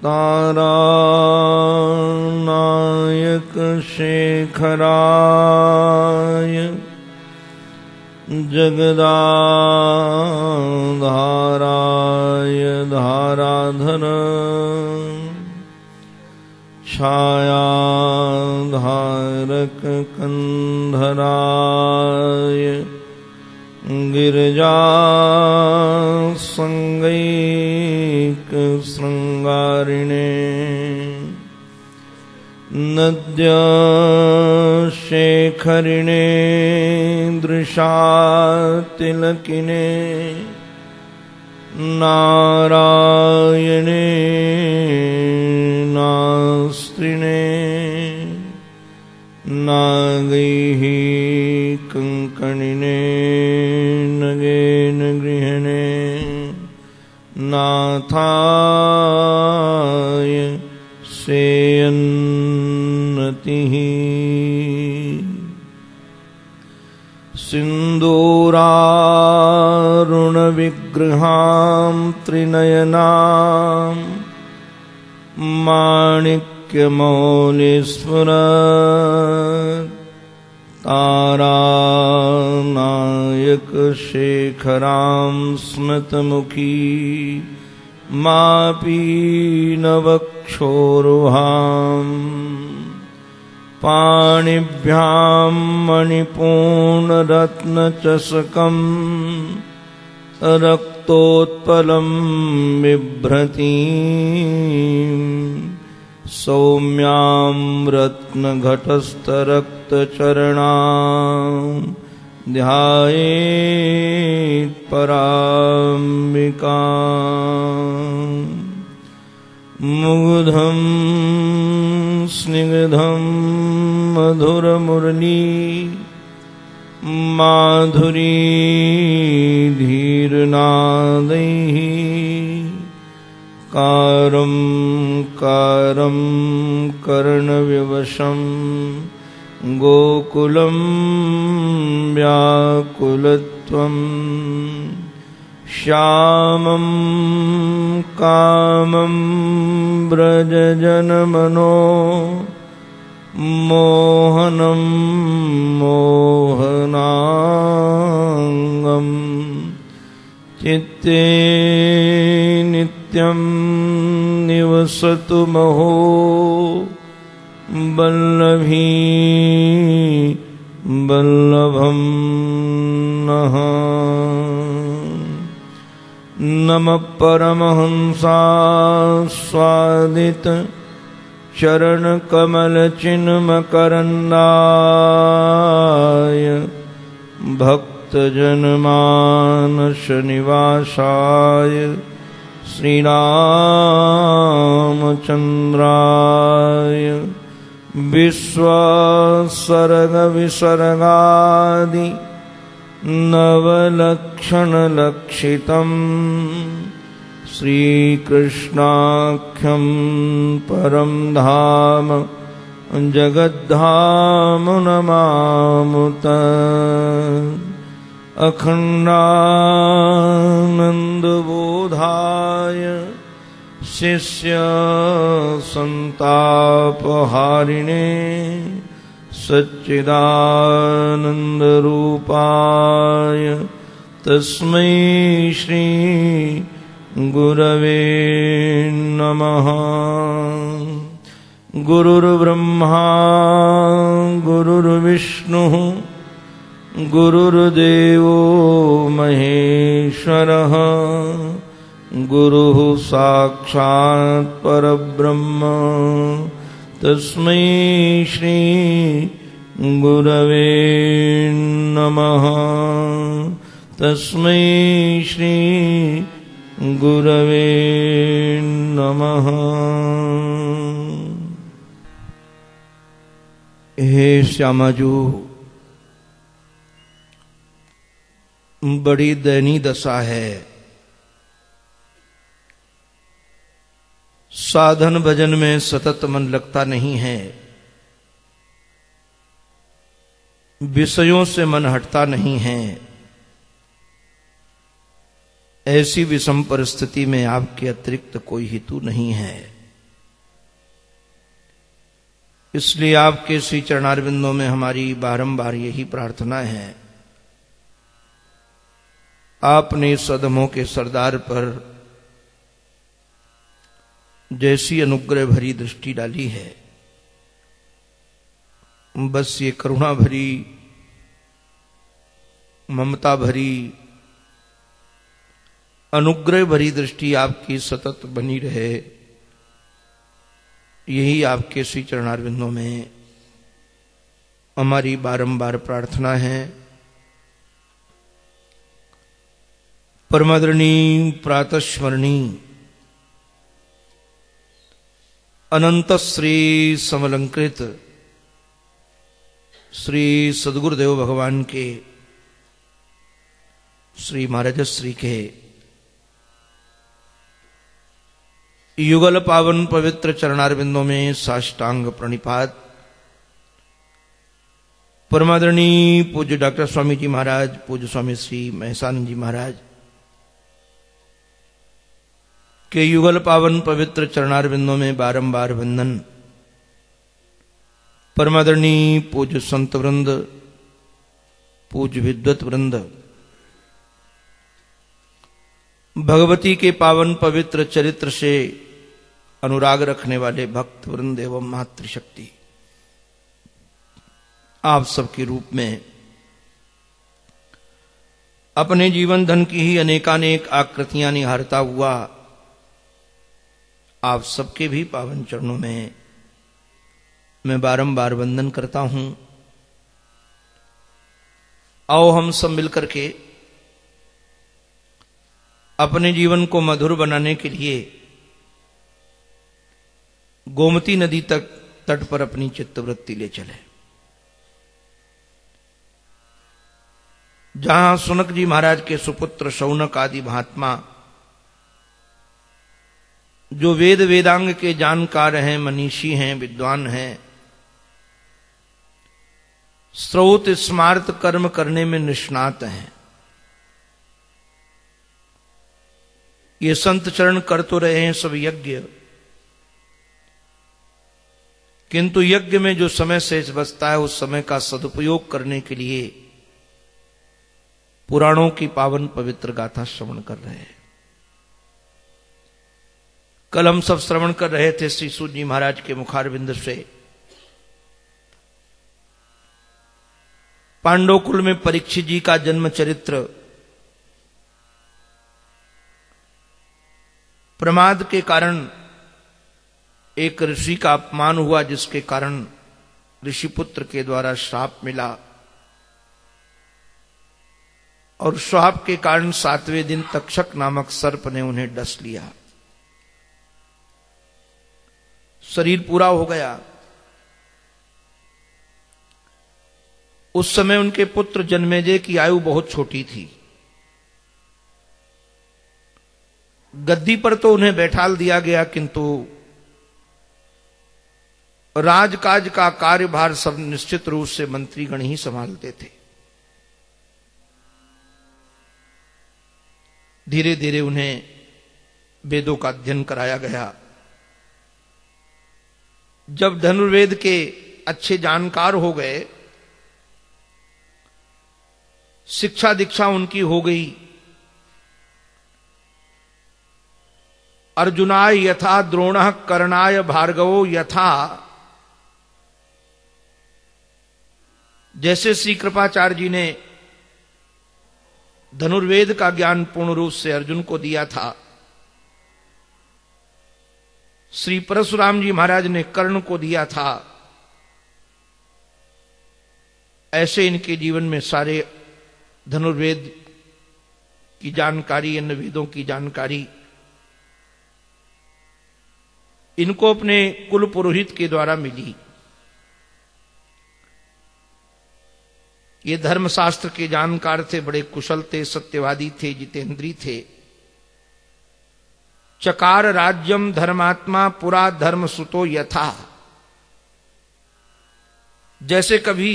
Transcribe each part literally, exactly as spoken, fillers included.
तारानायक शेखराय जगदाधाराय धाराधर छायाधारक कंधराय Girija संगैक श्रृंगारिणे नद्य शेखरिणे दृशातिलकिने नारायणे नास्त्रिणे नागैः कंकणिने again गृहिणे नाथाय सेयन्नतिः सिन्दूरारुणविग्रहां त्रिनयनां माणिक्यमौलिस्फुरत् तारानायक शेखरां स्मृतमुखी मापीनवक्षोरुहाम् पाणिभ्यां मणिपूर्णरत्नचषकम् रक्तोत्पलं बिभ्रतीम् सौम्यां रत्नघटस्थरक्तचरणां ध्यायेत् पराम्बिकाम् मुग्धं स्निग्धं मधुरमुरली माधुरी धीरनादैः कारं कारं कर्णविवशं गोकुलं व्याकुलत्वं श्यामं कामं व्रजजनमनो मोहनं मोहनाङ्गम् चित्ते नित्यं निवसतु महो वल्लभी वल्लभं नः नमः परमहंसास्वादित चरणकमलचिन्मकरन्दाय भक्तजनमानसनिवासाय श्रीरामचन्द्राय विश्वसर्गविसर्गादि नवलक्षणलक्षितम् श्रीकृष्णाख्यं परं धाम जगद्धाम नमामुत अखण्डानन्दबोधाय शिष्य संतापहारिणे सच्चिदानन्दरूपाय तस्मै श्री गुरवे नमः। गुरुर्ब्रह्मा गुरुर्विष्णुः गुरुर्देवो महेश्वरः गुरुः साक्षात् परब्रह्म तस्मै श्री गुरवे नमः। तस्मै श्री गुरवे नमः। हे श्यामाजू, बड़ी दयनीय दशा है। साधन भजन में सतत मन लगता नहीं है, विषयों से मन हटता नहीं है। ऐसी विषम परिस्थिति में आपके अतिरिक्त कोई हेतु नहीं है। इसलिए आपके श्री चरणारविंदों में हमारी बारंबार यही प्रार्थना है, आपने सदमों के सरदार पर जैसी अनुग्रह भरी दृष्टि डाली है, बस ये करुणा भरी, ममता भरी, अनुग्रह भरी दृष्टि आपकी सतत बनी रहे, यही आपके श्री चरणारविंदों में हमारी बारंबार प्रार्थना है। परमादरणी प्रातस्मरणी अनंत श्री समलंकृत श्री सद्गुरुदेव भगवान के श्री महाराज श्री के युगल पावन पवित्र चरणारविंदों में साष्टांग प्रणिपात। परमादरणी पूज्य डॉक्टर स्वामी जी महाराज, पूज्य स्वामी श्री महेशानंद जी महाराज के युगल पावन पवित्र चरणारविंदों में बारंबार वंदन। परमादरणी पूज्य संत वृंद, पूज्य विद्वत वृंद, भगवती के पावन पवित्र चरित्र से अनुराग रखने वाले भक्त वृंद एवं मातृशक्ति, आप सबके रूप में अपने जीवन धन की ही अनेकानेक आकृतियां निहारता हुआ आप सबके भी पावन चरणों में मैं बारंबार वंदन करता हूं। आओ हम सब मिलकर के अपने जीवन को मधुर बनाने के लिए गोमती नदी तक तट पर अपनी चित्तवृत्ति ले चले, जहां सुनक जी महाराज के सुपुत्र शौनक आदि महात्मा जो वेद वेदांग के जानकार हैं, मनीषी हैं, विद्वान हैं, स्रोत स्मार्त कर्म करने में निष्णात हैं, ये संत चरण कर तो रहे हैं सब यज्ञ, किंतु यज्ञ में जो समय शेष बचता है उस समय का सदुपयोग करने के लिए पुराणों की पावन पवित्र गाथा श्रवण कर रहे हैं। कल हम सब श्रवण कर रहे थे श्री सूत जी महाराज के मुखारविंद से पांडव कुल में परीक्षित जी का जन्म चरित्र। प्रमाद के कारण एक ऋषि का अपमान हुआ, जिसके कारण ऋषिपुत्र के द्वारा श्राप मिला, और श्राप के कारण सातवें दिन तक्षक नामक सर्प ने उन्हें डस लिया, शरीर पूरा हो गया। उस समय उनके पुत्र जन्मेजय की आयु बहुत छोटी थी। गद्दी पर तो उन्हें बैठाल दिया गया, किंतु राजकाज का कार्यभार सब निश्चित रूप से मंत्रीगण ही संभालते थे। धीरे धीरे उन्हें वेदों का अध्ययन कराया गया। जब धनुर्वेद के अच्छे जानकार हो गए, शिक्षा दीक्षा उनकी हो गई, अर्जुनाय यथा द्रोणः कर्णाय भार्गवो यथा, जैसे श्री कृपाचार्य जी ने धनुर्वेद का ज्ञान पूर्ण रूप से अर्जुन को दिया था, श्री परशुराम जी महाराज ने कर्ण को दिया था, ऐसे इनके जीवन में सारे धनुर्वेद की जानकारी, अन्य वेदों की जानकारी इनको अपने कुल पुरोहित के द्वारा मिली। ये धर्मशास्त्र के जानकार थे, बड़े कुशल थे, सत्यवादी थे, जितेंद्री थे। चकार राज्यम धर्मात्मा पुरा धर्म सुतो यथा, जैसे कभी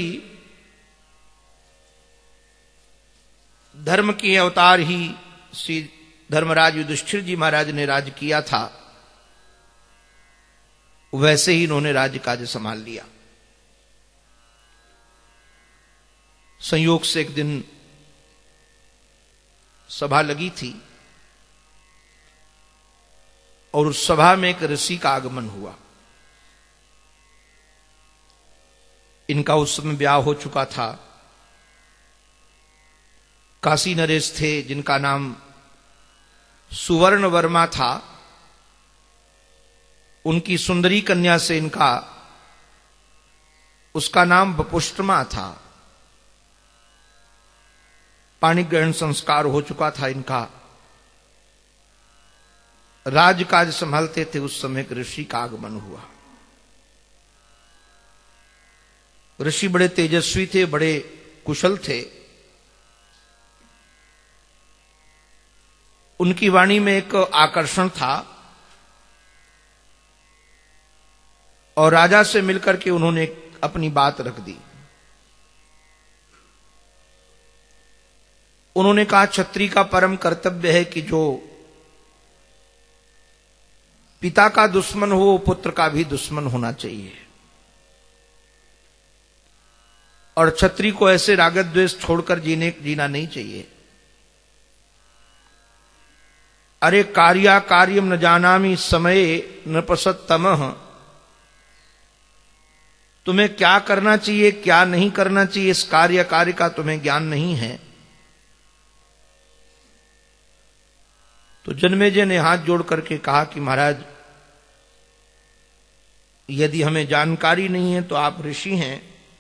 धर्म के अवतार ही श्री धर्मराज युधिष्ठिर जी महाराज ने राज किया था, वैसे ही इन्होंने राज्य काज संभाल लिया। संयोग से एक दिन सभा लगी थी और उस सभा में एक ऋषि का आगमन हुआ। इनका उस समय ब्याह हो चुका था। काशी नरेश थे जिनका नाम सुवर्ण वर्मा था। उनकी सुंदरी कन्या से इनका उसका नाम वपुष्टमा था। पाणी ग्रहण संस्कार हो चुका था इनका। राजकाज संभालते थे उस समय एक ऋषि का आगमन हुआ। ऋषि बड़े तेजस्वी थे, बड़े कुशल थे। उनकी वाणी में एक आकर्षण था और राजा से मिलकर के उन्होंने अपनी बात रख दी। उन्होंने कहा, क्षत्रिय का परम कर्तव्य है कि जो पिता का दुश्मन हो वो पुत्र का भी दुश्मन होना चाहिए और क्षत्रिय को ऐसे रागत द्वेष छोड़कर जीने जीना नहीं चाहिए। अरे कार्या कार्यम न जानामि समये नृपसत्तमः। तुम्हें क्या करना चाहिए क्या नहीं करना चाहिए इस कार्य कार्य का तुम्हें ज्ञान नहीं है। तो जन्मेजय ने हाथ जोड़ करके कहा कि महाराज, यदि हमें जानकारी नहीं है तो आप ऋषि हैं,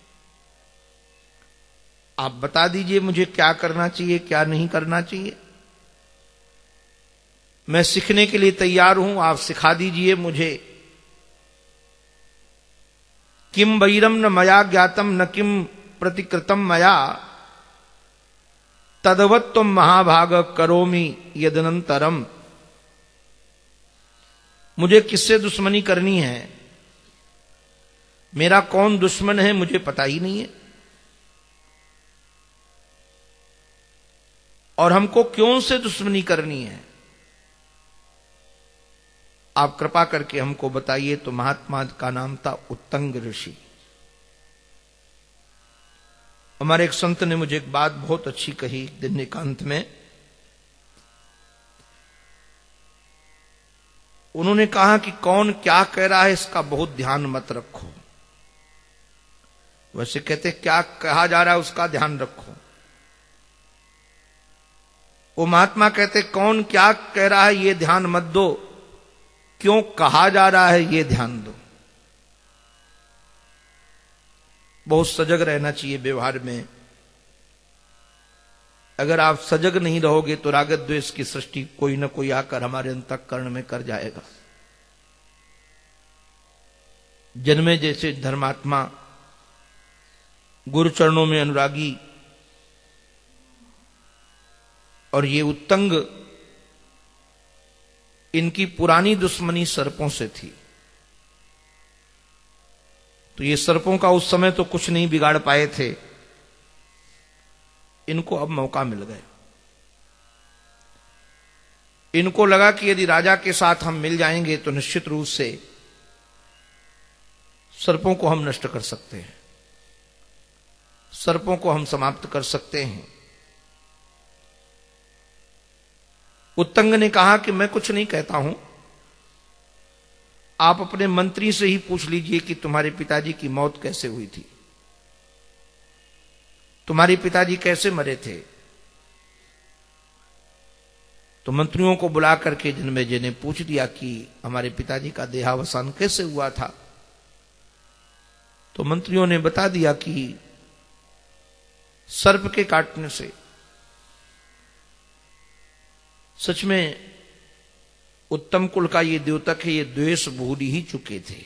आप बता दीजिए मुझे क्या करना चाहिए क्या नहीं करना चाहिए। मैं सीखने के लिए तैयार हूं, आप सिखा दीजिए मुझे। किम वैरम न मया ज्ञातम न किम प्रतिकृतम मया तदवत तुम महाभाग करोमि यदनंतरम। मुझे किससे दुश्मनी करनी है, मेरा कौन दुश्मन है मुझे पता ही नहीं है, और हमको क्यों से दुश्मनी करनी है, आप कृपा करके हमको बताइए। तो महात्मा का नाम था उत्तंग ऋषि। हमारे एक संत ने मुझे एक बात बहुत अच्छी कही दिन एकांत में। उन्होंने कहा कि कौन क्या कह रहा है इसका बहुत ध्यान मत रखो। वैसे कहते क्या कहा जा रहा है उसका ध्यान रखो। वो महात्मा कहते कौन क्या कह रहा है ये ध्यान मत दो, क्यों कहा जा रहा है ये ध्यान दो। बहुत सजग रहना चाहिए व्यवहार में। अगर आप सजग नहीं रहोगे तो राग द्वेष की सृष्टि कोई ना कोई आकर हमारे अंतःकरण में कर जाएगा। जन्मे जैसे धर्मात्मा, गुरु चरणों में अनुरागी, और ये उत्तंग, इनकी पुरानी दुश्मनी सर्पों से थी। तो ये सर्पों का उस समय तो कुछ नहीं बिगाड़ पाए थे, इनको अब मौका मिल गया। इनको लगा कि यदि राजा के साथ हम मिल जाएंगे तो निश्चित रूप से सर्पों को हम नष्ट कर सकते हैं, सर्पों को हम समाप्त कर सकते हैं। उत्तंग ने कहा कि मैं कुछ नहीं कहता हूं, आप अपने मंत्री से ही पूछ लीजिए कि तुम्हारे पिताजी की मौत कैसे हुई थी, तुम्हारे पिताजी कैसे मरे थे। तो मंत्रियों को बुला करके जन्मेजय ने पूछ दिया कि हमारे पिताजी का देहावसान कैसे हुआ था। तो मंत्रियों ने बता दिया कि सर्प के काटने से। सच में उत्तम कुल का ये द्योतक है, ये द्वेष भूल ही चुके थे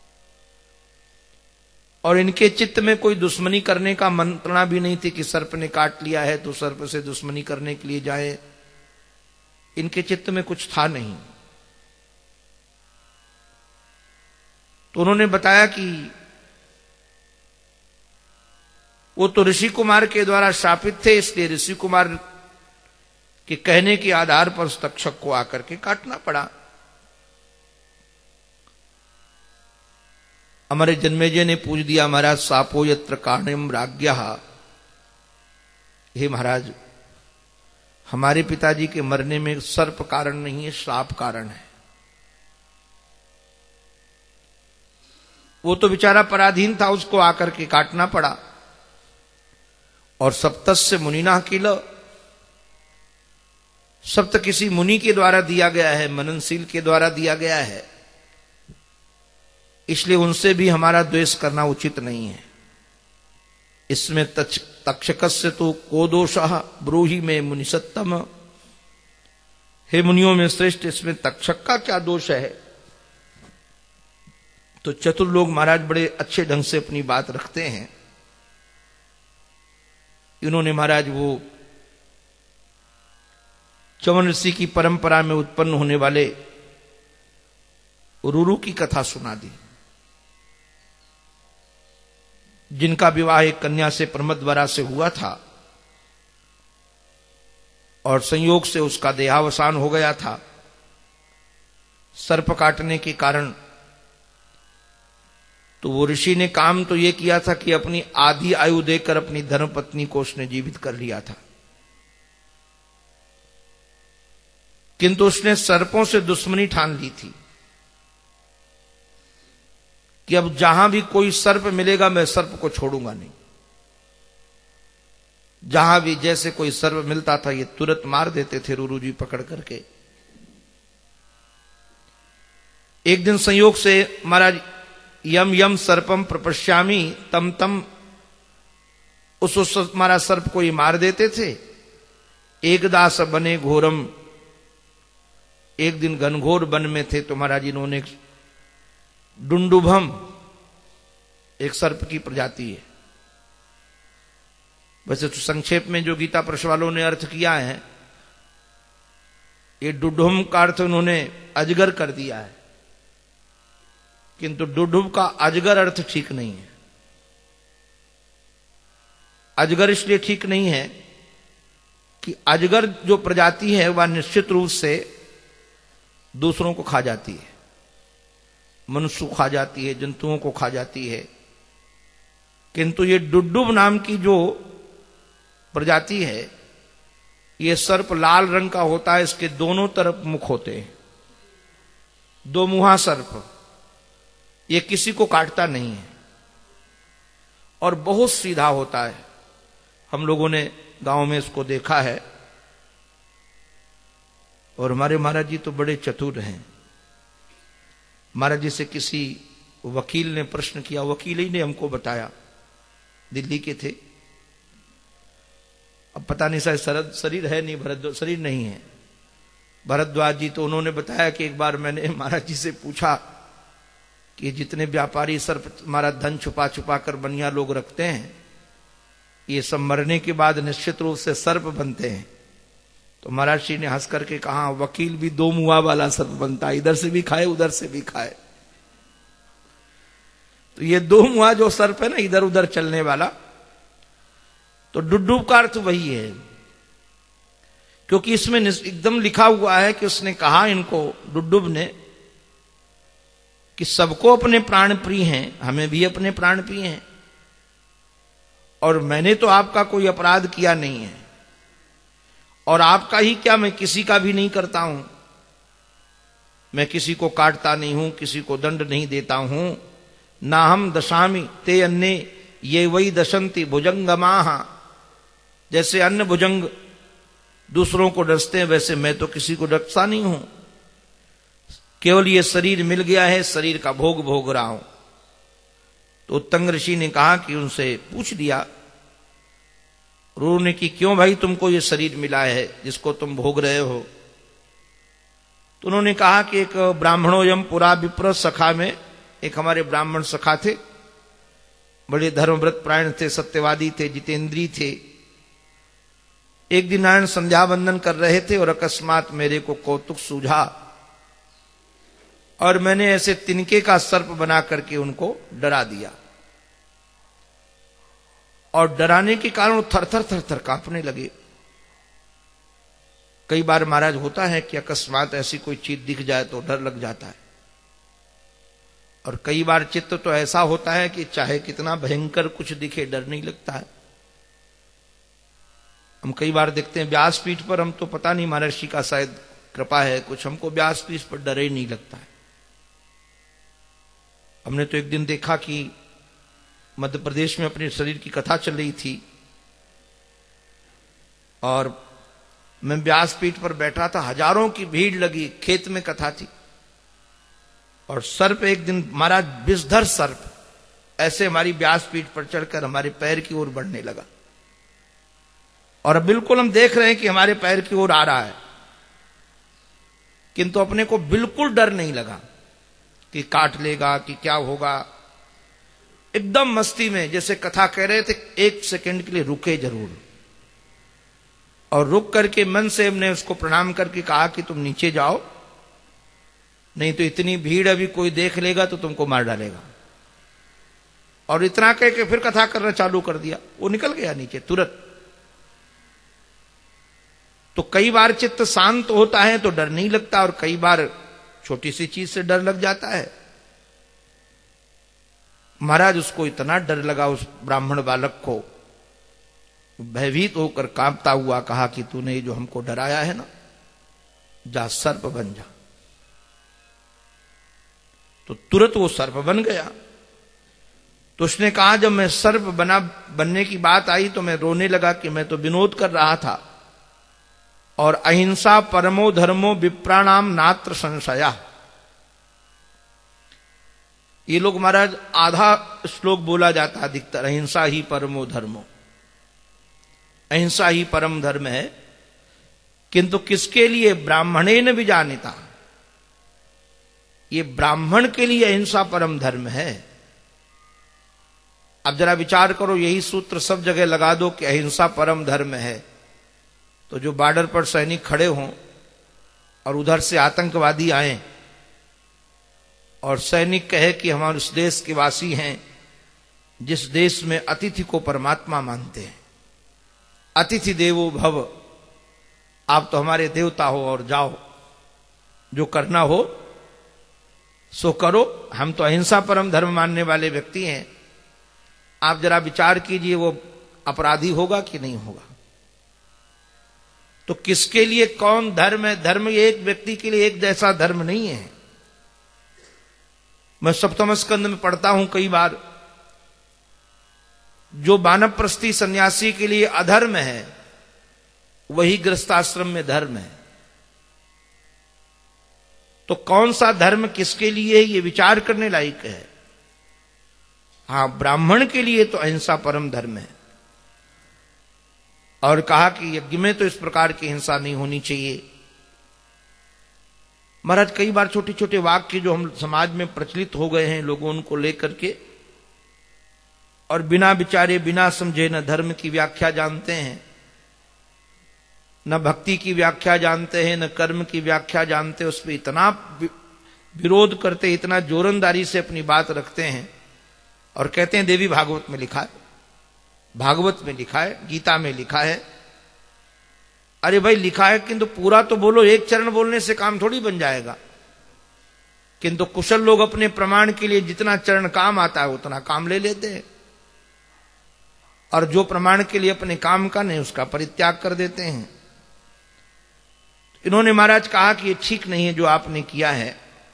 और इनके चित्त में कोई दुश्मनी करने का मंत्रणा भी नहीं थी कि सर्प ने काट लिया है तो सर्प से दुश्मनी करने के लिए जाए। इनके चित्त में कुछ था नहीं। तो उन्होंने बताया कि वो तो ऋषि कुमार के द्वारा शापित थे, इसलिए ऋषि कुमार के कहने के आधार पर उस तक्षक को आकर के काटना पड़ा। हमारे जन्मेजय ने पूछ दिया, महाराज सापो यत्र कारणम राज्ञः, हे महाराज हमारे पिताजी के मरने में सर्प कारण नहीं है, श्राप कारण है। वो तो बेचारा पराधीन था, उसको आकर के काटना पड़ा। और सप्तस्य मुनिना किल, सप्त किसी मुनि के द्वारा दिया गया है, मननशील के द्वारा दिया गया है, इसलिए उनसे भी हमारा द्वेष करना उचित नहीं है। इसमें तक्षकस्य तो को दोषः ब्रूहि में मुनिसत्तम, हे मुनियों में श्रेष्ठ इसमें तक्षक का क्या दोष है? तो चतुर लोग महाराज बड़े अच्छे ढंग से अपनी बात रखते हैं। इन्होंने महाराज वो चवन ऋषि की परंपरा में उत्पन्न होने वाले रुरु की कथा सुना दी, जिनका विवाह एक कन्या से प्रमदवरा से हुआ था और संयोग से उसका देहावसान हो गया था सर्प काटने के कारण। तो वो ऋषि ने काम तो ये किया था कि अपनी आधी आयु देकर अपनी धर्मपत्नी को उसने जीवित कर लिया था, किंतु उसने सर्पों से दुश्मनी ठान ली थी कि अब जहां भी कोई सर्प मिलेगा मैं सर्प को छोड़ूंगा नहीं। जहां भी जैसे कोई सर्प मिलता था ये तुरंत मार देते थे रुरु जी पकड़ करके। एक दिन संयोग से महाराज यम यम सर्पम प्रपश्यामी तम तम, उस उस हमारा सर्प को ये मार देते थे। एक दास बने घोरम, एक दिन घनघोर वन में थे तो महाराज इन्होंने डुंडुभम, एक सर्प की प्रजाति है, वैसे तो संक्षेप में जो गीता प्रश्न वालों ने अर्थ किया है, ये डुडुम का अर्थ उन्होंने अजगर कर दिया है, किंतु डुडुम का अजगर अर्थ ठीक नहीं है। अजगर इसलिए ठीक नहीं है कि अजगर जो प्रजाति है वह निश्चित रूप से दूसरों को खा जाती है, मनुष्य को खा जाती है, जंतुओं को खा जाती है, किंतु ये डुडुब नाम की जो प्रजाति है ये सर्प लाल रंग का होता है, इसके दोनों तरफ मुख होते हैं, दो मुहा सर्प, ये किसी को काटता नहीं है और बहुत सीधा होता है। हम लोगों ने गांव में इसको देखा है और हमारे महाराज जी तो बड़े चतुर हैं। महाराज जी से किसी वकील ने प्रश्न किया, वकील ही ने हमको बताया, दिल्ली के थे, अब पता नहीं शायद शरद शरीर है नहीं, भरद्वाज शरीर नहीं है, भरद्वाज जी, तो उन्होंने बताया कि एक बार मैंने महाराज जी से पूछा कि जितने व्यापारी सर्प हमारा धन छुपा छुपा कर बनिया लोग रखते हैं, ये सब मरने के बाद निश्चित रूप से सर्प बनते हैं। तो महाराज जी ने हंस करके कहा, वकील भी दो मुआ वाला सर्प बनता है, इधर से भी खाए उधर से भी खाए। तो ये दो मुआ जो सर्प है ना, इधर उधर चलने वाला, तो डुडुब का अर्थ वही है, क्योंकि इसमें एकदम लिखा हुआ है कि उसने कहा इनको, डुडुब ने, कि सबको अपने प्राण प्रिय हैं, हमें भी अपने प्राण प्रिय हैं, और मैंने तो आपका कोई अपराध किया नहीं है, और आपका ही क्या, मैं किसी का भी नहीं करता हूं, मैं किसी को काटता नहीं हूं, किसी को दंड नहीं देता हूं, ना हम दशामी ते अन्य ये वही दशंति भुजंगमाह, जैसे अन्य भुजंग दूसरों को डसते हैं वैसे मैं तो किसी को डसता नहीं हूं, केवल ये शरीर मिल गया है, शरीर का भोग भोग रहा हूं। तो उत्तंग ऋषि ने कहा कि उनसे पूछ दिया, रू ने कि क्यों भाई तुमको ये शरीर मिला है जिसको तुम भोग रहे हो? तो उन्होंने कहा कि एक ब्राह्मणोयम पुरा विप्र सखा में एक हमारे ब्राह्मण सखा थे, बड़े धर्मव्रत प्राण थे, सत्यवादी थे, जितेंद्री थे। एक दिन नारायण संध्या वंदन कर रहे थे और अकस्मात मेरे को कौतुक सूझा और मैंने ऐसे तिनके का सर्प बना करके उनको डरा दिया, और डराने के कारण थर थर थर थर कांपने लगे। कई बार महाराज होता है कि अकस्मात ऐसी कोई चीज दिख जाए तो डर लग जाता है। और कई बार चित्त तो ऐसा होता है कि चाहे कितना भयंकर कुछ दिखे डर नहीं लगता है। हम कई बार देखते हैं व्यासपीठ पर, हम तो पता नहीं महर्षि का शायद कृपा है, कुछ हमको व्यासपीठ पर डर ही नहीं लगता है। हमने तो एक दिन देखा कि मध्य प्रदेश में अपने शरीर की कथा चल रही थी और मैं व्यासपीठ पर बैठा था, हजारों की भीड़ लगी, खेत में कथा थी और सर्प एक दिन, महाराज विषधर सर्प ऐसे हमारी व्यासपीठ पर चढ़कर हमारे पैर की ओर बढ़ने लगा और बिल्कुल हम देख रहे हैं कि हमारे पैर की ओर आ रहा है, किंतु अपने को बिल्कुल डर नहीं लगा कि काट लेगा कि क्या होगा। एकदम मस्ती में जैसे कथा कह रहे थे, एक सेकंड के लिए रुके जरूर और रुक करके मन से हमने उसको प्रणाम करके कहा कि तुम नीचे जाओ, नहीं तो इतनी भीड़ अभी कोई देख लेगा तो तुमको मार डालेगा। और इतना कह के फिर कथा करना चालू कर दिया, वो निकल गया नीचे तुरंत। तो कई बार चित्त शांत होता है तो डर नहीं लगता और कई बार छोटी सी चीज से डर लग जाता है। महाराज उसको इतना डर लगा, उस ब्राह्मण बालक को, भयभीत होकर कांपता हुआ कहा कि तूने जो हमको डराया है ना, जा सर्प बन जा। तो तुरंत वो सर्प बन गया। तो उसने कहा जब मैं सर्प बना बनने की बात आई तो मैं रोने लगा कि मैं तो विनोद कर रहा था और अहिंसा परमो धर्मो विप्राणाम नात्र संशया, ये लोग महाराज आधा श्लोक बोला जाता है अधिकतर, अहिंसा ही परमो धर्मो, अहिंसा ही परम धर्म है, किंतु किसके लिए? ब्राह्मणेन विजानिता, ये ब्राह्मण के लिए अहिंसा परम धर्म है। अब जरा विचार करो, यही सूत्र सब जगह लगा दो कि अहिंसा परम धर्म है, तो जो बॉर्डर पर सैनिक खड़े हों और उधर से आतंकवादी आए और सैनिक कहे कि हम उस देश के वासी हैं जिस देश में अतिथि को परमात्मा मानते हैं, अतिथि देवो भव, आप तो हमारे देवता हो और जाओ, जो करना हो सो करो, हम तो अहिंसा परम धर्म मानने वाले व्यक्ति हैं। आप जरा विचार कीजिए वो अपराधी होगा कि नहीं होगा? तो किसके लिए कौन धर्म है? धर्म एक व्यक्ति के लिए एक जैसा धर्म नहीं है। मैं सप्तम स्कंद में पढ़ता हूं कई बार, जो वानप्रस्थी सन्यासी के लिए अधर्म है वही गृहस्थाश्रम में धर्म है। तो कौन सा धर्म किसके लिए ये विचार करने लायक है। हां, ब्राह्मण के लिए तो अहिंसा परम धर्म है और कहा कि यज्ञ में तो इस प्रकार की हिंसा नहीं होनी चाहिए। महाराज कई बार छोटे छोटे वाक्य जो हम समाज में प्रचलित हो गए हैं, लोगों उनको लेकर के और बिना विचारे बिना समझे न धर्म की व्याख्या जानते हैं, न भक्ति की व्याख्या जानते हैं, न कर्म की व्याख्या जानते हैं, उस पर इतना विरोध करते, इतना जोरनदारी से अपनी बात रखते हैं और कहते हैं देवी भागवत में लिखा है, भागवत में लिखा है, गीता में लिखा है। अरे भाई लिखा है, किंतु पूरा तो बोलो, एक चरण बोलने से काम थोड़ी बन जाएगा। किंतु कुशल लोग अपने प्रमाण के लिए जितना चरण काम आता है उतना काम ले लेते हैं और जो प्रमाण के लिए अपने काम का नहीं उसका परित्याग कर देते हैं। इन्होंने महाराज कहा कि ये ठीक नहीं है जो आपने किया है।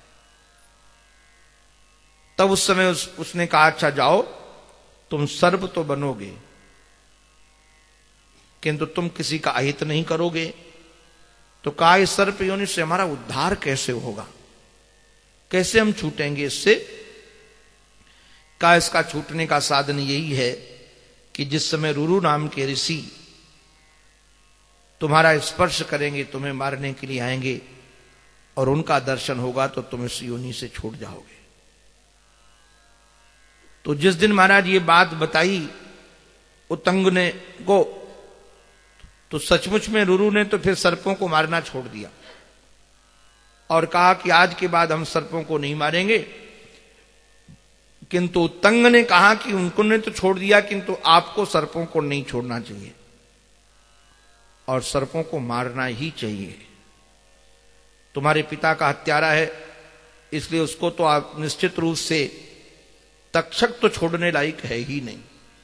तब उस समय उस, उसने कहा अच्छा जाओ, तुम सर्प तो बनोगे किंतु तुम किसी का अहित नहीं करोगे। तो कहा इस सर्प योनि से हमारा उद्धार कैसे होगा, कैसे हम छूटेंगे इससे? कहा इसका छूटने का साधन यही है कि जिस समय रुरु नाम के ऋषि तुम्हारा स्पर्श करेंगे, तुम्हें मारने के लिए आएंगे और उनका दर्शन होगा तो तुम इस योनि से छूट जाओगे। तो जिस दिन महाराज ये बात बताई उत्तंग ने को, तो सचमुच में रुरु ने तो फिर सर्पों को मारना छोड़ दिया और कहा कि आज के बाद हम सर्पों को नहीं मारेंगे। किंतु उत्तंग ने कहा कि उनको ने तो छोड़ दिया, किंतु आपको सर्पों को नहीं छोड़ना चाहिए और सर्पों को मारना ही चाहिए। तुम्हारे पिता का हत्यारा है, इसलिए उसको तो आप निश्चित रूप से तक्षक तो छोड़ने लायक है ही नहीं।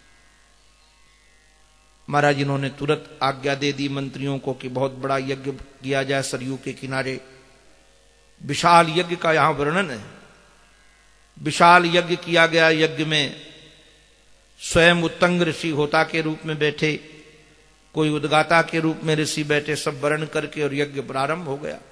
महाराज इन्होंने तुरंत आज्ञा दे दी मंत्रियों को कि बहुत बड़ा यज्ञ किया जाए सरयू के किनारे। विशाल यज्ञ का यहां वर्णन है। विशाल यज्ञ किया गया। यज्ञ में स्वयं उत्तंग ऋषि होता के रूप में बैठे, कोई उद्गाता के रूप में ऋषि बैठे, सब वर्ण करके और यज्ञ प्रारंभ हो गया।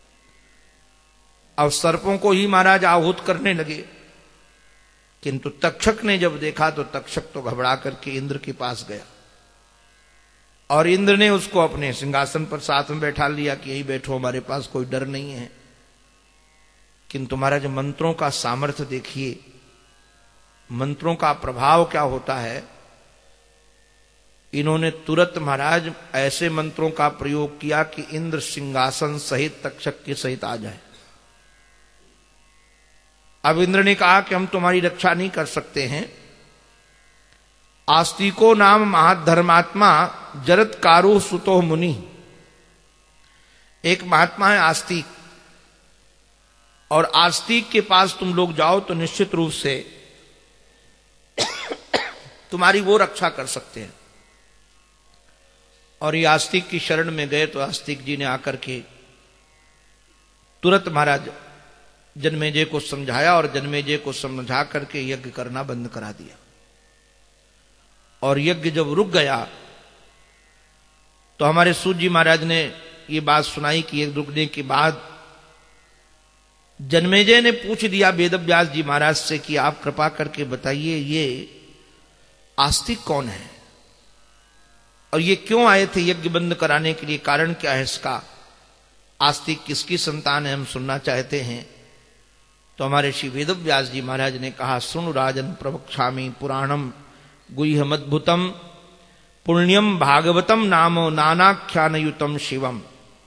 अब सर्पों को ही महाराज आहूत करने लगे, किंतु तक्षक ने जब देखा तो तक्षक तो घबरा करके इंद्र के पास गया और इंद्र ने उसको अपने सिंहासन पर साथ में बैठा लिया कि यही बैठो, हमारे पास कोई डर नहीं है। किंतु महाराज मंत्रों का सामर्थ्य देखिए, मंत्रों का प्रभाव क्या होता है। इन्होंने तुरंत महाराज ऐसे मंत्रों का प्रयोग किया कि इंद्र सिंहासन सहित तक्षक के सहित आ जाए। अब इंद्र ने कहा कि हम तुम्हारी रक्षा नहीं कर सकते हैं। आस्तिको नाम महाधर्मात्मा जरत कारो सुतो मुनि। एक महात्मा है आस्तिक, और आस्तिक के पास तुम लोग जाओ तो निश्चित रूप से तुम्हारी वो रक्षा कर सकते हैं। और ये आस्तिक की शरण में गए तो आस्तिक जी ने आकर के तुरंत महाराज जन्मेजय को समझाया और जन्मेजय को समझा करके यज्ञ करना बंद करा दिया। और यज्ञ जब रुक गया तो हमारे सूत जी महाराज ने ये बात सुनाई कि यज्ञ रुकने के बाद जन्मेजय ने पूछ दिया वेदव्यास जी महाराज से कि आप कृपा करके बताइए ये आस्तिक कौन है और ये क्यों आए थे यज्ञ बंद कराने के लिए, कारण क्या है इसका, आस्तिक किसकी संतान है, हम सुनना चाहते हैं। तो हमारे श्री वेदव्यास जी महाराज ने कहा, सुन राजन प्रवक्ष्यामि पुराणम गुह्यमद्भुतम पुण्यम भागवतम नामो नानाख्यानयुतम शिवम।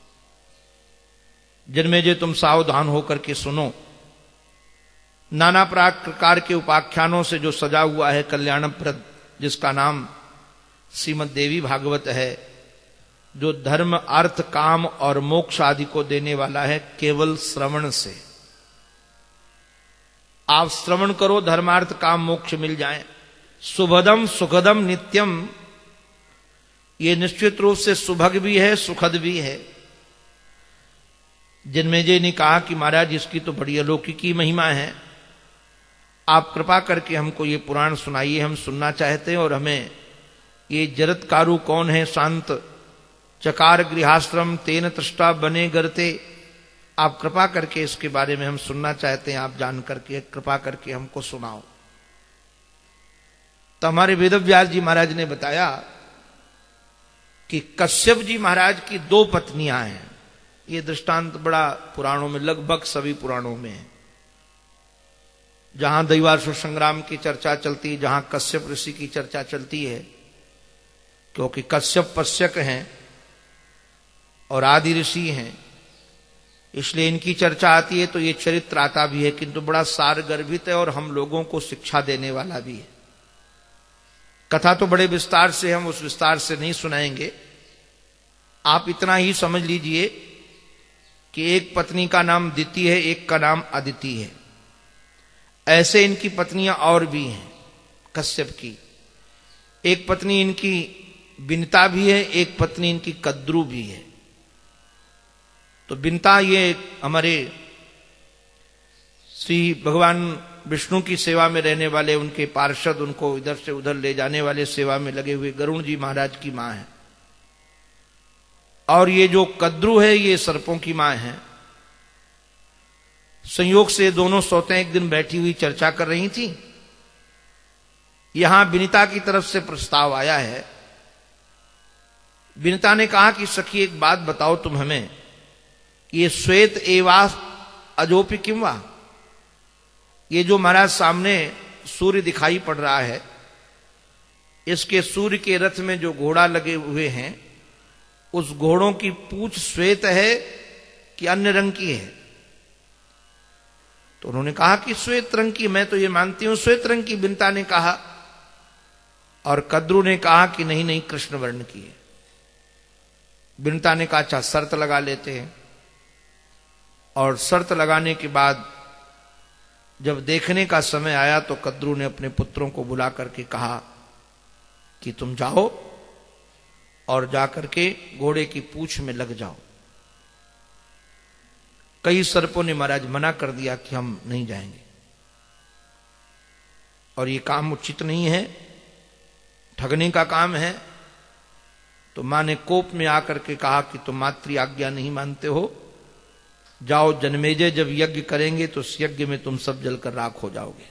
जन्मेजय तुम सावधान होकर के सुनो, नाना प्रकार के उपाख्यानों से जो सजा हुआ है कल्याणप्रद, जिसका नाम श्रीमद् देवी भागवत है, जो धर्म अर्थ काम और मोक्ष आदि को देने वाला है केवल श्रवण से। आप श्रवण करो, धर्मार्थ काम मोक्ष मिल जाए। सुभदम सुखदम नित्यम, ये निश्चित रूप से सुभग भी है सुखद भी है। जन्मेजय ने कहा कि महाराज इसकी तो बड़ी अलौकिकी महिमा है, आप कृपा करके हमको ये पुराण सुनाइए, हम सुनना चाहते हैं। और हमें ये जरत्कारु कौन है, शांत चकार गृहाश्रम तेन तृष्टा बने गरते, आप कृपा करके इसके बारे में हम सुनना चाहते हैं, आप जान करके कृपा करके हमको सुनाओ। तो हमारे वेदव्यास जी महाराज ने बताया कि कश्यप जी महाराज की दो पत्नियां हैं। ये दृष्टांत बड़ा पुराणों में, लगभग सभी पुराणों में है। जहां दैवासुर संग्राम की चर्चा चलती है, जहां कश्यप ऋषि की चर्चा चलती है, क्योंकि कश्यप पश्यक हैं और आदि ऋषि हैं, इसलिए इनकी चर्चा आती है तो ये चरित्र आता भी है, किंतु बड़ा सारगर्भित है और हम लोगों को शिक्षा देने वाला भी है। कथा तो बड़े विस्तार से, हम उस विस्तार से नहीं सुनाएंगे। आप इतना ही समझ लीजिए कि एक पत्नी का नाम दिति है, एक का नाम अदिति है। ऐसे इनकी पत्नियां और भी हैं कश्यप की। एक पत्नी इनकी बिनता भी है, एक पत्नी इनकी कद्रू भी है। तो बिनता ये हमारे श्री भगवान विष्णु की सेवा में रहने वाले उनके पार्षद, उनको इधर से उधर ले जाने वाले सेवा में लगे हुए गरुण जी महाराज की मां है। और ये जो कद्रू है ये सर्पों की मां है। संयोग से दोनों सौतें एक दिन बैठी हुई चर्चा कर रही थी। यहां विनीता की तरफ से प्रस्ताव आया है। विनीता ने कहा कि सखी एक बात बताओ तुम हमें, ये श्वेत एवास अजोपि किंवा, ये जो महाराज सामने सूर्य दिखाई पड़ रहा है, इसके सूर्य के रथ में जो घोड़ा लगे हुए हैं, उस घोड़ों की पूंछ श्वेत है कि अन्य रंग की है? तो उन्होंने कहा कि श्वेत रंग की, मैं तो ये मानती हूं श्वेत रंग की, बिनता ने कहा। और कद्रू ने कहा कि नहीं नहीं कृष्ण वर्ण की है। बिनता ने कहा अच्छा शर्त लगा लेते हैं। और शर्त लगाने के बाद जब देखने का समय आया तो कद्रू ने अपने पुत्रों को बुला करके कहा कि तुम जाओ और जाकर के घोड़े की पूंछ में लग जाओ। कई सर्पों ने महाराज मना कर दिया कि हम नहीं जाएंगे और ये काम उचित नहीं है, ठगने का काम है। तो मां ने कोप में आकर के कहा कि तुम मातृ आज्ञा नहीं मानते हो, जाओ जन्मेजय जब यज्ञ करेंगे तो उस यज्ञ में तुम सब जलकर राख हो जाओगे।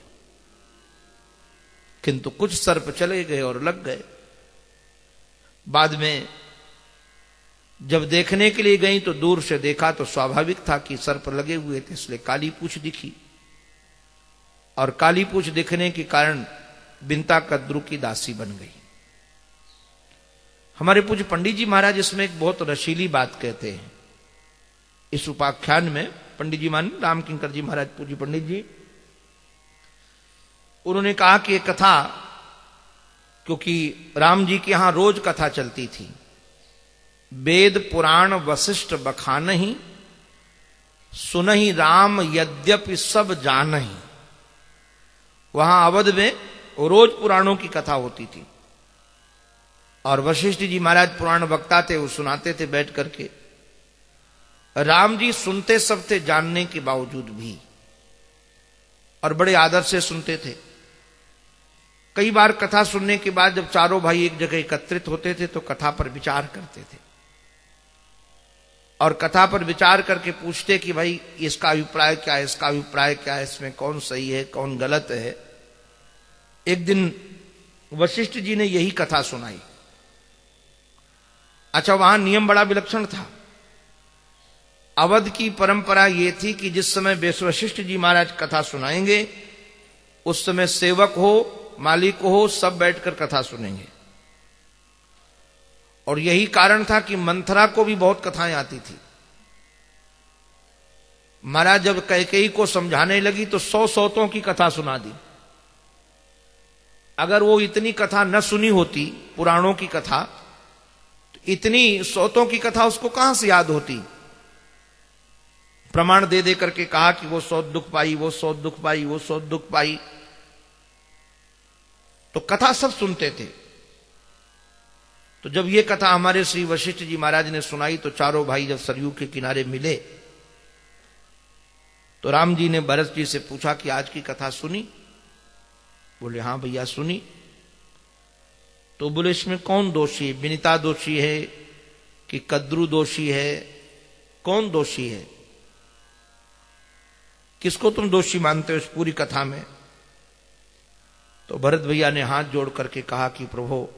किंतु कुछ सर्प चले गए और लग गए। बाद में जब देखने के लिए गई तो दूर से देखा तो स्वाभाविक था कि सर्प लगे हुए थे, इसलिए काली पूंछ दिखी और काली पूंछ दिखने के कारण बिंता कद्रू की दासी बन गई। हमारे पूज्य पंडित जी महाराज इसमें एक बहुत रसीली बात कहते हैं। इस उपाख्यान में पंडित जी मान राम किंकर जी महाराज पूज्य पंडित जी, उन्होंने कहा कि ये कथा, क्योंकि राम जी के यहां रोज कथा चलती थी, वेद पुराण वशिष्ठ बखानहि, सुनहि राम यद्यपि सब जानहि। वहां अवध में रोज पुराणों की कथा होती थी और वशिष्ठ जी महाराज पुराण वक्ता थे, वो सुनाते थे बैठ करके। राम जी सुनते सब थे जानने के बावजूद भी, और बड़े आदर से सुनते थे। कई बार कथा सुनने के बाद जब चारों भाई एक जगह एकत्रित होते थे तो कथा पर विचार करते थे और कथा पर विचार करके पूछते कि भाई इसका अभिप्राय क्या है, इसका अभिप्राय क्या है, इसमें कौन सही है कौन गलत है। एक दिन वशिष्ठ जी ने यही कथा सुनाई। अच्छा, वहां नियम बड़ा विलक्षण था। अवध की परंपरा यह थी कि जिस समय वशिष्ठ जी महाराज कथा सुनाएंगे उस समय सेवक हो मालिक हो सब बैठकर कथा सुनेंगे। और यही कारण था कि मंथरा को भी बहुत कथाएं आती थी। महाराज जब कैकेयी को समझाने लगी तो सौ सौतों की कथा सुना दी। अगर वो इतनी कथा न सुनी होती पुराणों की कथा, तो इतनी सौतों की कथा उसको कहां से याद होती। प्रमाण दे दे करके कहा कि वो सौ दुख पाई, वो सौ दुख पाई, वो सौ दुख पाई। तो कथा सब सुनते थे। तो जब ये कथा हमारे श्री वशिष्ठ जी महाराज ने सुनाई तो चारों भाई जब सरयू के किनारे मिले तो राम जी ने भरत जी से पूछा कि आज की कथा सुनी? बोले हाँ भैया सुनी। तो बोले इसमें कौन दोषी है, विनीता दोषी है कि कद्रू दोषी है, कौन दोषी है, किसको तुम दोषी मानते हो इस पूरी कथा में? तो भरत भैया ने हाथ जोड़ करके कहा कि प्रभु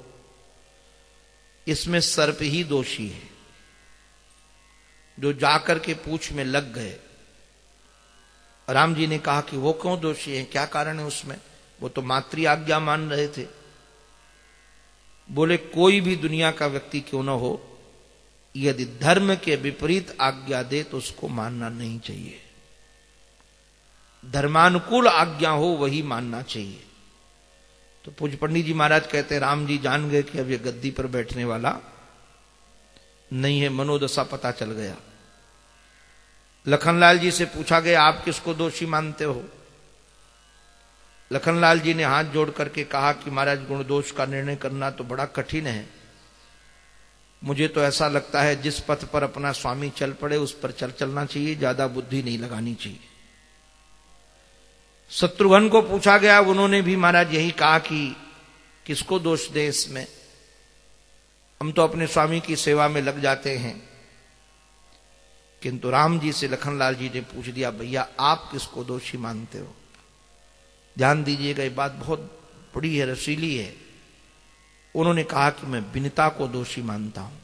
इसमें सर्प ही दोषी है, जो जाकर के पूंछ में लग गए। राम जी ने कहा कि वो क्यों दोषी है, क्या कारण है उसमें? वो तो मातृ आज्ञा मान रहे थे। बोले कोई भी दुनिया का व्यक्ति क्यों ना हो, यदि धर्म के विपरीत आज्ञा दे तो उसको मानना नहीं चाहिए। धर्मानुकूल आज्ञा हो वही मानना चाहिए। तो पूज्य पंडित जी महाराज कहते हैं राम जी जान गए कि अब ये गद्दी पर बैठने वाला नहीं है, मनोदशा पता चल गया। लखनलाल जी से पूछा गया आप किसको दोषी मानते हो? लखनलाल जी ने हाथ जोड़ करके कहा कि महाराज गुण दोष का निर्णय करना तो बड़ा कठिन है। मुझे तो ऐसा लगता है जिस पथ पर अपना स्वामी चल पड़े उस पर चल चलना चाहिए, ज्यादा बुद्धि नहीं लगानी चाहिए। शत्रुघ्न को पूछा गया, उन्होंने भी महाराज यही कहा कि किसको दोष दे इसमें, हम तो अपने स्वामी की सेवा में लग जाते हैं। किंतु राम जी से लखनलाल जी ने पूछ दिया भैया आप किसको दोषी मानते हो? ध्यान दीजिएगा, ये बात बहुत बड़ी है, रसीली है। उन्होंने कहा कि मैं विनीता को दोषी मानता हूं।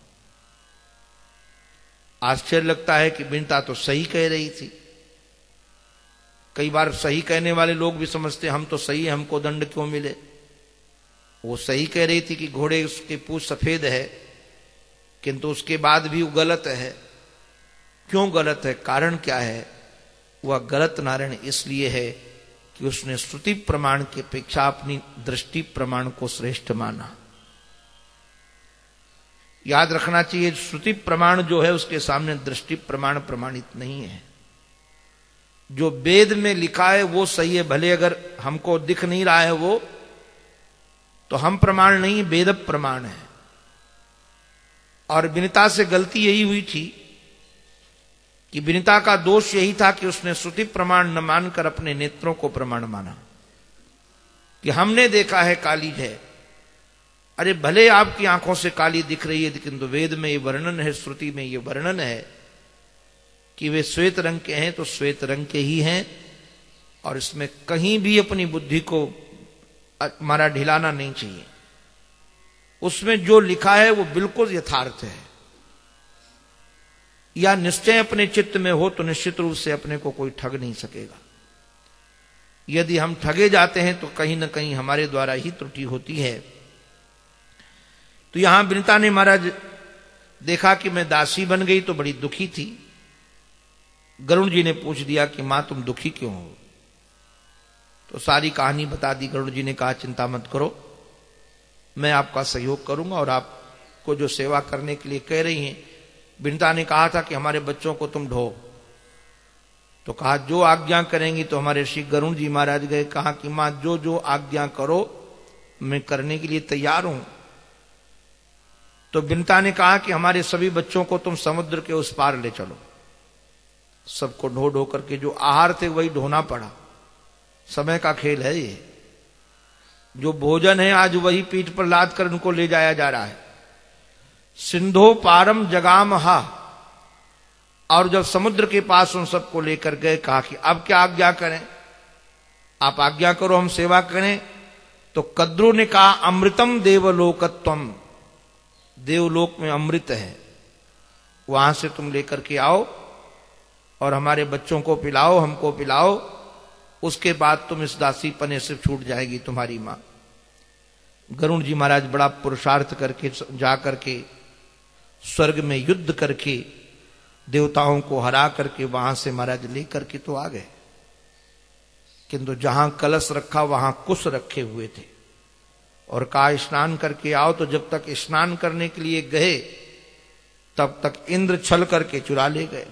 आश्चर्य लगता है कि विनीता तो सही कह रही थी। कई बार सही कहने वाले लोग भी समझते हम तो सही है, हमको दंड क्यों मिले। वो सही कह रही थी कि घोड़े उसके पूंछ सफेद है, किंतु उसके बाद भी वो गलत है। क्यों गलत है, कारण क्या है? वह गलत नारायण इसलिए है कि उसने श्रुति प्रमाण की अपेक्षा अपनी दृष्टि प्रमाण को श्रेष्ठ माना। याद रखना चाहिए श्रुति प्रमाण जो है उसके सामने दृष्टि प्रमाण प्रमाणित नहीं है। जो वेद में लिखा है वो सही है, भले अगर हमको दिख नहीं रहा है वो, तो हम प्रमाण नहीं, वेद प्रमाण है। और विनीता से गलती यही हुई थी कि विनीता का दोष यही था कि उसने श्रुति प्रमाण न मानकर अपने नेत्रों को प्रमाण माना कि हमने देखा है काली है। अरे भले आपकी आंखों से काली दिख रही है, किंतु वेद में ये वर्णन है, श्रुति में ये वर्णन है कि वे श्वेत रंग के हैं, तो श्वेत रंग के ही हैं। और इसमें कहीं भी अपनी बुद्धि को हमारा ढिलाना नहीं चाहिए। उसमें जो लिखा है वो बिल्कुल यथार्थ है। या निश्चय अपने चित्त में हो तो निश्चित रूप से अपने को कोई ठग नहीं सकेगा। यदि हम ठगे जाते हैं तो कहीं ना कहीं हमारे द्वारा ही त्रुटि होती है। तो यहां विनीता ने महाराज देखा कि मैं दासी बन गई तो बड़ी दुखी थी। गरुड़ जी ने पूछ दिया कि मां तुम दुखी क्यों हो? तो सारी कहानी बता दी। गरुड़ जी ने कहा चिंता मत करो, मैं आपका सहयोग करूंगा और आपको जो सेवा करने के लिए कह रही हैं। विनीता ने कहा था कि हमारे बच्चों को तुम ढो, तो कहा जो आज्ञा करेंगी। तो हमारे श्री गरुड़ जी महाराज गए, कहा कि मां जो जो आज्ञा करो मैं करने के लिए तैयार हूं। तो विनीता ने कहा कि हमारे सभी बच्चों को तुम समुद्र के उस पार ले चलो। सबको ढो ढो करके, जो आहार थे वही ढोना पड़ा। समय का खेल है ये। जो भोजन है आज वही पीठ पर लाद कर उनको ले जाया जा रहा है। सिंधो पारम जगाम हा। और जब समुद्र के पास उन सबको लेकर गए, कहा कि अब क्या आज्ञा करें? आप आज्ञा करो, हम सेवा करें। तो कद्रु ने कहा अमृतम देवलोकत्वम, देवलोक में अमृत है, वहां से तुम लेकर के आओ और हमारे बच्चों को पिलाओ, हमको पिलाओ। उसके बाद तुम इस दासी पने से छूट जाएगी तुम्हारी मां। गरुड़ जी महाराज बड़ा पुरुषार्थ करके जाकर के स्वर्ग में युद्ध करके देवताओं को हरा करके वहां से महाराज लेकर के तो आ गए। किंतु जहां कलश रखा वहां कुश रखे हुए थे और कहा स्नान करके आओ। तो जब तक स्नान करने के लिए गए तब तक इंद्र छल करके चुरा ले गए।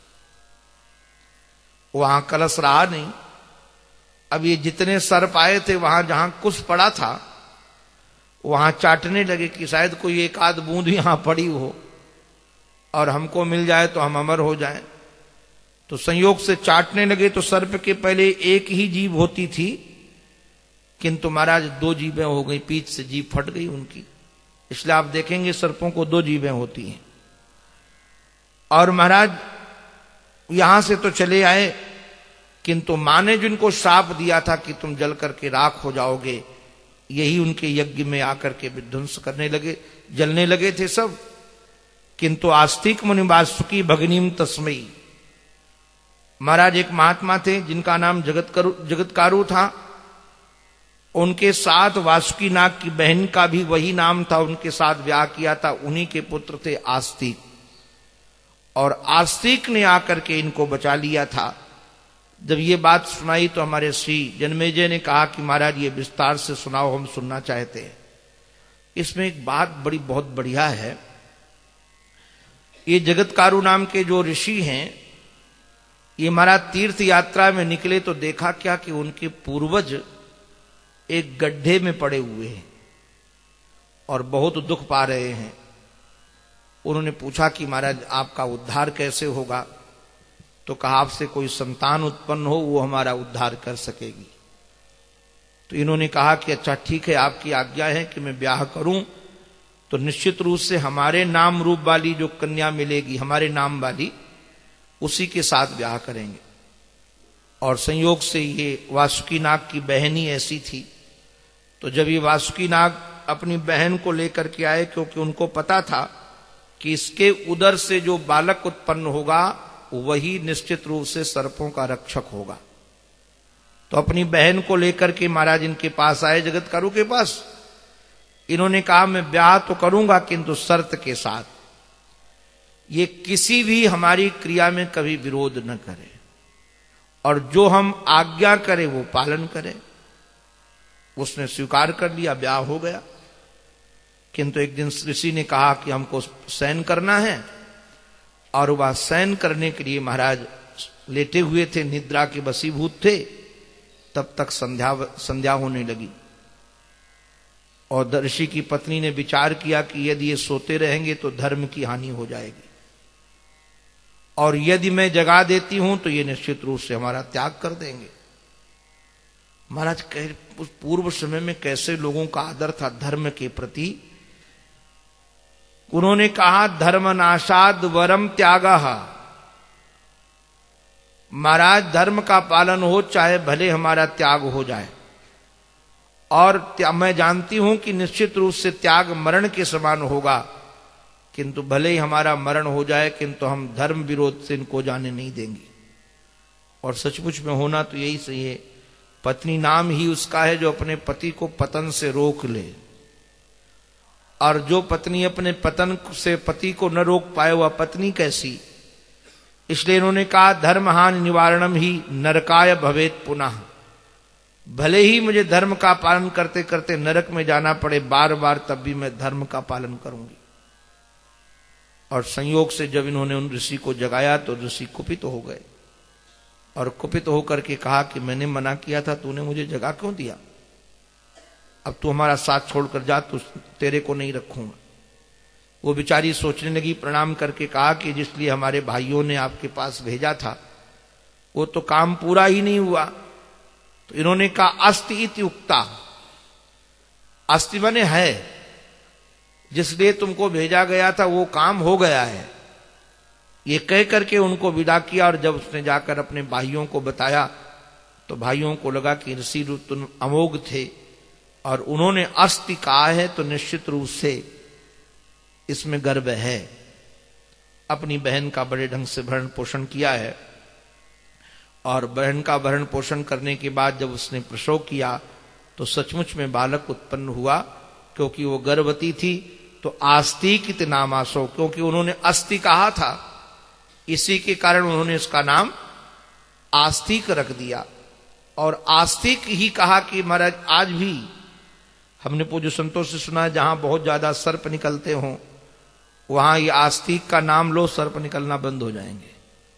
वहां कलश रहा नहीं। अब ये जितने सर्प आए थे वहां जहां कुश पड़ा था वहां चाटने लगे कि शायद कोई एक आध बूंद यहां पड़ी हो और हमको मिल जाए तो हम अमर हो जाएं। तो संयोग से चाटने लगे तो सर्प के पहले एक ही जीभ होती थी, किंतु महाराज दो जीभें हो गई, पीठ से जीभ फट गई उनकी। इसलिए आप देखेंगे सर्पों को दो जीभें होती हैं। और महाराज यहां से तो चले आए, किंतु मां ने जिनको श्राप दिया था कि तुम जल करके राख हो जाओगे, यही उनके यज्ञ में आकर के विध्वंस करने लगे, जलने लगे थे सब। किंतु आस्तिक मुनि वासुकी भगनीम तस्मयी, महाराज एक महात्मा थे जिनका नाम जगतकारु जगतकारु था। उनके साथ वासुकी नाग की बहन का भी वही नाम था, उनके साथ ब्याह किया था। उन्हीं के पुत्र थे आस्तिक। और आस्तिक ने आकर के इनको बचा लिया था। जब ये बात सुनाई तो हमारे श्री जन्मेजय ने कहा कि महाराज ये विस्तार से सुनाओ, हम सुनना चाहते हैं। इसमें एक बात बड़ी बहुत बढ़िया है। ये जगतकारु नाम के जो ऋषि हैं, ये महाराज तीर्थ यात्रा में निकले तो देखा क्या कि उनके पूर्वज एक गड्ढे में पड़े हुए हैं और बहुत दुख पा रहे हैं। उन्होंने पूछा कि महाराज आपका उद्धार कैसे होगा? तो कहा आपसे कोई संतान उत्पन्न हो वो हमारा उद्धार कर सकेगी। तो इन्होंने कहा कि अच्छा ठीक है, आपकी आज्ञा है कि मैं ब्याह करूं तो निश्चित रूप से हमारे नाम रूप वाली जो कन्या मिलेगी, हमारे नाम वाली, उसी के साथ ब्याह करेंगे। और संयोग से ये वासुकी नाग की बहन ही ऐसी थी। तो जब ये वासुकी नाग अपनी बहन को लेकर के आए, क्योंकि उनको पता था कि इसके उदर से जो बालक उत्पन्न होगा वही निश्चित रूप से सर्पों का रक्षक होगा, तो अपनी बहन को लेकर के महाराज इनके पास आए, जगतकारु के पास। इन्होंने कहा मैं ब्याह तो करूंगा किंतु शर्त के साथ, ये किसी भी हमारी क्रिया में कभी विरोध न करे और जो हम आज्ञा करें वो पालन करे। उसने स्वीकार कर लिया, ब्याह हो गया। किंतु एक दिन ऋषि ने कहा कि हमको शयन करना है, और वह शयन करने के लिए महाराज लेटे हुए थे, निद्रा के वशीभूत थे, तब तक संध्या संध्या होने लगी। और ऋषि की पत्नी ने विचार किया कि यदि ये सोते रहेंगे तो धर्म की हानि हो जाएगी, और यदि मैं जगा देती हूं तो ये निश्चित रूप से हमारा त्याग कर देंगे। महाराज कह, उस पूर्व समय में कैसे लोगों का आदर था धर्म के प्रति। उन्होंने कहा धर्मनाशाद वरम त्यागः, महाराज धर्म का पालन हो चाहे भले हमारा त्याग हो जाए, और मैं जानती हूं कि निश्चित रूप से त्याग मरण के समान होगा, किंतु भले ही हमारा मरण हो जाए किंतु हम धर्म विरोध से इनको जाने नहीं देंगे। और सचमुच में होना तो यही सही है। पत्नी नाम ही उसका है जो अपने पति को पतन से रोक ले, और जो पत्नी अपने पतन से पति को न रोक पाए वह पत्नी कैसी। इसलिए इन्होंने कहा धर्महानि निवारणम ही नरकाय भवेत पुनः, भले ही मुझे धर्म का पालन करते करते नरक में जाना पड़े बार बार, तब भी मैं धर्म का पालन करूंगी। और संयोग से जब इन्होंने उन ऋषि को जगाया तो ऋषि कुपित हो गए, और कुपित होकर के कहा कि मैंने मना किया था, तूने मुझे जगा क्यों दिया, अब तू हमारा साथ छोड़कर जा, तो तेरे को नहीं रखूंगा। वो बेचारी सोचने लगी, प्रणाम करके कहा कि जिसलिए हमारे भाइयों ने आपके पास भेजा था वो तो काम पूरा ही नहीं हुआ। तो इन्होंने कहा अस्ति इति उक्ता, अस्ति माने है, जिसलिए तुमको भेजा गया था वो काम हो गया है, ये कह करके उनको विदा किया। और जब उसने जाकर अपने भाइयों को बताया तो भाइयों को लगा कि ऋषि तुम अमोघ थे, और उन्होंने अस्ति कहा है तो निश्चित रूप से इसमें गर्व है। अपनी बहन का बड़े ढंग से भरण पोषण किया है, और बहन का भरण पोषण करने के बाद जब उसने प्रसव किया तो सचमुच में बालक उत्पन्न हुआ। क्योंकि वो गर्भवती थी तो आस्तिक नामासो, क्योंकि उन्होंने अस्ति कहा था, इसी के कारण उन्होंने इसका नाम आस्तिक रख दिया। और आस्तिक ही कहा कि महाराज आज भी हमने पूज्य संतों से सुना है, जहां बहुत ज्यादा सर्प निकलते हों वहां ये आस्तिक का नाम लो, सर्प निकलना बंद हो जाएंगे।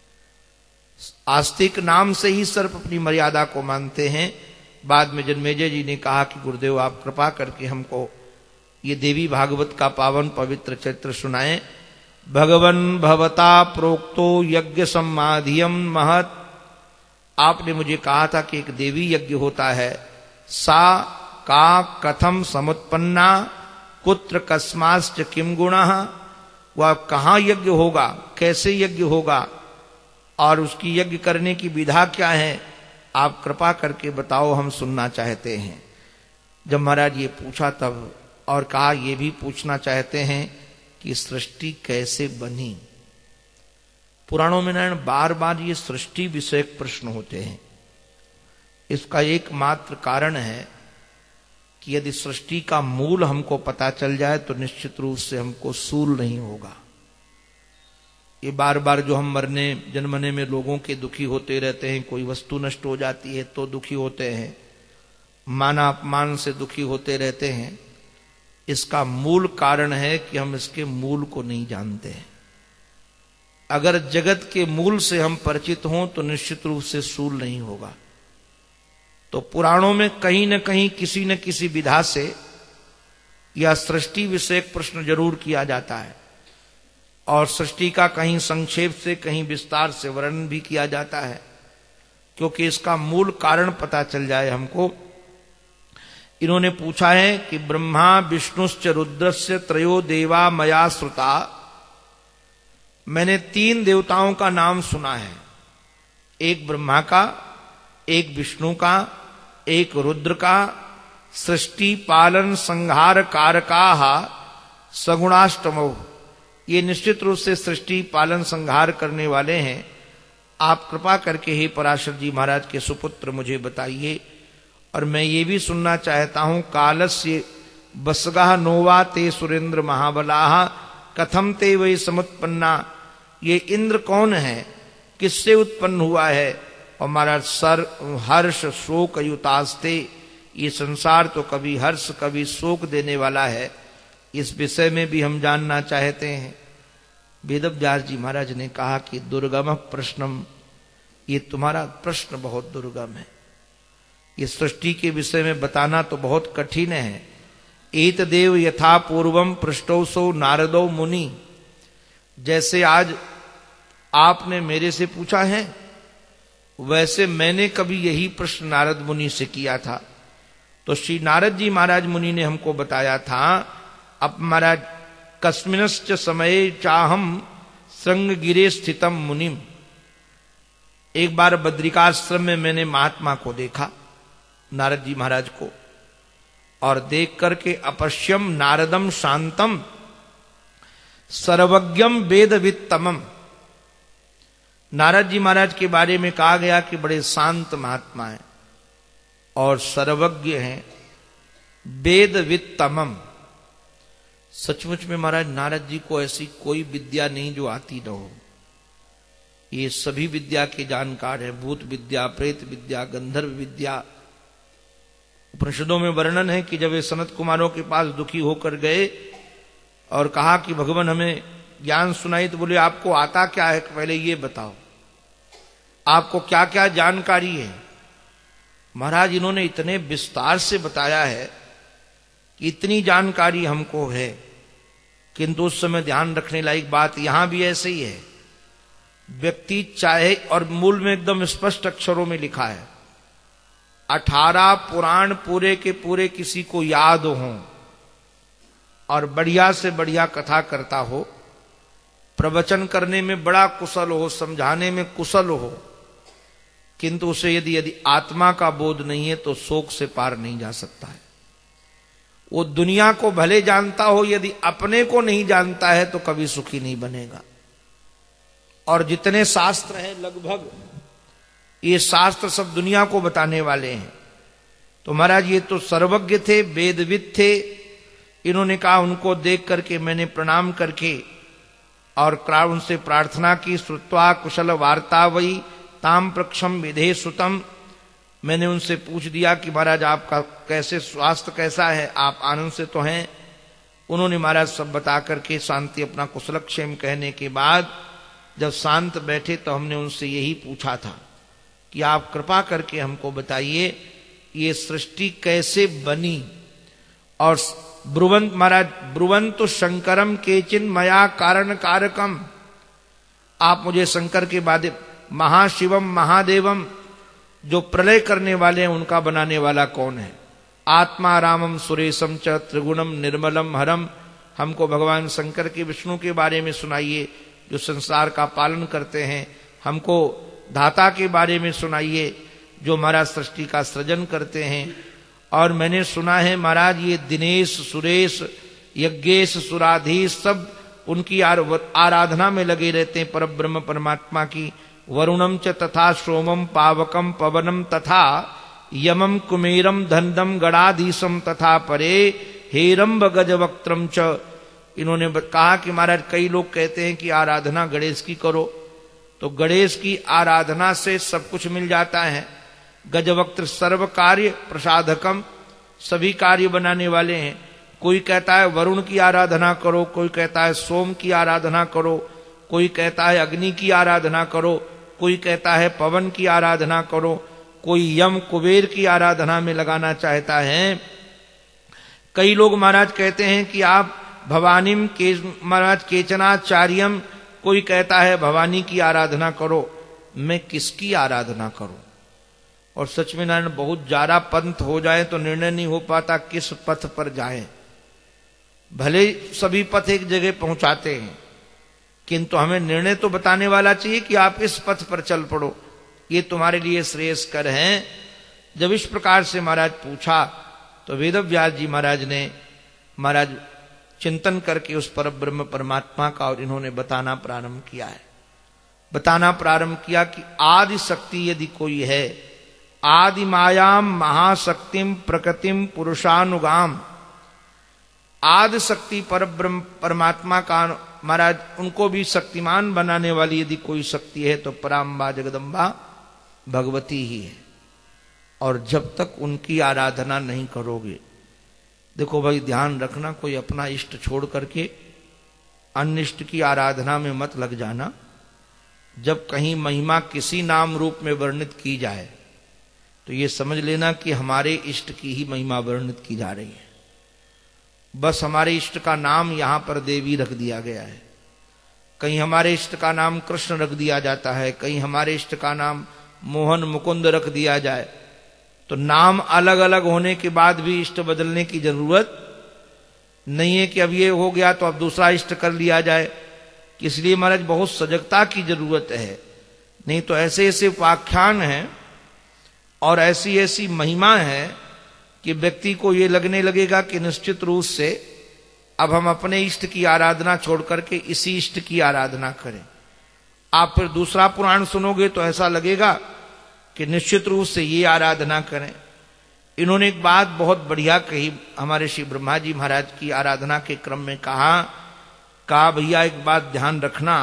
आस्तिक नाम से ही सर्प अपनी मर्यादा को मानते हैं। बाद में जन्मेजय जी ने कहा कि गुरुदेव आप कृपा करके हमको ये देवी भागवत का पावन पवित्र चरित्र सुनाएं। भगवन भवता प्रोक्तो यज्ञ सम्माधियम महत, आपने मुझे कहा था कि एक देवी यज्ञ होता है, सा का कथम समुत्पन्ना कुत्र कस्माश्च किम गुणः, वह कहाँ यज्ञ होगा, कैसे यज्ञ होगा, और उसकी यज्ञ करने की विधा क्या है, आप कृपा करके बताओ, हम सुनना चाहते हैं। जब महाराज ये पूछा तब और कहा ये भी पूछना चाहते हैं कि सृष्टि कैसे बनी। पुराणों में नारायण बार बार ये सृष्टि विषयक प्रश्न होते हैं। इसका एकमात्र कारण है कि यदि सृष्टि का मूल हमको पता चल जाए तो निश्चित रूप से हमको सूल नहीं होगा। ये बार बार जो हम मरने जन्मने में लोगों के दुखी होते रहते हैं, कोई वस्तु नष्ट हो जाती है तो दुखी होते हैं, माना अपमान से दुखी होते रहते हैं, इसका मूल कारण है कि हम इसके मूल को नहीं जानते हैं। अगर जगत के मूल से हम परिचित हों तो निश्चित रूप से सूल नहीं होगा। तो पुराणों में कहीं न कहीं किसी न किसी विधा से यह सृष्टि विषयक प्रश्न जरूर किया जाता है, और सृष्टि का कहीं संक्षेप से कहीं विस्तार से वर्णन भी किया जाता है, क्योंकि इसका मूल कारण पता चल जाए हमको। इन्होंने पूछा है कि ब्रह्मा विष्णुश्च रुद्रस्य त्रयो देवा मया श्रुता, मैंने तीन देवताओं का नाम सुना है, एक ब्रह्मा का, एक विष्णु का, एक रुद्र का, सृष्टि पालन संहार कारकाः सगुणाष्टमो, ये निश्चित रूप से सृष्टि पालन संहार करने वाले हैं। आप कृपा करके हे पराशर जी महाराज के सुपुत्र मुझे बताइए। और मैं ये भी सुनना चाहता हूं, कालस्य बसगः नोवा ते सुरेंद्र महाबलाः कथम ते वै समुत्पन्ना, ये इंद्र कौन है, किससे उत्पन्न हुआ है। और महाराज सर हर्ष शोक युतास्ते, ये संसार तो कभी हर्ष कभी शोक देने वाला है, इस विषय में भी हम जानना चाहते हैं। वेदव्यास जी महाराज ने कहा कि दुर्गम प्रश्नम ये तुम्हारा प्रश्न बहुत दुर्गम है। ये सृष्टि के विषय में बताना तो बहुत कठिन है। एतदेव यथा पूर्वम पृष्ठोसो नारदो मुनि, जैसे आज आपने मेरे से पूछा है वैसे मैंने कभी यही प्रश्न नारद मुनि से किया था। तो श्री नारद जी महाराज मुनि ने हमको बताया था, अब महाराज कस्मिनश्च समये चाहम श्रृंगगिरे स्थितम मुनिम, एक बार बद्रिकाश्रम में मैंने महात्मा को देखा, नारद जी महाराज को, और देख करके अपश्यम नारदम शांतम सर्वज्ञम वेदवित्तमम, नारद जी महाराज के बारे में कहा गया कि बड़े शांत महात्मा हैं और सर्वज्ञ हैं, वेदवित्तमम। सचमुच में महाराज नारद जी को ऐसी कोई विद्या नहीं जो आती न हो, ये सभी विद्या के जानकार है, भूत विद्या, प्रेत विद्या, गंधर्व विद्या। उपनिषदों में वर्णन है कि जब वे सनत कुमारों के पास दुखी होकर गए और कहा कि भगवान हमें ज्ञान सुनाई, तो बोले आपको आता क्या है, पहले ये बताओ आपको क्या क्या जानकारी है। महाराज इन्होंने इतने विस्तार से बताया है कि इतनी जानकारी हमको है, किंतु उस समय ध्यान रखने लायक बात यहां भी ऐसे ही है। व्यक्ति चाहे, और मूल में एकदम स्पष्ट अक्षरों में लिखा है, अठारह पुराण पूरे के पूरे किसी को याद हो और बढ़िया से बढ़िया कथा करता हो, प्रवचन करने में बड़ा कुशल हो, समझाने में कुशल हो, किंतु उसे यदि यदि आत्मा का बोध नहीं है तो शोक से पार नहीं जा सकता है। वो दुनिया को भले जानता हो, यदि अपने को नहीं जानता है तो कभी सुखी नहीं बनेगा। और जितने शास्त्र हैं लगभग ये शास्त्र सब दुनिया को बताने वाले हैं। तो महाराज ये तो सर्वज्ञ थे, वेदविद थे। इन्होंने कहा, उनको देख करके मैंने प्रणाम करके और उनसे प्रार्थना की, श्रुत्वा कुशल वार्ता वही ताम प्रक्षम विधे सुतम, मैंने उनसे पूछ दिया कि महाराज आपका कैसे स्वास्थ्य कैसा है, आप आनंद से तो हैं। उन्होंने महाराज सब बता करके शांति अपना कुशलक्षेम कहने के बाद जब शांत बैठे तो हमने उनसे यही पूछा था कि आप कृपा करके हमको बताइए ये सृष्टि कैसे बनी। और ब्रुवंत महाराज ब्रुवंतु शंकरम केचिन मया कारण कारकम, आप मुझे शंकर के बाद महाशिवम महादेवम, जो प्रलय करने वाले हैं उनका बनाने वाला कौन है। आत्मा रामम सुरेशम च त्रिगुणम निर्मलम हरम, हमको भगवान शंकर के विष्णु के बारे में सुनाइए जो संसार का पालन करते हैं। हमको धाता के बारे में सुनाइए जो महाराज सृष्टि का सृजन करते हैं। और मैंने सुना है महाराज ये दिनेश सुरेश यज्ञेश सुराधीश सब उनकी आराधना में लगे रहते हैं, पर ब्रह्म परमात्मा की। वरुणम च तथा सोमम पावकम पवनम तथा यमम कुमेरम धनदम गणाधीशम तथा परे हेरंब गजवक्त्रम च। इन्होंने कहा कि महाराज कई लोग कहते हैं कि आराधना गणेश की करो, तो गणेश की आराधना से सब कुछ मिल जाता है। गजवक्त्र सर्व कार्य प्रसाधकम, सभी कार्य बनाने वाले हैं। कोई कहता है वरुण की आराधना करो, कोई कहता है सोम की आराधना करो, कोई कहता है अग्नि की आराधना करो, कोई कहता है पवन की आराधना करो, कोई यम कुबेर की आराधना में लगाना चाहता है। कई लोग महाराज कहते हैं कि आप भवानीम के महाराज केचनाचार्यम, कोई कहता है भवानी की आराधना करो। मैं किसकी आराधना करूं? और सच में नारायण बहुत ज्यादा पंथ हो जाए तो निर्णय नहीं हो पाता किस पथ पर जाए। भले सभी पथ एक जगह पहुंचाते हैं, किंतु हमें निर्णय तो बताने वाला चाहिए कि आप इस पथ पर चल पड़ो, ये तुम्हारे लिए श्रेयस्कर है। जब इस प्रकार से महाराज पूछा तो वेदव्यास जी महाराज ने महाराज चिंतन करके उस पर ब्रह्म परमात्मा का और इन्होंने बताना प्रारंभ किया है। बताना प्रारंभ किया कि आदि शक्ति यदि कोई है, आदि मायाम महाशक्तिम प्रकृतिम पुरुषानुगाम, आदि शक्ति पर ब्रह्म परमात्मा का महाराज उनको भी शक्तिमान बनाने वाली यदि कोई शक्ति है तो पराम्बा जगदम्बा भगवती ही है। और जब तक उनकी आराधना नहीं करोगे, देखो भाई ध्यान रखना, कोई अपना इष्ट छोड़ करके अन्य इष्ट की आराधना में मत लग जाना। जब कहीं महिमा किसी नाम रूप में वर्णित की जाए तो ये समझ लेना कि हमारे इष्ट की ही महिमा वर्णित की जा रही है। बस हमारे इष्ट का नाम यहां पर देवी रख दिया गया है, कहीं हमारे इष्ट का नाम कृष्ण रख दिया जाता है, कहीं हमारे इष्ट का नाम मोहन मुकुंद रख दिया जाए। तो नाम अलग अलग होने के बाद भी इष्ट बदलने की जरूरत नहीं है कि अब ये हो गया तो अब दूसरा इष्ट कर लिया जाए। इसलिए महाराज बहुत सजगता की जरूरत है, नहीं तो ऐसे ऐसे उपाख्यान हैं और ऐसी ऐसी महिमा है कि व्यक्ति को ये लगने लगेगा कि निश्चित रूप से अब हम अपने इष्ट की आराधना छोड़ करके इसी इष्ट की आराधना करें। आप फिर दूसरा पुराण सुनोगे तो ऐसा लगेगा कि निश्चित रूप से ये आराधना करें। इन्होंने एक बात बहुत बढ़िया कही, हमारे श्री ब्रह्मा जी महाराज की आराधना के क्रम में कहा कहा भैया एक बात ध्यान रखना,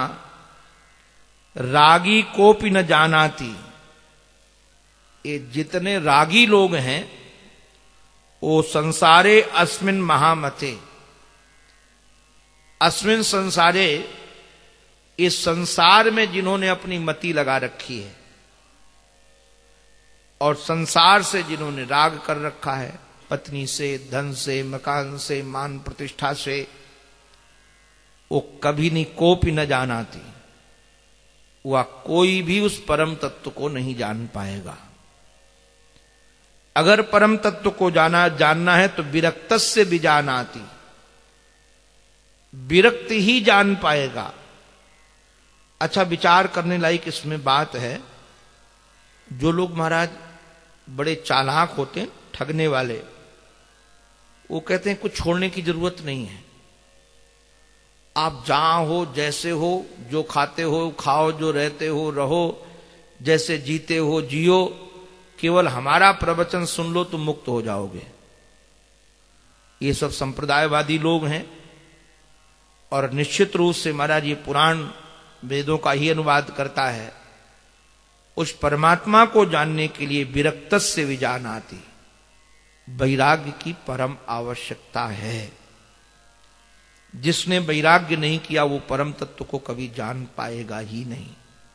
रागी कोपि न जानाति। ये जितने रागी लोग हैं वो संसारे अस्मिन महामते, अस्मिन संसारे, इस संसार में जिन्होंने अपनी मति लगा रखी है और संसार से जिन्होंने राग कर रखा है, पत्नी से, धन से, मकान से, मान प्रतिष्ठा से, वो कभी नहीं कोपि न जानाती, वह कोई भी उस परम तत्व को नहीं जान पाएगा। अगर परम तत्व को जाना जानना है तो विरक्तस्य विजानाति, विरक्त ही जान पाएगा। अच्छा, विचार करने लायक इसमें बात है, जो लोग महाराज बड़े चालाक होते हैं, ठगने वाले, वो कहते हैं कुछ छोड़ने की जरूरत नहीं है, आप जहां हो, जैसे हो, जो खाते हो खाओ, जो रहते हो रहो, जैसे जीते हो जियो, केवल हमारा प्रवचन सुन लो तो मुक्त हो जाओगे। ये सब संप्रदायवादी लोग हैं और निश्चित रूप से महाराज ये पुराण वेदों का ही अनुवाद करता है। उस परमात्मा को जानने के लिए विरक्तस्य विजानाति, वैराग्य की परम आवश्यकता है। जिसने वैराग्य नहीं किया वो परम तत्व को कभी जान पाएगा ही नहीं।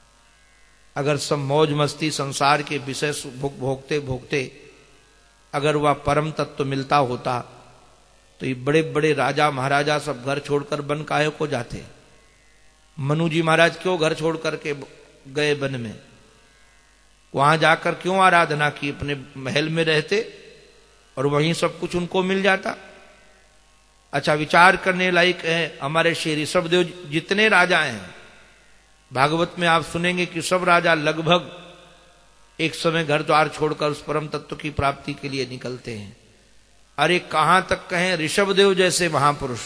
अगर सब मौज मस्ती संसार के विषय भोगते भोगते अगर वह परम तत्व मिलता होता तो ये बड़े बड़े राजा महाराजा सब घर छोड़कर वन काहे को जाते। मनु जी महाराज क्यों घर छोड़ करके गए वन में, वहां जाकर क्यों आराधना की, अपने महल में रहते और वहीं सब कुछ उनको मिल जाता। अच्छा, विचार करने लायक है, हमारे श्री ऋषभदेव जितने राजा हैं भागवत में आप सुनेंगे कि सब राजा लगभग एक समय घर द्वार छोड़कर उस परम तत्व की प्राप्ति के लिए निकलते हैं। अरे कहां तक कहें, ऋषभदेव जैसे महापुरुष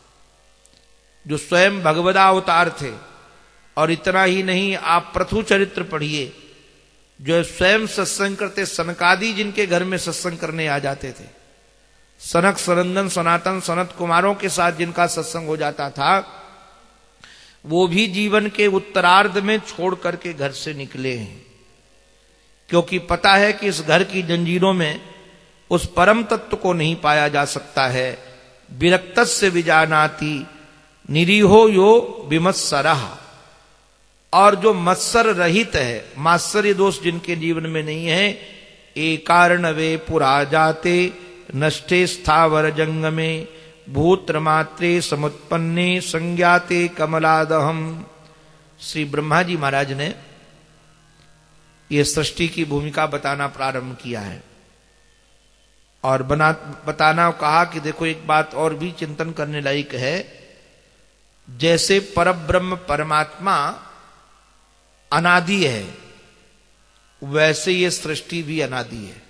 जो स्वयं भगवदावतार थे, और इतना ही नहीं, आप प्रथु चरित्र पढ़िए, जो स्वयं सत्संग करते, सनकादि जिनके घर में सत्संग करने आ जाते थे, सनक सनंदन सनातन सनत कुमारों के साथ जिनका सत्संग हो जाता था, वो भी जीवन के उत्तरार्ध में छोड़ करके घर से निकले हैं, क्योंकि पता है कि इस घर की जंजीरों में उस परम तत्व को नहीं पाया जा सकता है। विरक्तस्य विजानाति निरीहो यो विमत्सरः, और जो मत्सर रहित है, मात्सर्य दोष जिनके जीवन में नहीं है, एकारण वे पुरा जाते नष्टे स्थावर जंगमे भूत्र मात्रे समुत्पन्ने संज्ञाते कमलादहम। श्री ब्रह्मा जी महाराज ने यह सृष्टि की भूमिका बताना प्रारंभ किया है और बना बताना कहा कि देखो एक बात और भी चिंतन करने लायक है। जैसे परब्रह्म परमात्मा अनादि है, वैसे ये सृष्टि भी अनादि है।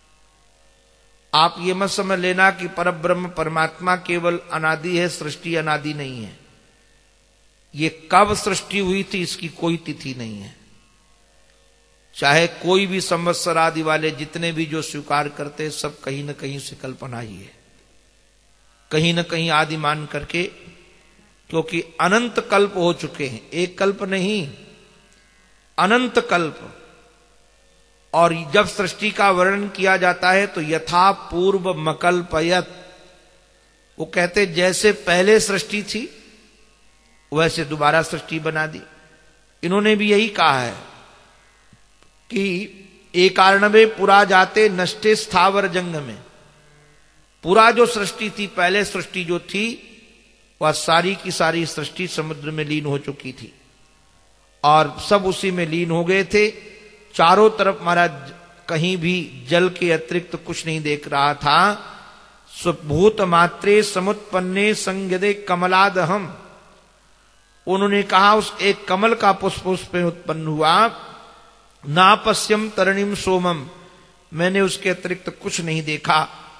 आप ये मत समझ लेना कि परब्रह्म परमात्मा केवल अनादि है, सृष्टि अनादि नहीं है। ये कब सृष्टि हुई थी इसकी कोई तिथि नहीं है। चाहे कोई भी संवत्सर आदि वाले जितने भी जो स्वीकार करते, सब कहीं न कहीं से कल्पना ही है, कहीं न कहीं आदि मान करके, क्योंकि अनंत कल्प हो चुके हैं, एक कल्प नहीं, अनंत कल्प। और जब सृष्टि का वर्णन किया जाता है तो यथा पूर्व मकल्पयत, वो कहते जैसे पहले सृष्टि थी वैसे दोबारा सृष्टि बना दी। इन्होंने भी यही कहा है कि एकार्णवे पुरा जाते नष्टे स्थावर जंग में। पूरा जो सृष्टि थी, पहले सृष्टि जो थी, वह सारी की सारी सृष्टि समुद्र में लीन हो चुकी थी और सब उसी में लीन हो गए थे। चारों तरफ महाराज कहीं भी जल के अतिरिक्त कुछ नहीं देख रहा था। स्वभूत मात्रे समुत्पन्ने संगदे कमलादहम। उन्होंने कहा उस एक कमल का पुष्प उस पे उत्पन्न हुआ। नापस्यम तरणिम सोमम, मैंने उसके अतिरिक्त कुछ नहीं देखा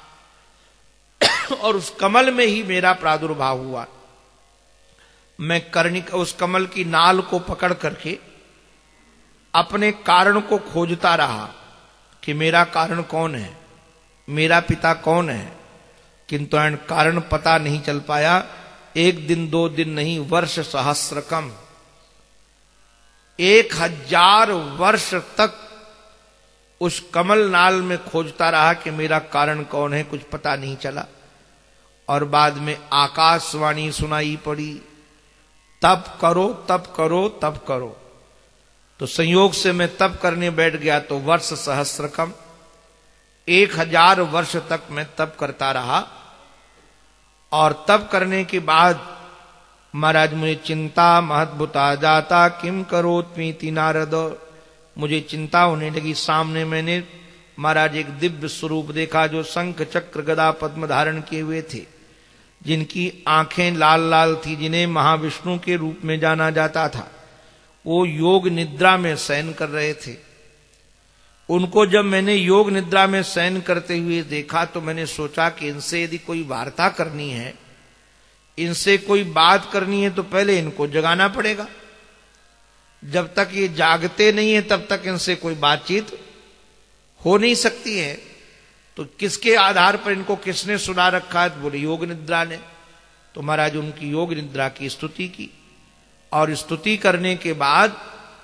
और उस कमल में ही मेरा प्रादुर्भाव हुआ। मैं कर्णिक उस कमल की नाल को पकड़ करके अपने कारण को खोजता रहा कि मेरा कारण कौन है, मेरा पिता कौन है, किंतु कारण पता नहीं चल पाया। एक दिन दो दिन नहीं, वर्ष सहस्रकम, एक हजार वर्ष तक उस कमल नाल में खोजता रहा कि मेरा कारण कौन है, कुछ पता नहीं चला। और बाद में आकाशवाणी सुनाई पड़ी, तप करो तप करो तप करो। तो संयोग से मैं तप करने बैठ गया तो वर्ष सहस्रकम, एक हजार वर्ष तक मैं तप करता रहा। और तप करने के बाद महाराज मुझे चिंता महद्भुता जाता किम करोत्मीति नारद, मुझे चिंता होने लगी। सामने मैंने महाराज एक दिव्य स्वरूप देखा जो शंख चक्र गदा पद्म धारण किए हुए थे, जिनकी आंखें लाल लाल थी, जिन्हें महाविष्णु के रूप में जाना जाता था। वो योग निद्रा में शयन कर रहे थे। उनको जब मैंने योग निद्रा में शयन करते हुए देखा तो मैंने सोचा कि इनसे यदि कोई वार्ता करनी है, इनसे कोई बात करनी है, तो पहले इनको जगाना पड़ेगा। जब तक ये जागते नहीं है तब तक इनसे कोई बातचीत हो नहीं सकती है। तो किसके आधार पर इनको किसने सुना रखा है? बोले योग निद्रा ने। तो महाराज उनकी योग निद्रा की स्तुति की और स्तुति करने के बाद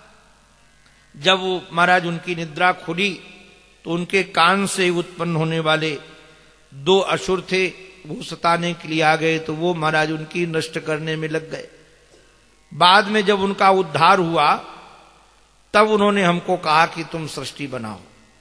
जब वो महाराज उनकी निद्रा खुली तो उनके कान से उत्पन्न होने वाले दो असुर थे, वो सताने के लिए आ गए। तो वो महाराज उनकी नष्ट करने में लग गए। बाद में जब उनका उद्धार हुआ तब उन्होंने हमको कहा कि तुम सृष्टि बनाओ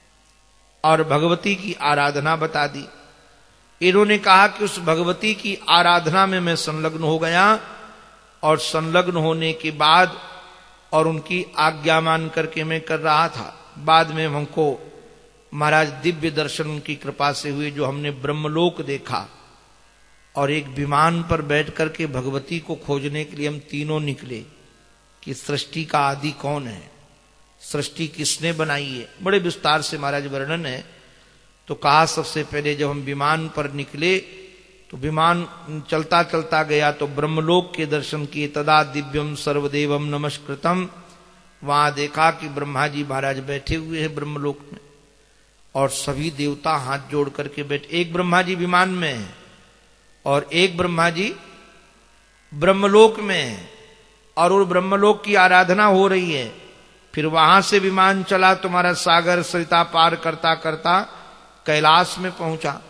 और भगवती की आराधना बता दी। इन्होंने कहा कि उस भगवती की आराधना में मैं संलग्न हो गया और संलग्न होने के बाद और उनकी आज्ञा मान करके मैं कर रहा था। बाद में हमको महाराज दिव्य दर्शन उनकी कृपा से हुए, जो हमने ब्रह्मलोक देखा और एक विमान पर बैठ करके भगवती को खोजने के लिए हम तीनों निकले कि सृष्टि का आदि कौन है, सृष्टि किसने बनाई है। बड़े विस्तार से महाराज वर्णन है। तो कहा सबसे पहले जब हम विमान पर निकले तो विमान चलता चलता गया तो ब्रह्मलोक के दर्शन किए। तदा दिव्यम सर्वदेवम नमस्कृतम, वहां देखा कि ब्रह्मा जी महाराज बैठे हुए हैं ब्रह्मलोक में और सभी देवता हाथ जोड़ करके बैठे। एक ब्रह्मा जी विमान में है और एक ब्रह्मा जी ब्रह्मलोक में है और वो ब्रह्मलोक की आराधना हो रही है। फिर वहां से विमान चला, तुम्हारा सागर सरिता पार करता करता कैलाश में पहुंचा।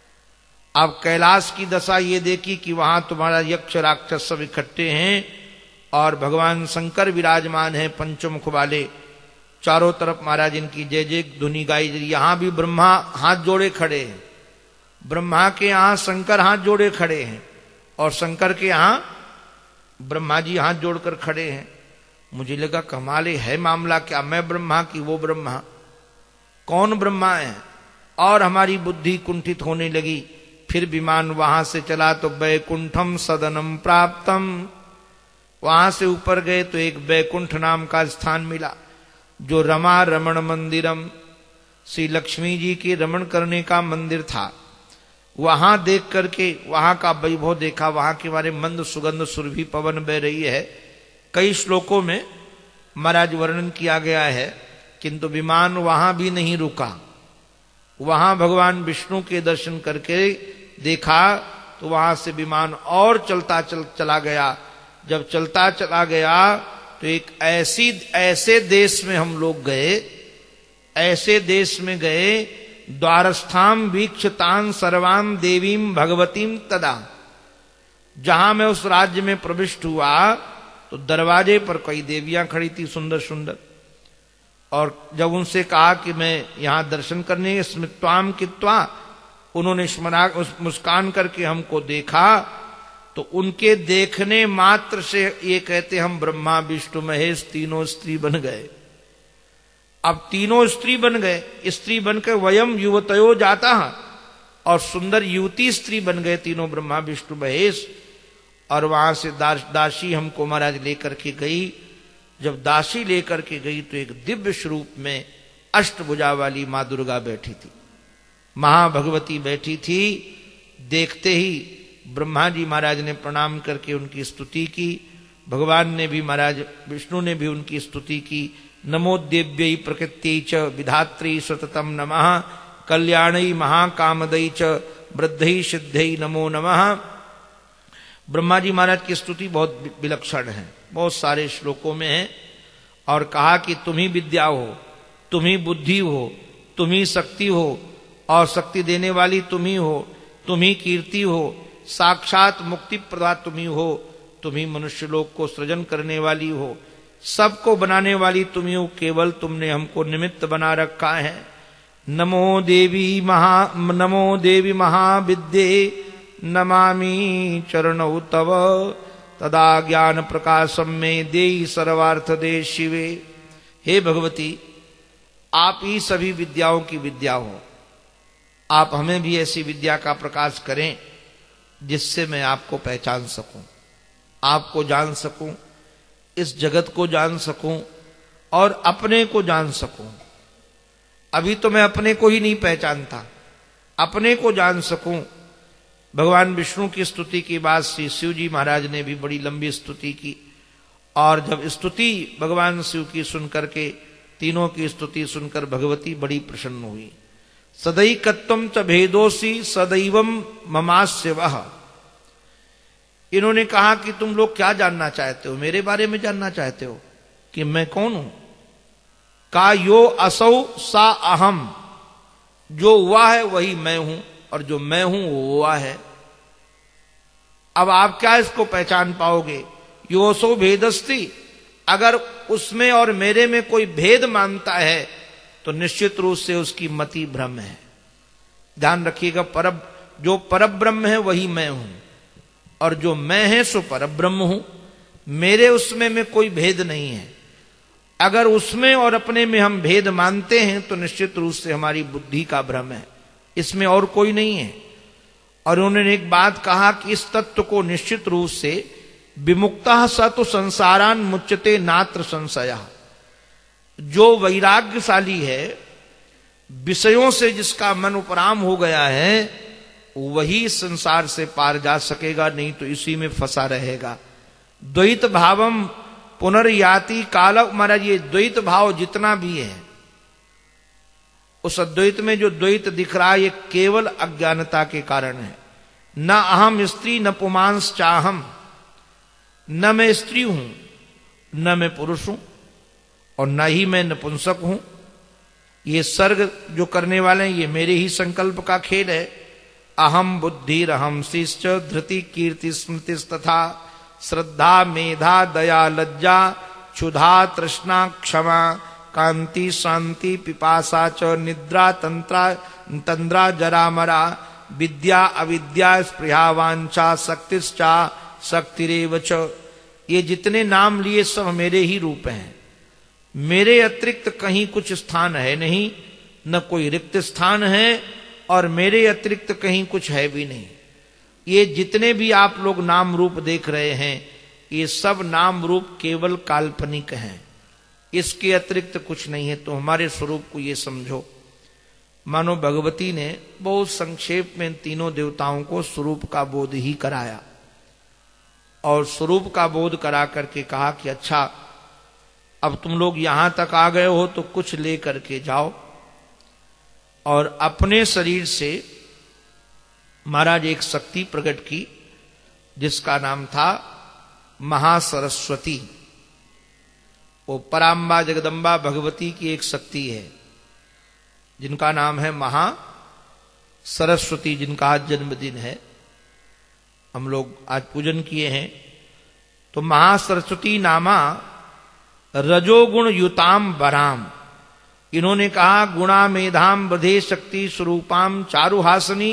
अब कैलाश की दशा ये देखी कि वहां तुम्हारा यक्ष राक्षस सब इकट्ठे हैं और भगवान शंकर विराजमान है पंचमुख वाले। चारों तरफ महाराज इनकी जय जय धुनी गाई। यहां भी ब्रह्मा हाथ जोड़े खड़े हैं, ब्रह्मा के यहां शंकर हाथ जोड़े खड़े हैं और शंकर के यहां ब्रह्मा जी हाथ जोड़कर खड़े हैं। मुझे लगा कमाल है मामला, क्या मैं ब्रह्मा की वो ब्रह्मा, कौन ब्रह्मा है? और हमारी बुद्धि कुंठित होने लगी। फिर विमान वहां से चला तो बैकुंठम सदनम प्राप्तम, वहां से ऊपर गए तो एक बैकुंठ नाम का स्थान मिला जो रमा रमण मंदिरम, श्री लक्ष्मी जी के रमण करने का मंदिर था। वहां देख करके वहां का वैभव देखा, वहां के बारे मंद सुगंध सुरभि पवन बह रही है। कई श्लोकों में महाराज वर्णन किया गया है, किंतु विमान वहां भी नहीं रुका। वहां भगवान विष्णु के दर्शन करके देखा तो वहां से विमान और चलता चल चला गया। जब चलता चला गया तो एक ऐसी ऐसे देश में हम लोग गए, ऐसे देश में गए, द्वारस्थाम वीक्षतान सर्वाम देवीम भगवतीम तदा, जहां मैं उस राज्य में प्रविष्ट हुआ तो दरवाजे पर कई देवियां खड़ी थी सुंदर सुंदर। और जब उनसे कहा कि मैं यहां दर्शन करने स्मृत्वाम कित्वा, उन्होंने स्मरा मुस्कान करके हमको देखा, तो उनके देखने मात्र से ये कहते हम ब्रह्मा विष्णु महेश तीनों स्त्री बन गए। अब तीनों स्त्री बन गए, स्त्री बनकर वयम युवतयो जाता, और सुंदर युवती स्त्री बन गए तीनों ब्रह्मा विष्णु महेश। और वहां से दास, दासी हमको महाराज लेकर के गई। जब दासी लेकर के गई तो एक दिव्य स्वरूप में अष्टभुजा वाली मां दुर्गा बैठी थी, महाभगवती बैठी थी। देखते ही ब्रह्मा जी महाराज ने प्रणाम करके उनकी स्तुति की, भगवान ने भी महाराज विष्णु ने भी उनकी स्तुति की। नमो देव्यै प्रकृत्यै च विधात्री सततम नमः, कल्याणै महाकामदै च वृद्धै सिद्धै नमो नमः। ब्रह्मा जी महाराज की स्तुति बहुत विलक्षण है, बहुत सारे श्लोकों में है। और कहा कि तुम ही विद्या हो, तुम ही बुद्धि हो, तुम ही शक्ति हो, और शक्ति देने वाली तुम ही हो, तुम ही कीर्ति हो, साक्षात मुक्ति प्रदा तुम ही हो, तुम ही मनुष्य लोक को सृजन करने वाली हो, सबको बनाने वाली तुम ही हो, केवल तुमने हमको निमित्त बना रखा है। नमो देवी महा नमो देवी महाविद्ये नमामि चरणौ तव, तदा ज्ञान प्रकाशम में देई सर्वार्थ दे शिवे। हे भगवती, आप ही सभी विद्याओं की विद्या हो, आप हमें भी ऐसी विद्या का प्रकाश करें जिससे मैं आपको पहचान सकूं, आपको जान सकूं, इस जगत को जान सकूं और अपने को जान सकूं। अभी तो मैं अपने को ही नहीं पहचानता, अपने को जान सकूं। भगवान विष्णु की स्तुति की बात श्री शिव जी महाराज ने भी बड़ी लंबी स्तुति की। और जब स्तुति भगवान शिव की सुनकर के, तीनों की स्तुति सुनकर भगवती बड़ी प्रसन्न हुई। सदैकत्वम च भेदोसी सदैवम ममास्य वह। इन्होंने कहा कि तुम लोग क्या जानना चाहते हो, मेरे बारे में जानना चाहते हो कि मैं कौन हूं। का यो असौ सा अहम, जो हुआ है वही मैं हूं, और जो मैं हूं वो हुआ है। अब आप क्या इसको पहचान पाओगे। योसो भेदस्ति, अगर उसमें और मेरे में कोई भेद मानता है तो निश्चित रूप से उसकी मति भ्रम है। ध्यान रखिएगा, परब जो परब्रह्म है वही मैं हूं, और जो मैं है सो परब्रह्म हूं। मेरे उसमें में कोई भेद नहीं है। अगर उसमें और अपने में हम भेद मानते हैं तो निश्चित रूप से हमारी बुद्धि का भ्रम है, इसमें और कोई नहीं है। और उन्होंने एक बात कहा कि इस तत्व को निश्चित रूप से विमुक्तः स तो संसारान मुच्यते नात्र संशयः, जो वैराग्यशाली है, विषयों से जिसका मन उपराम हो गया है, वही संसार से पार जा सकेगा, नहीं तो इसी में फंसा रहेगा। द्वैत भावम पुनर्याति काल, महाराज ये द्वैत भाव जितना भी है, उस अद्वैत में जो द्वैत दिख रहा है ये केवल अज्ञानता के कारण है। न अहम स्त्री न पुमांस चाहम, न मैं स्त्री हूं न मैं पुरुष हूं और न ही मैं नपुंसक हूं। ये सर्ग जो करने वाले हैं ये मेरे ही संकल्प का खेल है। अहम बुद्धिरहम शिश्च धृति कीर्ति स्मृति तथा श्रद्धा मेधा दया लज्जा क्षुधा तृष्णा क्षमा कांति शांति पिपासा च निद्रा तंत्रा तंद्रा जरा मरा विद्या अविद्या स्पृहा वांछा शक्तिश्चा शक्तिरेव च। ये जितने नाम लिए सब मेरे ही रूप हैं, मेरे अतिरिक्त कहीं कुछ स्थान है नहीं, न कोई रिक्त स्थान है और मेरे अतिरिक्त कहीं कुछ है भी नहीं। ये जितने भी आप लोग नाम रूप देख रहे हैं ये सब नाम रूप केवल काल्पनिक हैं, इसके अतिरिक्त कुछ नहीं है। तो हमारे स्वरूप को ये समझो। मानो भगवती ने बहुत संक्षेप में तीनों देवताओं को स्वरूप का बोध ही कराया और स्वरूप का बोध करा करके कहा कि अच्छा अब तुम लोग यहां तक आ गए हो तो कुछ ले करके जाओ। और अपने शरीर से महाराज एक शक्ति प्रकट की जिसका नाम था महासरस्वती। वो पराम्बा जगदम्बा भगवती की एक शक्ति है जिनका नाम है महा सरस्वती, जिनका आज जन्मदिन है। हम लोग आज पूजन किए हैं तो महासरस्वती नामा रजोगुण युताम बराम, इन्होंने कहा गुणा मेधाम बधे शक्ति स्वरूपाम चारुहासनी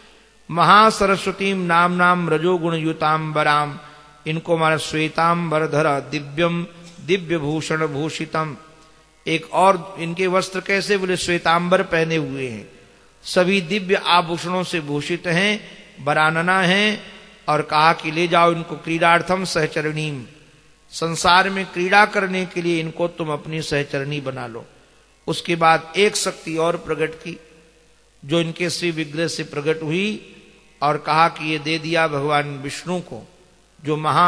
महासरस्वतीम नाम नाम रजोगुण युताम बराम। इनको हमारा श्वेतांबरधर दिव्यम दिव्य भूषण भूषितम। एक और इनके वस्त्र कैसे, बोले श्वेतांबर पहने हुए हैं, सभी दिव्य आभूषणों से भूषित हैं, बरानना हैं। और कहा कि ले जाओ इनको क्रीडार्थम सहचरणीम, संसार में क्रीड़ा करने के लिए इनको तुम अपनी सहचरणी बना लो। उसके बाद एक शक्ति और प्रकट की जो इनके श्री विग्रह से प्रकट हुई और कहा कि ये दे दिया भगवान विष्णु को जो महा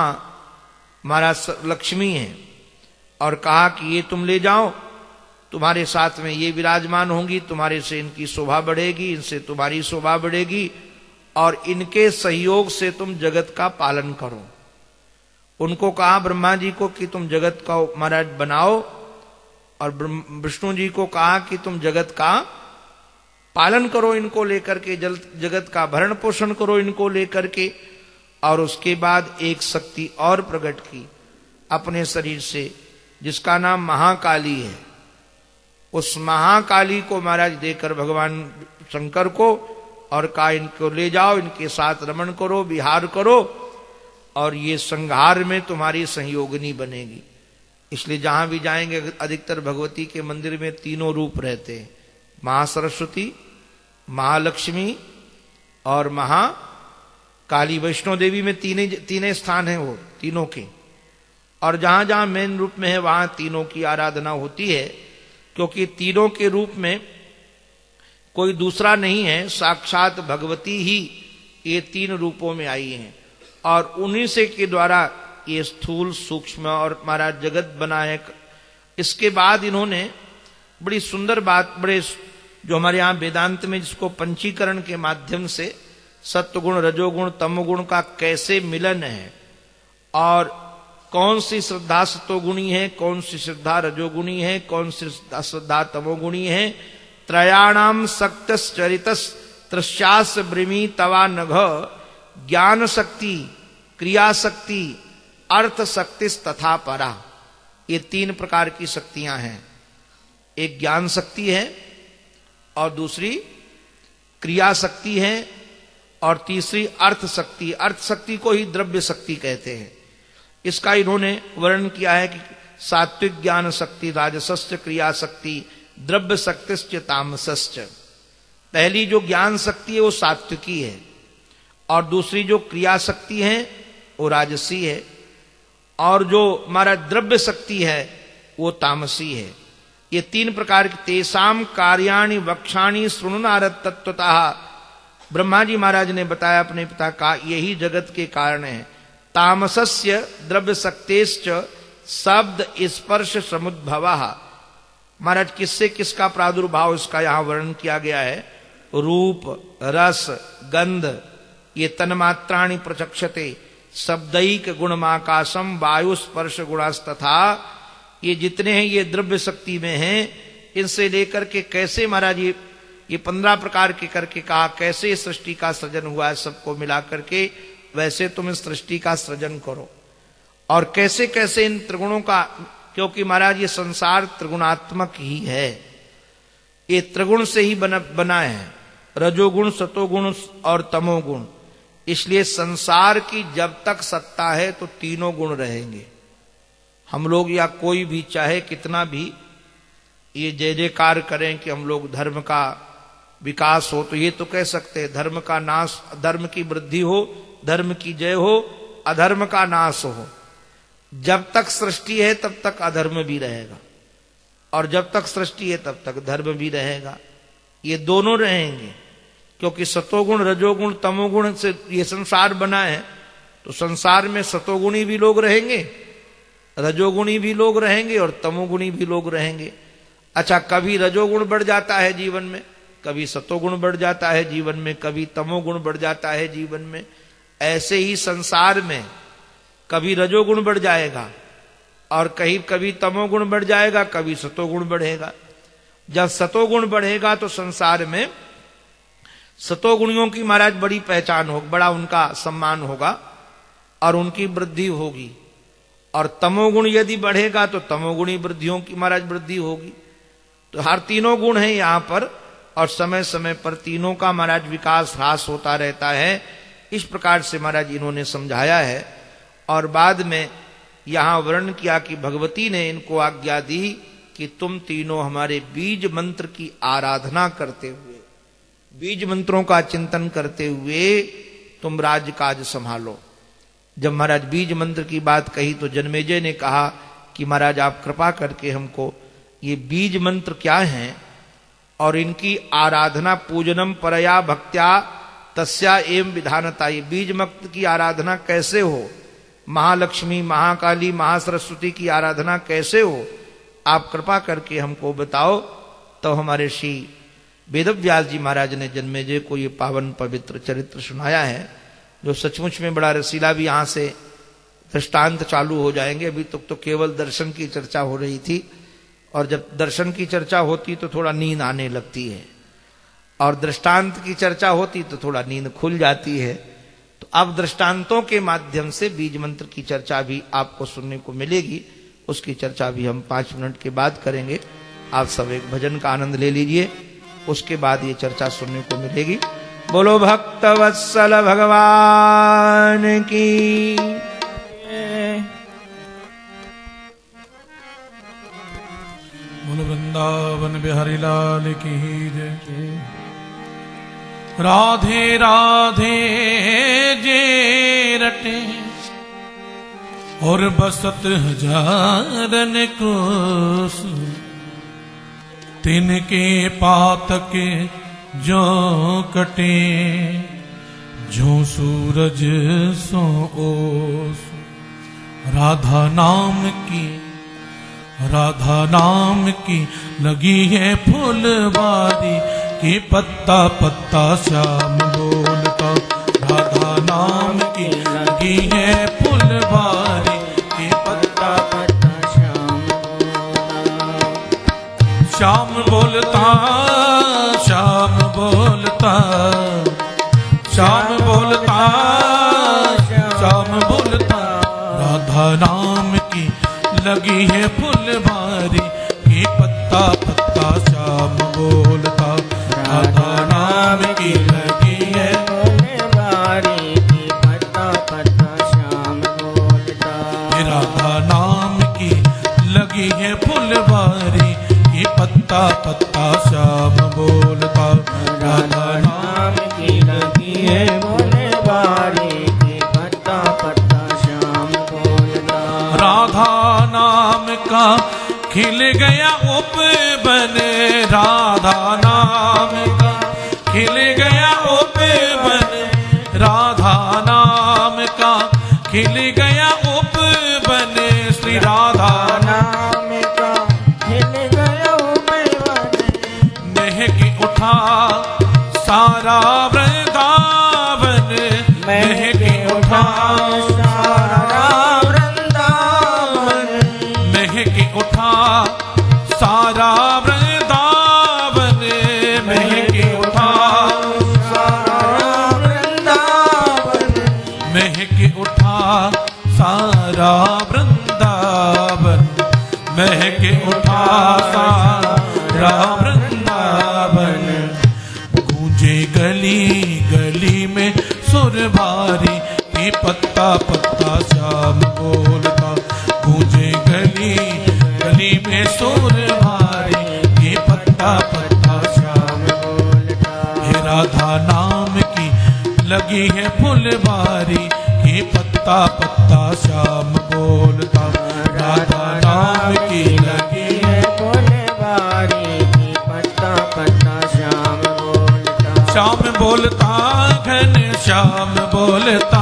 महाराज लक्ष्मी है, और कहा कि ये तुम ले जाओ, तुम्हारे साथ में ये विराजमान होंगी, तुम्हारे से इनकी शोभा बढ़ेगी, इनसे तुम्हारी शोभा बढ़ेगी, और इनके सहयोग से तुम जगत का पालन करो। उनको कहा ब्रह्मा जी को कि तुम जगत का महाराज बनाओ, और विष्णु जी को कहा कि तुम जगत का पालन करो, इनको लेकर के जल जगत का भरण पोषण करो इनको लेकर के। और उसके बाद एक शक्ति और प्रकट की अपने शरीर से, जिसका नाम महाकाली है। उस महाकाली को महाराज देकर भगवान शंकर को, और कहा इनको ले जाओ, इनके साथ रमण करो, विहार करो, और ये संहार में तुम्हारी सहयोगिनी बनेगी। इसलिए जहां भी जाएंगे अधिकतर भगवती के मंदिर में तीनों रूप रहते हैं, महासरस्वती, महालक्ष्मी और महाकाली। वैष्णो देवी में तीन तीन स्थान हैं वो तीनों के, और जहां जहां मेन रूप में है वहां तीनों की आराधना होती है, क्योंकि तीनों के रूप में कोई दूसरा नहीं है, साक्षात भगवती ही ये तीन रूपों में आई हैं, और उन्हीं से के द्वारा ये स्थूल सूक्ष्म और महाराज जगत बना है। इसके बाद इन्होंने बड़ी सुंदर बात, बड़े जो हमारे यहाँ वेदांत में जिसको पंचीकरण के माध्यम से सत्वगुण रजोगुण तमोगुण का कैसे मिलन है, और कौन सी श्रद्धा सत्वगुणी है, कौन सी श्रद्धा रजोगुणी है, कौन सी श्रद्धा तमोगुणी है। त्रयाणाम सक्तश्चरितस् त्रस्यास ब्रिमी तवा नघ ज्ञान शक्ति क्रिया शक्ति अर्थ शक्ति तथा परा। ये तीन प्रकार की शक्तियां हैं, एक ज्ञान शक्ति है और दूसरी क्रिया शक्ति है और तीसरी अर्थ शक्ति। अर्थ शक्ति को ही द्रव्य शक्ति कहते हैं। इसका इन्होंने वर्णन किया है कि सात्विक ज्ञान शक्ति राजसस्य क्रिया शक्ति द्रव्य शक्तिश्च तामसश्च। पहली जो ज्ञान शक्ति है वो सात्विकी है, और दूसरी जो क्रिया शक्ति है वो राजसी है, और जो हमारा द्रव्य शक्ति है वो तामसी है। ये तीन प्रकार के तेसाम कार्याणि वक्षाणि शृणुनारद तत्वतः। ब्रह्मा जी महाराज ने बताया अपने पिता का, यही जगत के कारण है। तामसस्य द्रव्य शक्तेश्च शब्द स्पर्श समुद्भवः। महाराज किससे किसका प्रादुर्भाव इसका यहां वर्णन किया गया है। रूप रस गंध ये तन्मात्राणि प्रचक्षते शब्दैक गुणमाकाशम वायु स्पर्श गुणस्तथा। ये जितने हैं ये द्रव्य शक्ति में हैं। इनसे लेकर के कैसे महाराज ये ये पंद्रह प्रकार के करके कहा कैसे सृष्टि का सृजन हुआ है, सबको मिला करके वैसे तुम इस सृष्टि का सृजन करो। और कैसे कैसे इन त्रिगुणों का, क्योंकि महाराज ये संसार त्रिगुणात्मक ही है, ये त्रिगुण से ही बना बना है, रजोगुण सतोगुण और तमोगुण। इसलिए संसार की जब तक सत्ता है तो तीनों गुण रहेंगे। हम लोग या कोई भी चाहे कितना भी ये जय जयकार करें कि हम लोग धर्म का विकास हो, तो ये तो कह सकते हैं धर्म का नाश, धर्म की वृद्धि हो, धर्म की जय हो, अधर्म का नाश हो। जब तक सृष्टि है तब तक अधर्म भी रहेगा, और जब तक सृष्टि है तब तक धर्म भी रहेगा। ये दोनों रहेंगे, क्योंकि सतोगुण रजोगुण तमोगुण से ये संसार बना है। तो संसार में सतोगुणी भी लोग रहेंगे, रजोगुणी भी लोग रहेंगे और तमोगुणी भी लोग रहेंगे। अच्छा, कभी रजोगुण बढ़ जाता है जीवन में, कभी सतोगुण बढ़ जाता है जीवन में, कभी तमोगुण बढ़ जाता है जीवन में। ऐसे ही संसार में कभी रजोगुण बढ़ जाएगा और कहीं कभी तमोगुण बढ़ जाएगा, कभी सतोगुण बढ़ेगा। जब सतोगुण बढ़ेगा तो संसार में सतोगुणियों की महाराज बड़ी पहचान होगी, बड़ा उनका सम्मान होगा और उनकी वृद्धि होगी। और तमोगुण यदि बढ़ेगा तो तमोगुणी वृद्धियों की महाराज वृद्धि होगी। तो हर तीनों गुण हैं यहां पर, और समय समय पर तीनों का महाराज विकास ह्रास होता रहता है। इस प्रकार से महाराज इन्होंने समझाया है। और बाद में यहां वर्णन किया कि भगवती ने इनको आज्ञा दी कि तुम तीनों हमारे बीज मंत्र की आराधना करते हुए, बीज मंत्रों का चिंतन करते हुए तुम राजकाज संभालो। जब महाराज बीज मंत्र की बात कही तो जन्मेजय ने कहा कि महाराज आप कृपा करके हमको ये बीज मंत्र क्या हैं और इनकी आराधना पूजनम परया भक्त्या तस्या एवं विधानता, ये बीज मंत्र की आराधना कैसे हो, महालक्ष्मी महाकाली महासरस्वती की आराधना कैसे हो, आप कृपा करके हमको बताओ। तो हमारे श्री वेदव्यास जी महाराज ने जन्मेजय को ये पावन पवित्र चरित्र सुनाया है, जो सचमुच में बड़ा रसीला। भी यहां से दृष्टांत चालू हो जाएंगे। अभी तक तो, तो केवल दर्शन की चर्चा हो रही थी, और जब दर्शन की चर्चा होती तो थोड़ा नींद आने लगती है, और दृष्टांत की चर्चा होती तो थोड़ा नींद खुल जाती है। तो अब दृष्टांतों के माध्यम से बीज मंत्र की चर्चा भी आपको सुनने को मिलेगी। उसकी चर्चा भी हम पांच मिनट के बाद करेंगे। आप सब एक भजन का आनंद ले लीजिए, उसके बाद ये चर्चा सुनने को मिलेगी। बोलो भक्त वत्सल भगवान की, बोलो वृंदावन बिहारी लाल की जय। राधे राधे जे रटे और बसत हजारन कोस, तिनके पातक जो कटे, जो सूरज सो ओस। राधा नाम की, राधा नाम की लगी है फुलवारी, कि पत्ता पत्ता श्याम बोलता। राधा नाम की लगी है फुलवारी, कि पत्ता पत्ता श्याम बोलता। श्याम बोलता श्याम बोलता, श्याम बोलता श्याम बोलता। राधा नाम की लगी है फुलवारी, कि पत्ता पत्ता श्याम बोलता। राधा नाम की लगी है फुलवारी, कि पत्ता पत्ता श्याम बोलता। राधा नाम की लगी है फुलवारी, कि पत्ता पत्ता श्याम बोलता। राधा नाम की लगी है फुलवारी, कि पत्ता पत्ता श्याम बोलता। राधा नाम का खिल गया उपवन, राधा नाम का खिल गया उपवन। राधा नाम का खिल गया उपवन, श्री राधा नाम का खिल गया उपवन। महक उठा सारा वृंदावन, महक उठा सारा वृंदावन। महक उठा सारा वृंदावन, महक उठा सारा वृंदावन। महक उठा सारा वृंदावन, महक उठा सारा वृंदावन। गूंजे गली गली में सुरभारी, कि पत्ता पत्ता श्याम बोलता। गूंजे गली गली में सुरभारी, कि पत्ता पत्ता श्याम बोलता। हे राधा नाम की लगी है फुलवारी, कि पत्ता पत्ता श्याम बोलता। राधा नाम की लगी है फुलवारी, कि पत्ता पत्ता श्याम बोलता। श्याम बोलता घन श्याम बोलता,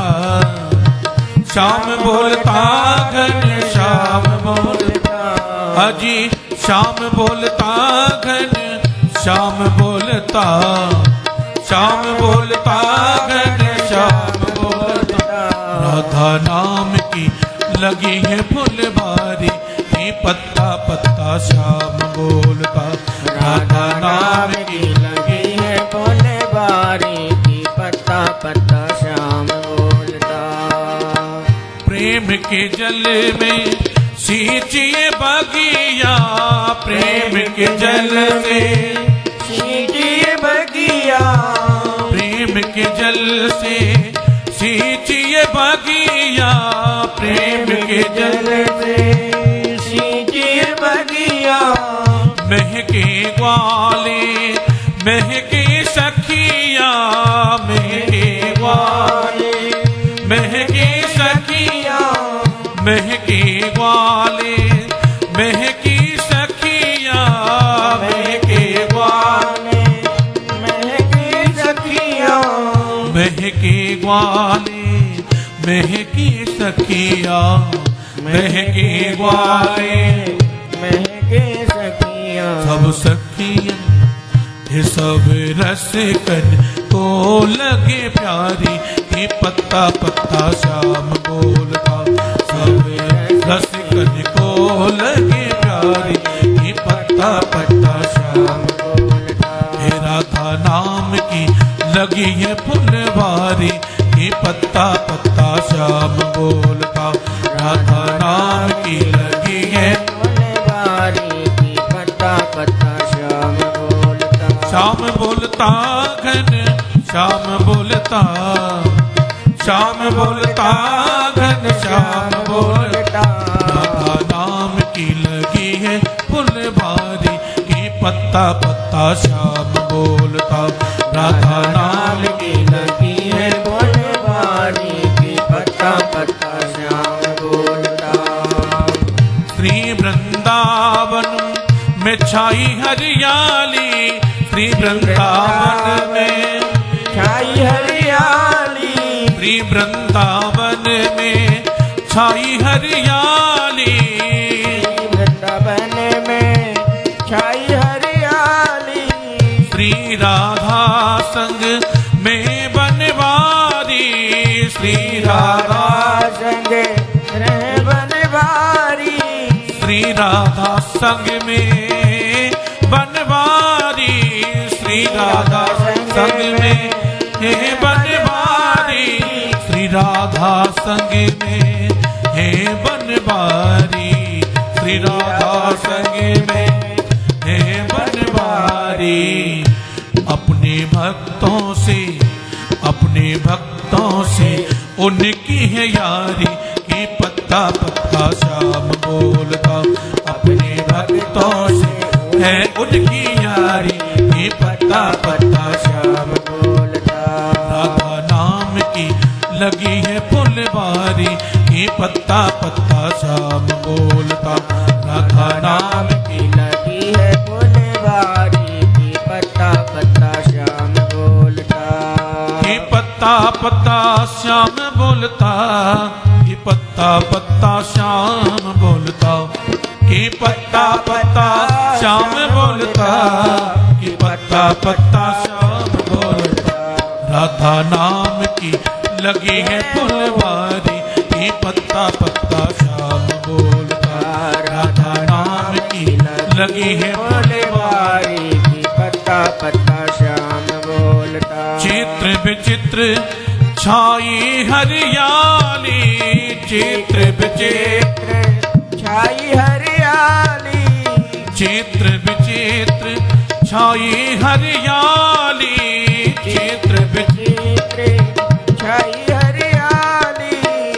श्याम बोलता घन श्याम बोलता। अजी श्याम बोलता घन श्याम बोलता, श्याम बोलता घन श्याम बोलता। राधा नाम की लगी है फुलवारी, कि पत्ता पत्ता श्याम बोलता। राधा नाम की लगी है फुलवारी, कि पत्ता पत्ता श्याम बोलता। प्रेम के जल में सींचिए बगिया, प्रेम के जल से सींचिए बगिया, प्रेम के जल से सींचिए बगिया, प्रेम के जल से सींचिए बगिया। महके ग्वाले महके सखिया, महके ग्वाले महके सखिया, महके ग्वाले महकी सखिया, महके ग्वाले महकी सखिया, महके ग्वाले महकी सखिया, महके ग्वाले महके सखिया। सब सखियन ये सब रस कन को लगे प्यारी, ये पत्ता पत्ता श्याम बोलता। सब रस कन को लगे प्यारी, ये पत्ता पत्ता श्याम बोलता। हे राधा नाम की लगी है फुलवारी, ये पत्ता पत्ता श्याम बोलता। राधा नाम की लगी है फुलवारी, की पत्ता पत्ता श्याम बोलता। श्याम बोलता घन श्याम बोलता, श्याम बोलता घन श्याम बोलता। राधा नाम की लगी है फुलवारी, की पत्ता पत्ता श्याम बोलता। राधा नाम की लगी है फुलवारी, की पत्ता पत्ता श्याम बोलता। श्री वृंदावन में छाई हरियाली, श्री वृंदावन में छाई हरियाली, श्री वृंदावन में छाई हरियाली। वृंदावन में छाई हरियाली, श्री राधा संग में बनवारी, श्री राधा संग रह बनवारी। श्री राधा संग में बनवारी, श्री राधा संग में है बनवारी। श्री राधा संग में है बनवारी, श्री राधा संग में है बनवारी। अपने भक्तों से अपने भक्तों से उनकी है यारी, कि पत्ता पत्ता श्याम बोलता। अपने भक्तों से है उनकी यारी, कि पत्ता पत्ता श्याम बोलता। राधा नाम की लगी है फुलवारी, कि पत्ता पत्ता श्याम बोलता। राधा नाम की लगी है फुलवारी, की पत्ता पत्ता श्याम बोलता। कि पत्ता पत्ता श्याम बोलता, कि पत्ता पत्ता श्याम बोलता। कि पत्ता पत्ता श्याम बोलता, कि पत्ता पत्ता श्याम बोलता। राधा नाम की लगी है फुलवारी, कि पत्ता पत्ता श्याम बोलता। राधा नाम की लगी है फुलवारी, की पत्ता पत्ता श्याम बोलता। चित्र विचित्र छाई हरियाली, चित्र विचित्र छाई हरियाली, चित्र विचित्र छाई हरियाली। चित्र चित्र छाई हरियाली,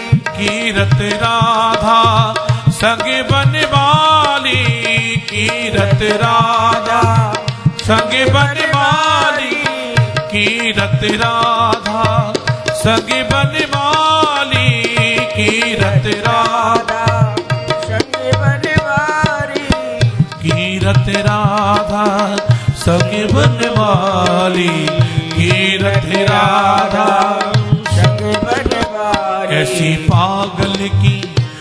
कीरत राधा संग बनवाली, कीरत राधा संग बनवाली। कीरत राधा संग बनवाली, कीरत राधा संग बनवारी। कीरत राधा संग बनवाली, कीरत राधा संग बनवारी। ऐसी पागल की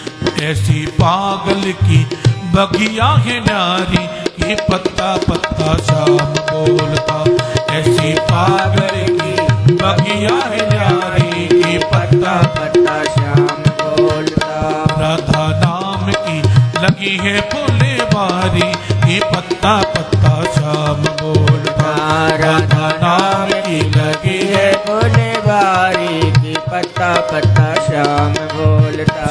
ऐसी पागल की बगिया है नारी, ये पत्ता पत्ता श्याम बोलता। ऐसी पागल की बगिया है नारी, ये पत्ता पत्ता श्याम बोलता। राधा नाम की लगी है फुलवारी, ये पत्ता पत्ता श्याम बोलता। राधा नाम की लगी है फुलवारी, की पत्ता पत्ता श्याम बोलता।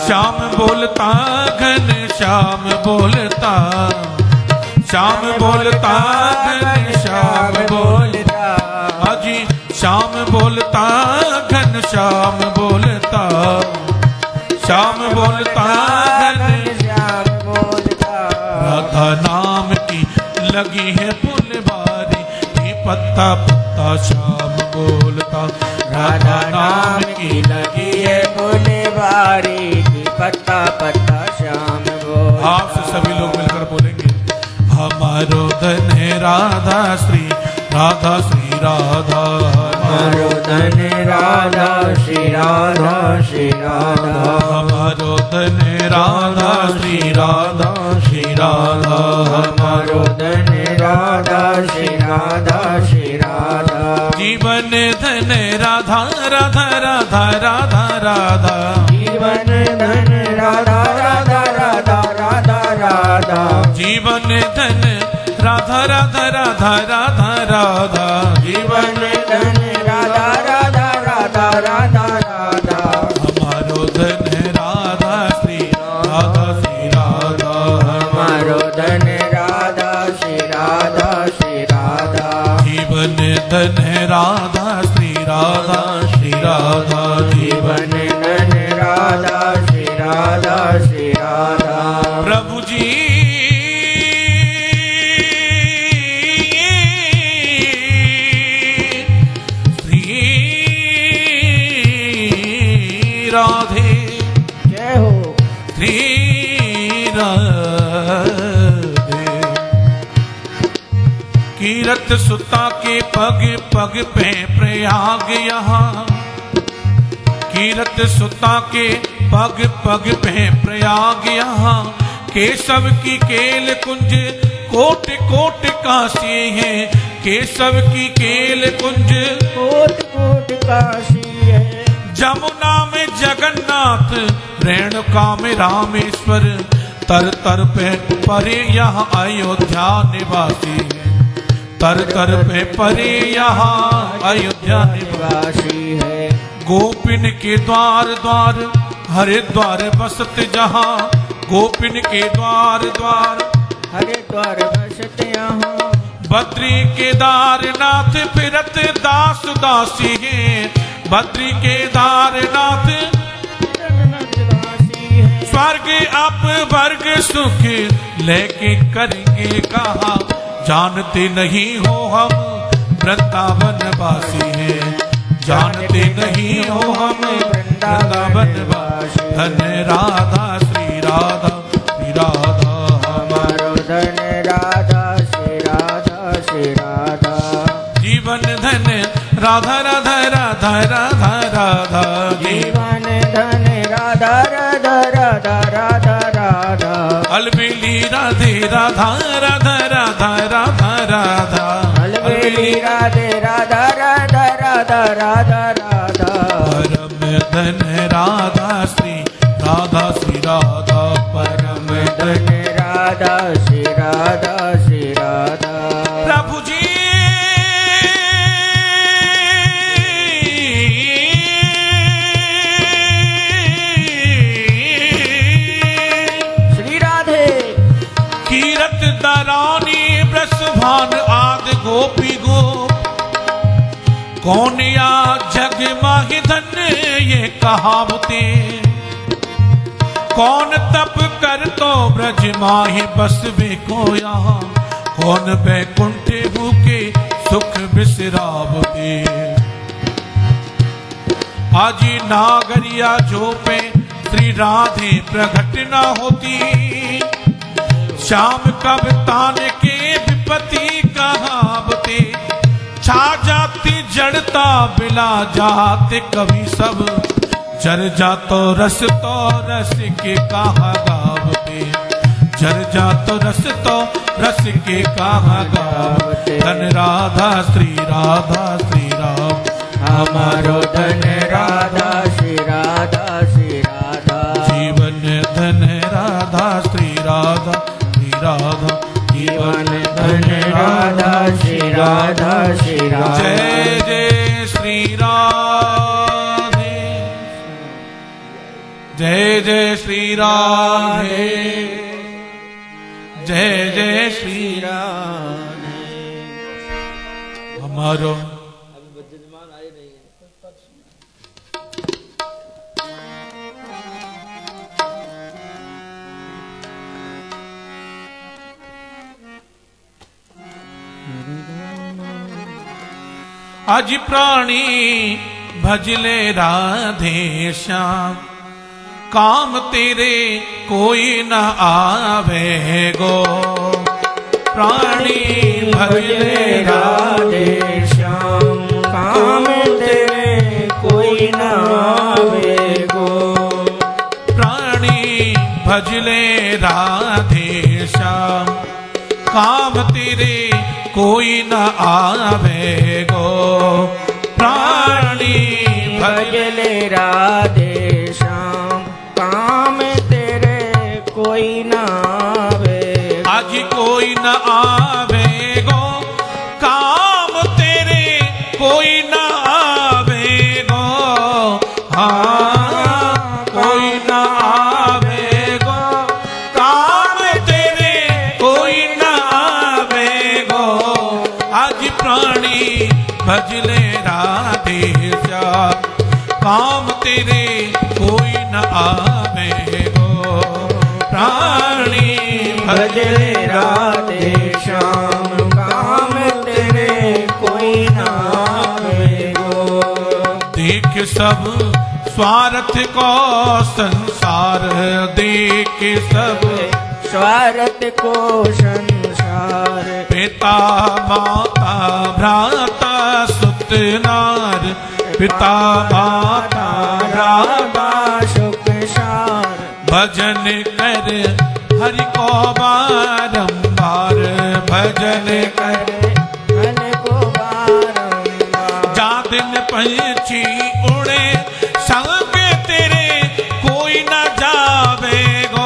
श्याम बोलता घन श्याम बोलता, श्याम बोलता घन श्याम बोलता, अजी श्याम बोलता घन श्याम बोलता, श्याम बोलता घन श्याम बोलता। राधा नाम की लगी है फुलवारी, ये पत्ता पत्ता श्याम बोलता। राधा नाम की लगी है फुलवारी, की पत्ता पत्ता श्याम बोलता। आप से सभी लोग मिलकर बोलेंगे, हमारो धन है राधा श्री राधा श्री राधा, हमारो धन राधा श्री राधा श्री राधा, हमारो धन राधा श्री राधा श्री राधा, हमारो धन राधा श्री राधा श्री राधा। जीवन धन राधा राधा राधा राधा राधा, जीवन धन राधा राधा राधा राधा राधा, जीवन धन राधा राधा राधा राधा राधा, जीवन धन राधा राधा राधा राधा राधा। हमारो धन राधा श्री राधा श्री राधा, हमारो धन राधा श्री राधा श्री राधा, जीवन धन राधा श्री राधा श्री राधा, जीवन धन राधा श्री राधा श्री राधा। प्रभु जी राधे जय हो श्री राधे। कीरत सुता के पग पग पे प्रयाग यहाँ, कीरत सुता के पग पग पे प्रयाग यहाँ, केशव की केल कुंज कोट कोट काशी है, केशव की केल कुंज कोट कोट काशी है। जमुना में जगन्नाथ, रेणुका में रामेश्वर, तर तर पे परे यहाँ अयोध्या निवासी है, तर तर पे परे यहाँ अयोध्या निवासी है। गोपिन के द्वार द्वार हरिद्वार बसत जहाँ, गोपिन के द्वार द्वार हरिद्वार बसत यहाँ, बद्री केदारनाथ फिरत दास दासी है, बद्री केदारनाथ स्वर्ग अप वर्ग सुख लेके करेंगे कहा, जानते नहीं हो हम वृंदावन वासी हैं, जानते नहीं हो हम वृंदावन वासी। धन राधा श्री राधा श्री राधा, हमारो धन राधा श्री राधा श्री राधा, जीवन धन राधा राधा राधा राधा राधा, जीवन धन राधा राधा राधा राधा राधा, अलबेली राधे राधा राधा राधा राधा राधा, अलबेली राधे राधा राधा राधा राधा राधा। परम धन राधा श्री राधा श्री राधा, परम धन राधा श्री राधा श्री राधा। प्रभु जी श्री राधे कीरत दरानी ब्रसभान आद गोपी गोप, कौन या जग माहि धन ये कहावते, कौन तप कर तो ब्रज माहि बसवे को यहाँ, कौन बैकुंठ भूखे सुख बिसरावते। आजी नागरिया जो पे श्री राधे प्रकट न होती, श्याम कब तान के विपत्ति कहावते, छा जाती जड़ता बिला जाते कवि सब, जर जातो रस तो रस के कहा गावते, जर जातो रस तो रस के कहा गावते। धन राधा श्री राधा श्री राम, हमारो धन राधा श्री राधा श्री राधा, जीवन धन राधा श्री राधा श्री राधा, जीवन धन राधा श्री राधा श्री राधा। जय जय श्री राधे। जय जय श्री राधे, जय जय श्री राधे। हमारो आज प्राणी भजले राधे श्याम, काम तेरे कोई न आवे गो। प्राणी भजले राधे श्याम, काम तेरे कोई न आवे गो। प्राणी भजले राधे श्याम, काम तेरे कोई न आवे गो। प्राणी भजले राधे श्याम, काम तेरे कोई न आवे। आज कोई न आवे गो, काम तेरे कोई न आवे गो। हाँ कोई न आवे गो, काम तेरे कोई न आवे गो। आज प्राणी भजले राधे श्याम, काम तेरे कोई न आवे गो। प्राणी भजले राधे श्याम, काम तेरे कोई न आवे गो। देख सब स्वार्थ को संसार, देख सब स्वार्थ को संसार। पिता माता भ्राता सुत नार, पिता माता राधा सुख सार। भजन कर हरि को बारंबार, भजन कर मन को बारंबार। जा दिन पंछी उड़े संग तेरे कोई न जावे गो।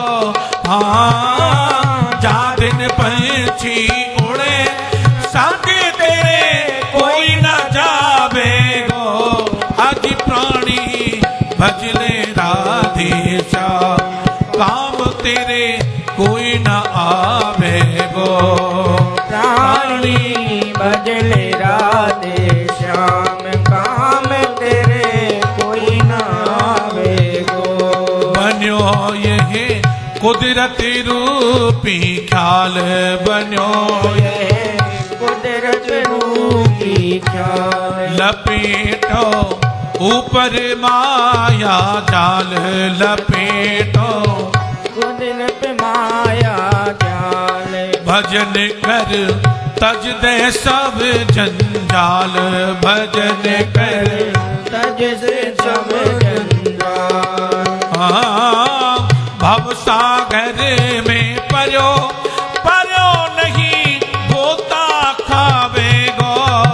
हाँ जा दिन पंछी उड़े संग तेरे कोई न जावे गो। आज प्राणी भजले राधे श्याम, काम तेरे कोई न आवे गो। प्राणी भजले राधे श्याम, काम तेरे कोई न आवे गो। बन्यो यही कुदरत रूपी ख्याल, बन्यो ये कुदरत रूपी ख्याल। लपेटो ऊपर माया जाल, लपेटो कुदरत माया जाल। भजन कर तज दे सब जंजाल, भजन कर तज से सब जंजाल। हाँ भव सागर में पर्यो, पर्यो नहीं गोता खावे गो।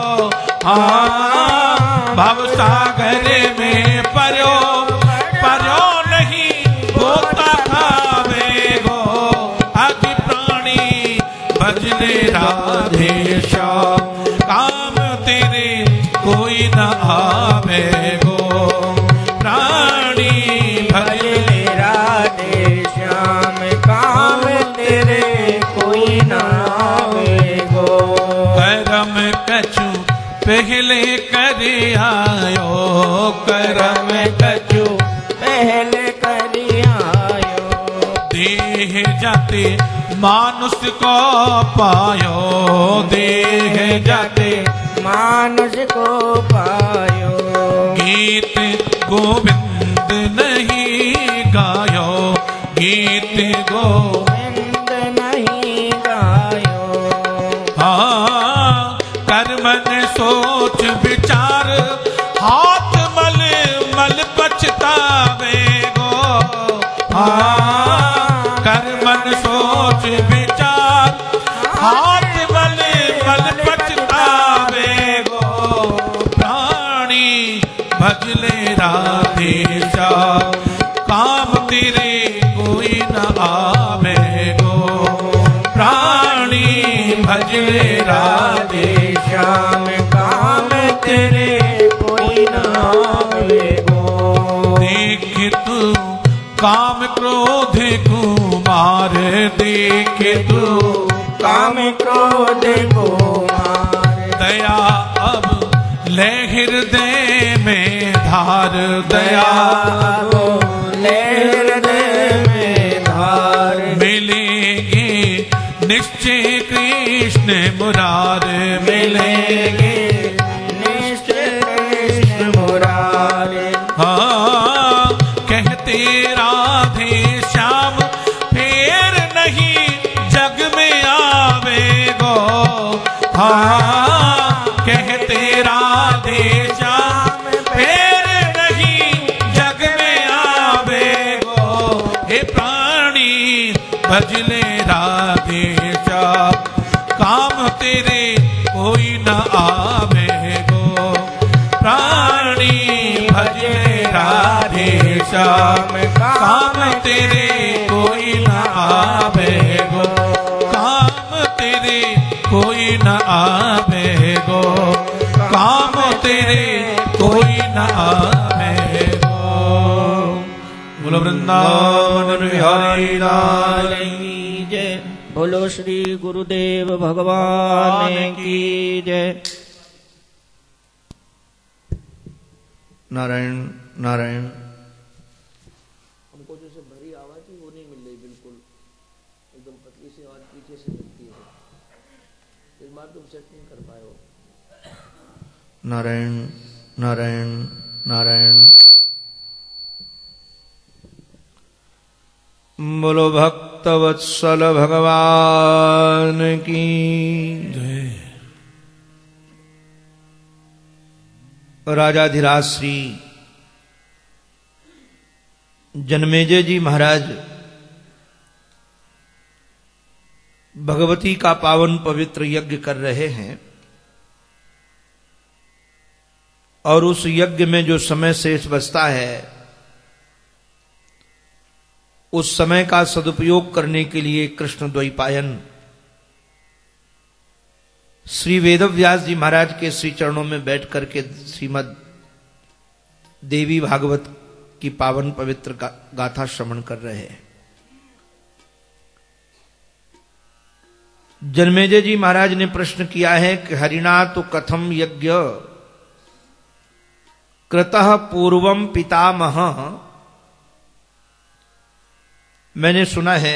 हाँ भव सागर में पर्यो, पर्यो नहीं गोता खावे गो। आज प्राणी भजले राधे श्याम, काम तेरे कोई न आवे गो। प्राणी भजले राधे श्याम, काम तेरे कोई न आवे गो। करम कछु पहले कर आयो, करम कछु पहले कर आयो। देह जाते मानुष को पायो, देह जाते मानुष को पायो। गीत गोविंद नहीं गायो, गीत गोविंद नहीं गायो। हाँ कर्मन सोच विचार, हाथ मल मल पछतावे गो। हाँ कर्मन सोच विचार, हाथ मल मल पछतावे गो। प्राणी भजले राधे श्याम, काम तेरे कोई न आवे गो। प्राणी भजले राधे श्याम, काम तेरे कोई न आवे गो। देख तू काम क्रोध कुमार देखे तू काम क्रोध को मार दया अब ले हृदय में धार दया वो ले हृदय में धार मिलेंगे निश्चय कृष्ण मुरार मिलेंगे निश्चय कृष्ण मुरारे हाँ कहते राधे श्याम फेर नहीं जग में आवे गो हाँ कहते राधे श्याम फेर नहीं जग में आवे गो हे प्राणी भजले राधे श्याम काम तेरे कोई न आवे गो प्राणी भजले राधे श्याम काम तेरे कोई न आवे गो काम तेरे कोई न आवे गो काम तेरे कोई न आवे गो। बोलो वृंदावन बिहारी लाल की जय। बोलो श्री गुरुदेव भगवान की जय। नारायण नारायण। हमको जैसे भरी आवाज ही वो नहीं मिल रही, बिल्कुल एकदम पतली सी आवाज पीछे से लगती है। इस बार तुम सेट नहीं कर पाए हो। नारायण नारायण नारायण। बोलो भक्तवत्सल भगवान की जय। राजाधिराज श्री जन्मेजय जी महाराज भगवती का पावन पवित्र यज्ञ कर रहे हैं और उस यज्ञ में जो समय शेष बचता है उस समय का सदुपयोग करने के लिए कृष्ण द्वैपायन श्री वेदव्यास जी महाराज के श्री चरणों में बैठ करके श्रीमद देवी भागवत की पावन पवित्र गाथा श्रवण कर रहे हैं। जन्मेजय जी महाराज ने प्रश्न किया है कि हरिणा तो कथम यज्ञ कृतः पूर्वम पितामह। मैंने सुना है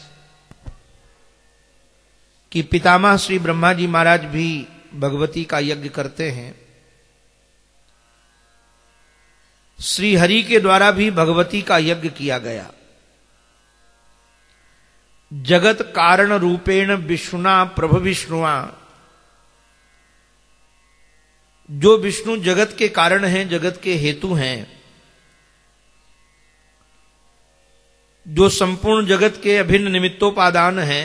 कि पितामह श्री ब्रह्मा जी महाराज भी भगवती का यज्ञ करते हैं। श्री हरि के द्वारा भी भगवती का यज्ञ किया गया। जगत कारण रूपेण विष्णुना प्रभु विष्णुआ, जो विष्णु जगत के कारण हैं, जगत के हेतु हैं, जो संपूर्ण जगत के अभिन्न निमित्तोपादान हैं,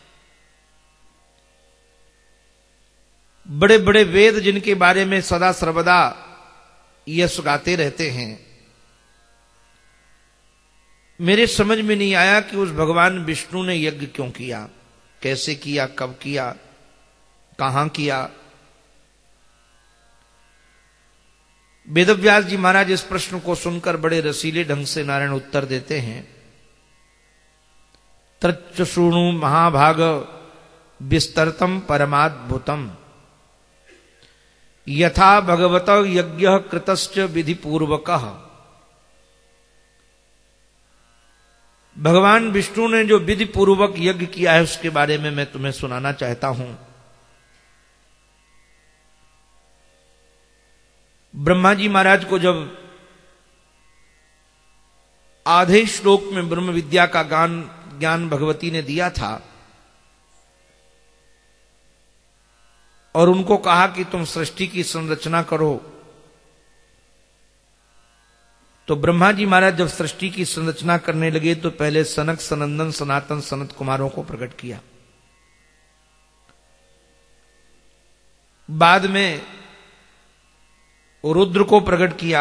बड़े बड़े वेद जिनके बारे में सदा सर्वदा यश गाते रहते हैं, मेरे समझ में नहीं आया कि उस भगवान विष्णु ने यज्ञ क्यों किया, कैसे किया, कब किया, कहां किया। वेदव्यास जी महाराज इस प्रश्न को सुनकर बड़े रसीले ढंग से नारायण उत्तर देते हैं। तच्च शृणु महाभाग विस्तरतम परमाद्भुतम यथा भगवत यज्ञ कृतश्च विधि पूर्वक। भगवान विष्णु ने जो विधि पूर्वक यज्ञ किया है उसके बारे में मैं तुम्हें सुनाना चाहता हूं। ब्रह्मा जी महाराज को जब आधे श्लोक में ब्रह्म विद्या का ज्ञान ज्ञान भगवती ने दिया था और उनको कहा कि तुम सृष्टि की संरचना करो, तो ब्रह्मा जी महाराज जब सृष्टि की संरचना करने लगे तो पहले सनक, सनंदन, सनातन, सनत कुमारों को प्रकट किया। बाद में रुद्र को प्रकट किया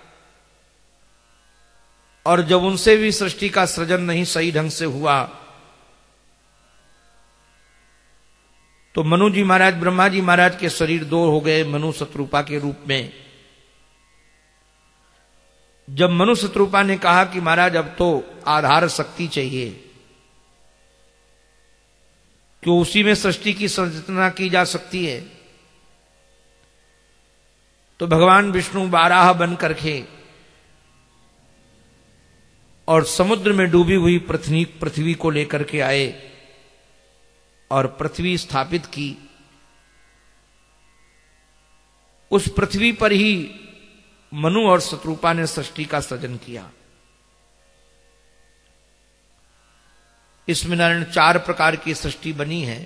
और जब उनसे भी सृष्टि का सृजन नहीं सही ढंग से हुआ तो मनु जी महाराज, ब्रह्मा जी महाराज के शरीर दो हो गए। मनु शत्रुपा के रूप में, जब मनु शत्रुपा ने कहा कि महाराज अब तो आधार शक्ति चाहिए, क्यों उसी में सृष्टि की संरचना की जा सकती है, तो भगवान विष्णु बाराह बन करके और समुद्र में डूबी हुई पृथ्वी पृथ्वी को लेकर के आए और पृथ्वी स्थापित की। उस पृथ्वी पर ही मनु और शत्रुपा ने सृष्टि का सृजन किया। इसमें नारायण चार प्रकार की सृष्टि बनी है,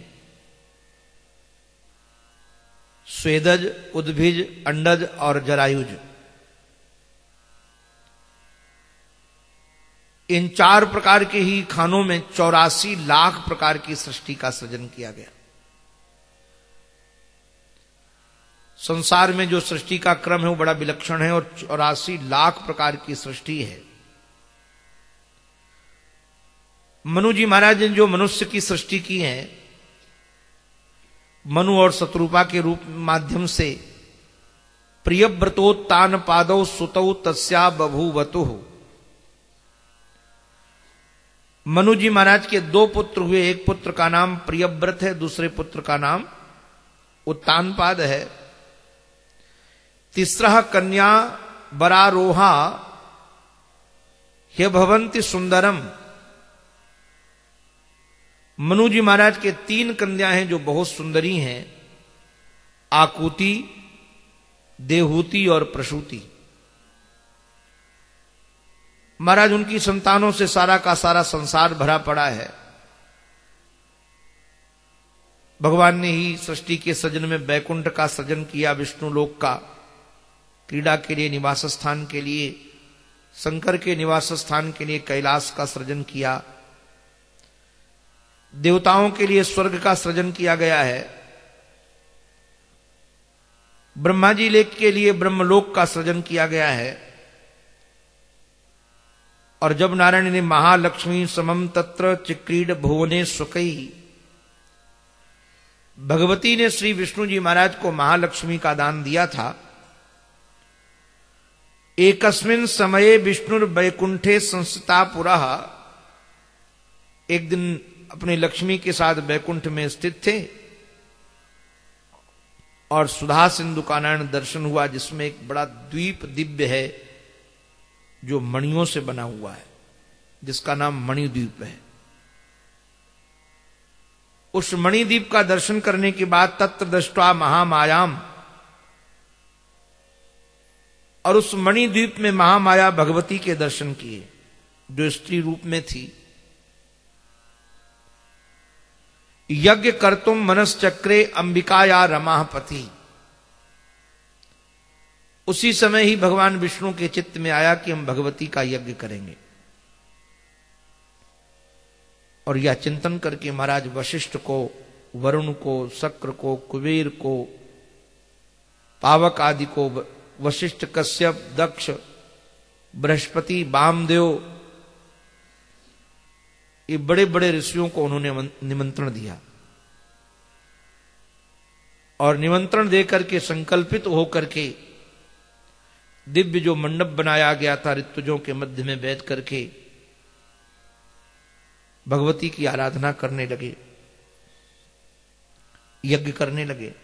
स्वेदज, उद्भिज, अंडज और जरायुज। इन चार प्रकार के ही खानों में चौरासी लाख प्रकार की सृष्टि का सृजन किया गया। संसार में जो सृष्टि का क्रम है वो बड़ा विलक्षण है और चौरासी लाख प्रकार की सृष्टि है। मनु जी महाराज ने जो मनुष्य की सृष्टि की है, मनु और शत्रुपा के रूप माध्यम से प्रियव्रतोत्तान पादौ सुतौ तस्या बभूवतु। मनु जी महाराज के दो पुत्र हुए, एक पुत्र का नाम प्रियव्रत है, दूसरे पुत्र का नाम उत्तानपाद है। तीसरा कन्या बरारोहा ह्य भवंति सुंदरम। मनु जी महाराज के तीन कन्या हैं जो बहुत सुंदरी हैं, आकुति, देहूति और प्रसूति। महाराज उनकी संतानों से सारा का सारा संसार भरा पड़ा है। भगवान ने ही सृष्टि के सृजन में बैकुंठ का सृजन किया, विष्णु लोक का क्रीड़ा के लिए निवास स्थान के लिए, शंकर के निवास स्थान के लिए कैलाश का सृजन किया, देवताओं के लिए स्वर्ग का सृजन किया गया है, ब्रह्मा जी लेख के लिए ब्रह्मलोक का सृजन किया गया है। और जब नारायण ने महालक्ष्मी समम तत्र चिक्रीड भुवने सुकई, भगवती ने श्री विष्णु जी महाराज को महालक्ष्मी का दान दिया था। एकस्मिन समये विष्णुर वैकुंठे संस्थिता पुरः, एक दिन अपने लक्ष्मी के साथ वैकुंठ में स्थित थे और सुधा सिंधु का नारायण दर्शन हुआ, जिसमें एक बड़ा द्वीप दिव्य है जो मणियों से बना हुआ है, जिसका नाम मणिद्वीप है। उस मणिद्वीप का दर्शन करने के बाद तत्र दृष्ट्वा महामायाम, और उस मणिद्वीप में महामाया भगवती के दर्शन किए जो स्त्री रूप में थी। यज्ञ कर्तुम मनश्चक्रे अंबिकाया रमापति, उसी समय ही भगवान विष्णु के चित्त में आया कि हम भगवती का यज्ञ करेंगे। और यह चिंतन करके महाराज वशिष्ठ को, वरुण को, शक्र को, कुबेर को, पावक आदि को, वशिष्ठ, कश्यप, दक्ष, बृहस्पति, वामदेव, ये बड़े बड़े ऋषियों को उन्होंने निमंत्रण दिया और निमंत्रण देकर के संकल्पित होकर के दिव्य जो मंडप बनाया गया था ऋतुजों के मध्य में बैठ करके भगवती की आराधना करने लगे, यज्ञ करने लगे।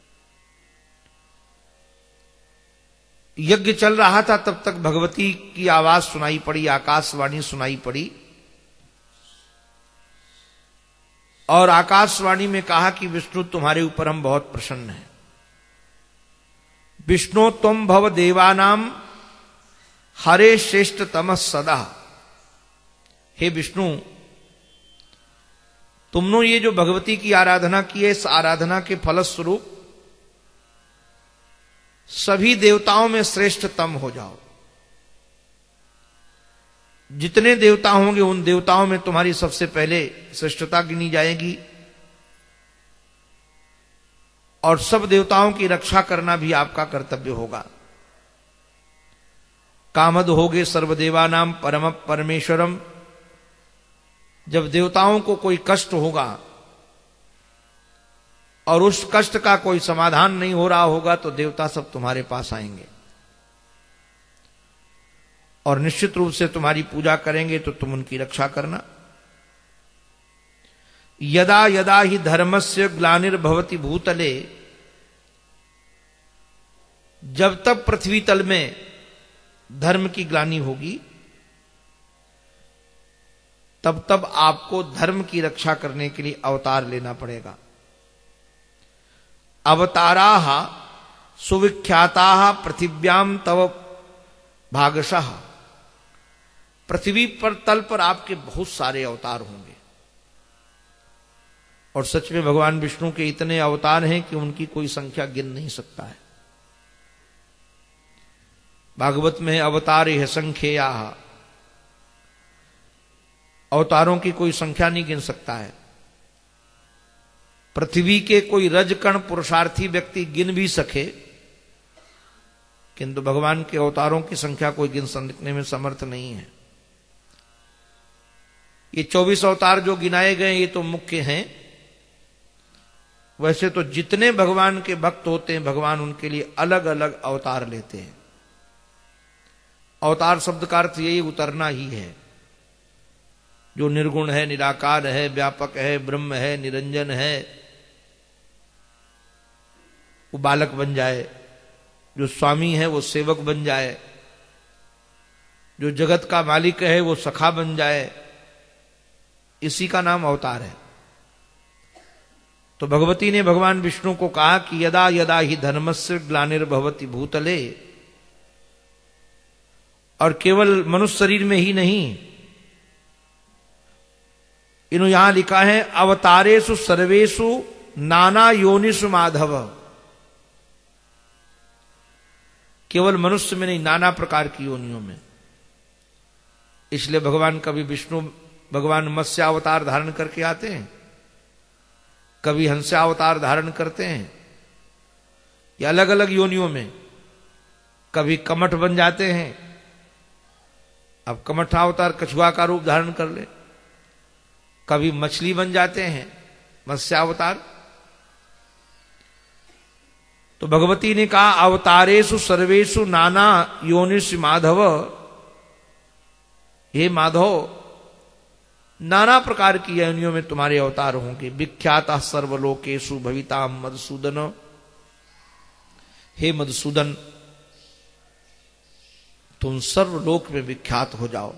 यज्ञ चल रहा था, तब तक भगवती की आवाज सुनाई पड़ी, आकाशवाणी सुनाई पड़ी और आकाशवाणी में कहा कि विष्णु तुम्हारे ऊपर हम बहुत प्रसन्न हैं। विष्णु तुम भव देवानाम हरे श्रेष्ठ तमः सदा। हे विष्णु, तुमने ये जो भगवती की आराधना की है, इस आराधना के फलस्वरूप सभी देवताओं में श्रेष्ठतम हो जाओ। जितने देवता होंगे उन देवताओं में तुम्हारी सबसे पहले श्रेष्ठता गिनी जाएगी और सब देवताओं की रक्षा करना भी आपका कर्तव्य होगा। कामद होगे सर्वदेवानाम परम परमेश्वरम, जब देवताओं को कोई कष्ट होगा और उस कष्ट का कोई समाधान नहीं हो रहा होगा तो देवता सब तुम्हारे पास आएंगे। और निश्चित रूप से तुम्हारी पूजा करेंगे तो तुम उनकी रक्षा करना। यदा यदा ही धर्मस्य ग्लानिर्भवति भूतले, जब तक पृथ्वी तल में धर्म की ग्लानि होगी तब तब आपको धर्म की रक्षा करने के लिए अवतार लेना पड़ेगा। अवताराः सुविख्याताः पृथिव्याम तव भागशः, पृथ्वी पर तल पर आपके बहुत सारे अवतार होंगे। और सच में भगवान विष्णु के इतने अवतार हैं कि उनकी कोई संख्या गिन नहीं सकता है। भागवत में अवतार है संख्या, अवतारों की कोई संख्या नहीं गिन सकता है। पृथ्वी के कोई रजकण पुरुषार्थी व्यक्ति गिन भी सके, किंतु भगवान के अवतारों की संख्या कोई गिन सकने में समर्थ नहीं है। ये चौबीस अवतार जो गिनाए गए ये तो मुख्य हैं। वैसे तो जितने भगवान के भक्त होते हैं भगवान उनके लिए अलग अलग अवतार लेते हैं। अवतार शब्द का अर्थ यही उतरना ही है। जो निर्गुण है, निराकार है, व्यापक है, ब्रह्म है, निरंजन है, वो बालक बन जाए। जो स्वामी है वो सेवक बन जाए। जो जगत का मालिक है वो सखा बन जाए। इसी का नाम अवतार है। तो भगवती ने भगवान विष्णु को कहा कि यदा यदा ही धर्मस्य ग्लानिर्भवति भूतले, और केवल मनुष्य शरीर में ही नहीं, इन्हों यहां लिखा है अवतारेषु सर्वेषु नाना योनिषु माधव। केवल मनुष्य में नहीं, नाना प्रकार की योनियों में। इसलिए भगवान कभी विष्णु भगवान मत्स्य अवतार धारण करके आते हैं, कभी हंस्य अवतार धारण करते हैं, या अलग अलग योनियों में। कभी कमठ बन जाते हैं, अब कमठा अवतार कछुआ का रूप धारण कर ले। कभी मछली बन जाते हैं, मत्स्यावतार। तो भगवती ने कहा अवतारेषु सर्वेषु नाना योनिषु माधव, हे माधव नाना प्रकार की योनियों में तुम्हारे अवतार होंगे। विख्याता सर्वलोकेषु भविता मधुसूदन, हे मधुसूदन तुम सर्वलोक में विख्यात हो जाओ।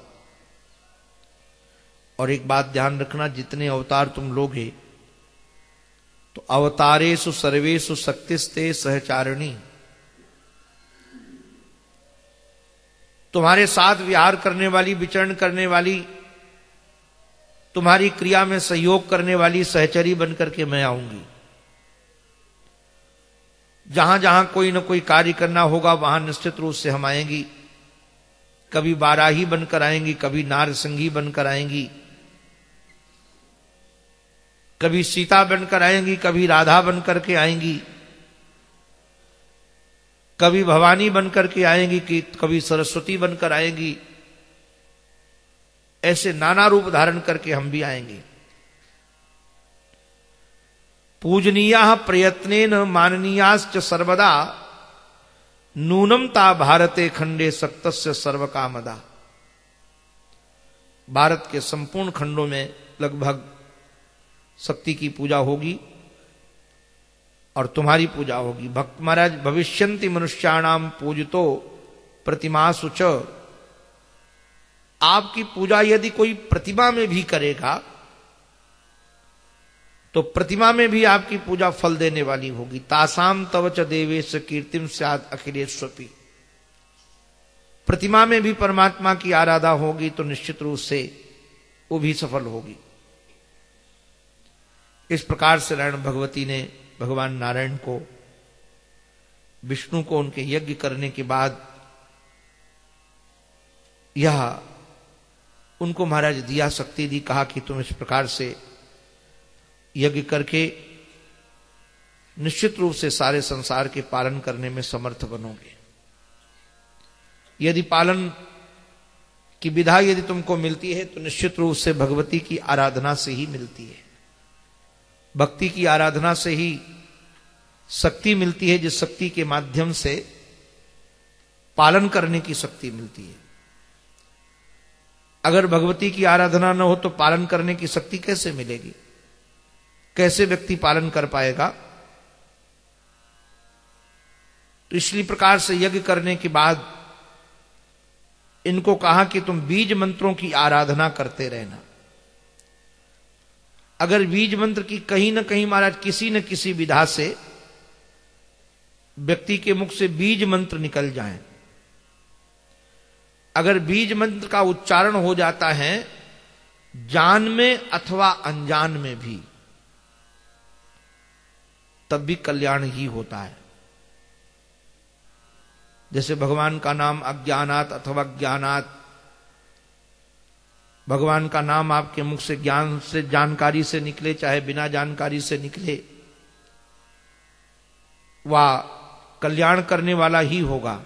और एक बात ध्यान रखना, जितने अवतार तुम लोगे तो अवतारेषु सर्वेषु शक्तिस्ते सहचारिणी, तुम्हारे साथ विहार करने वाली, विचरण करने वाली, तुम्हारी क्रिया में सहयोग करने वाली सहचरी बनकर के मैं आऊंगी। जहां जहां कोई न कोई कार्य करना होगा वहां निश्चित रूप से हम आएंगी। कभी बाराही बनकर आएंगी, कभी नारसिंगी बनकर आएंगी, कभी सीता बनकर आएंगी, कभी राधा बनकर के आएंगी, कभी भवानी बनकर के आएंगी, कि कभी सरस्वती बनकर आएंगी। ऐसे नाना रूप धारण करके हम भी आएंगे। पूजनीया प्रयत्नेन माननीयाश्च सर्वदा, नूनमता भारते खंडे सक्तस्य सर्वकामदा। भारत के संपूर्ण खंडों में लगभग शक्ति की पूजा होगी और तुम्हारी पूजा होगी। भक्त महाराज भविष्यन्ति मनुष्याणाम पूजतो प्रतिमासु च, आपकी पूजा यदि कोई प्रतिमा में भी करेगा तो प्रतिमा में भी आपकी पूजा फल देने वाली होगी। तासाम तव च देवेश कीर्तिम स्यात् अखिलेष्वपि, प्रतिमा में भी परमात्मा की आराधना होगी तो निश्चित रूप से वो भी सफल होगी। इस प्रकार से नारायण भगवती ने भगवान नारायण को, विष्णु को उनके यज्ञ करने के बाद यह उनको महाराज दिया शक्ति दी। कहा कि तुम इस प्रकार से यज्ञ करके निश्चित रूप से सारे संसार के पालन करने में समर्थ बनोगे। यदि पालन की विधा यदि तुमको मिलती है तो निश्चित रूप से भगवती की आराधना से ही मिलती है। भक्ति की आराधना से ही शक्ति मिलती है, जिस शक्ति के माध्यम से पालन करने की शक्ति मिलती है। अगर भगवती की आराधना न हो तो पालन करने की शक्ति कैसे मिलेगी? कैसे व्यक्ति पालन कर पाएगा? तो इसलिए प्रकार से यज्ञ करने के बाद इनको कहा कि तुम बीज मंत्रों की आराधना करते रहना। अगर बीज मंत्र की कहीं न कहीं महाराज किसी न किसी विधा से व्यक्ति के मुख से बीज मंत्र निकल जाएं, अगर बीज मंत्र का उच्चारण हो जाता है जान में अथवा अनजान में भी, तब भी कल्याण ही होता है। जैसे भगवान का नाम अज्ञानात अथवा ज्ञानात, भगवान का नाम आपके मुख से ज्ञान से जानकारी से निकले चाहे बिना जानकारी से निकले, वह कल्याण करने वाला ही होगा।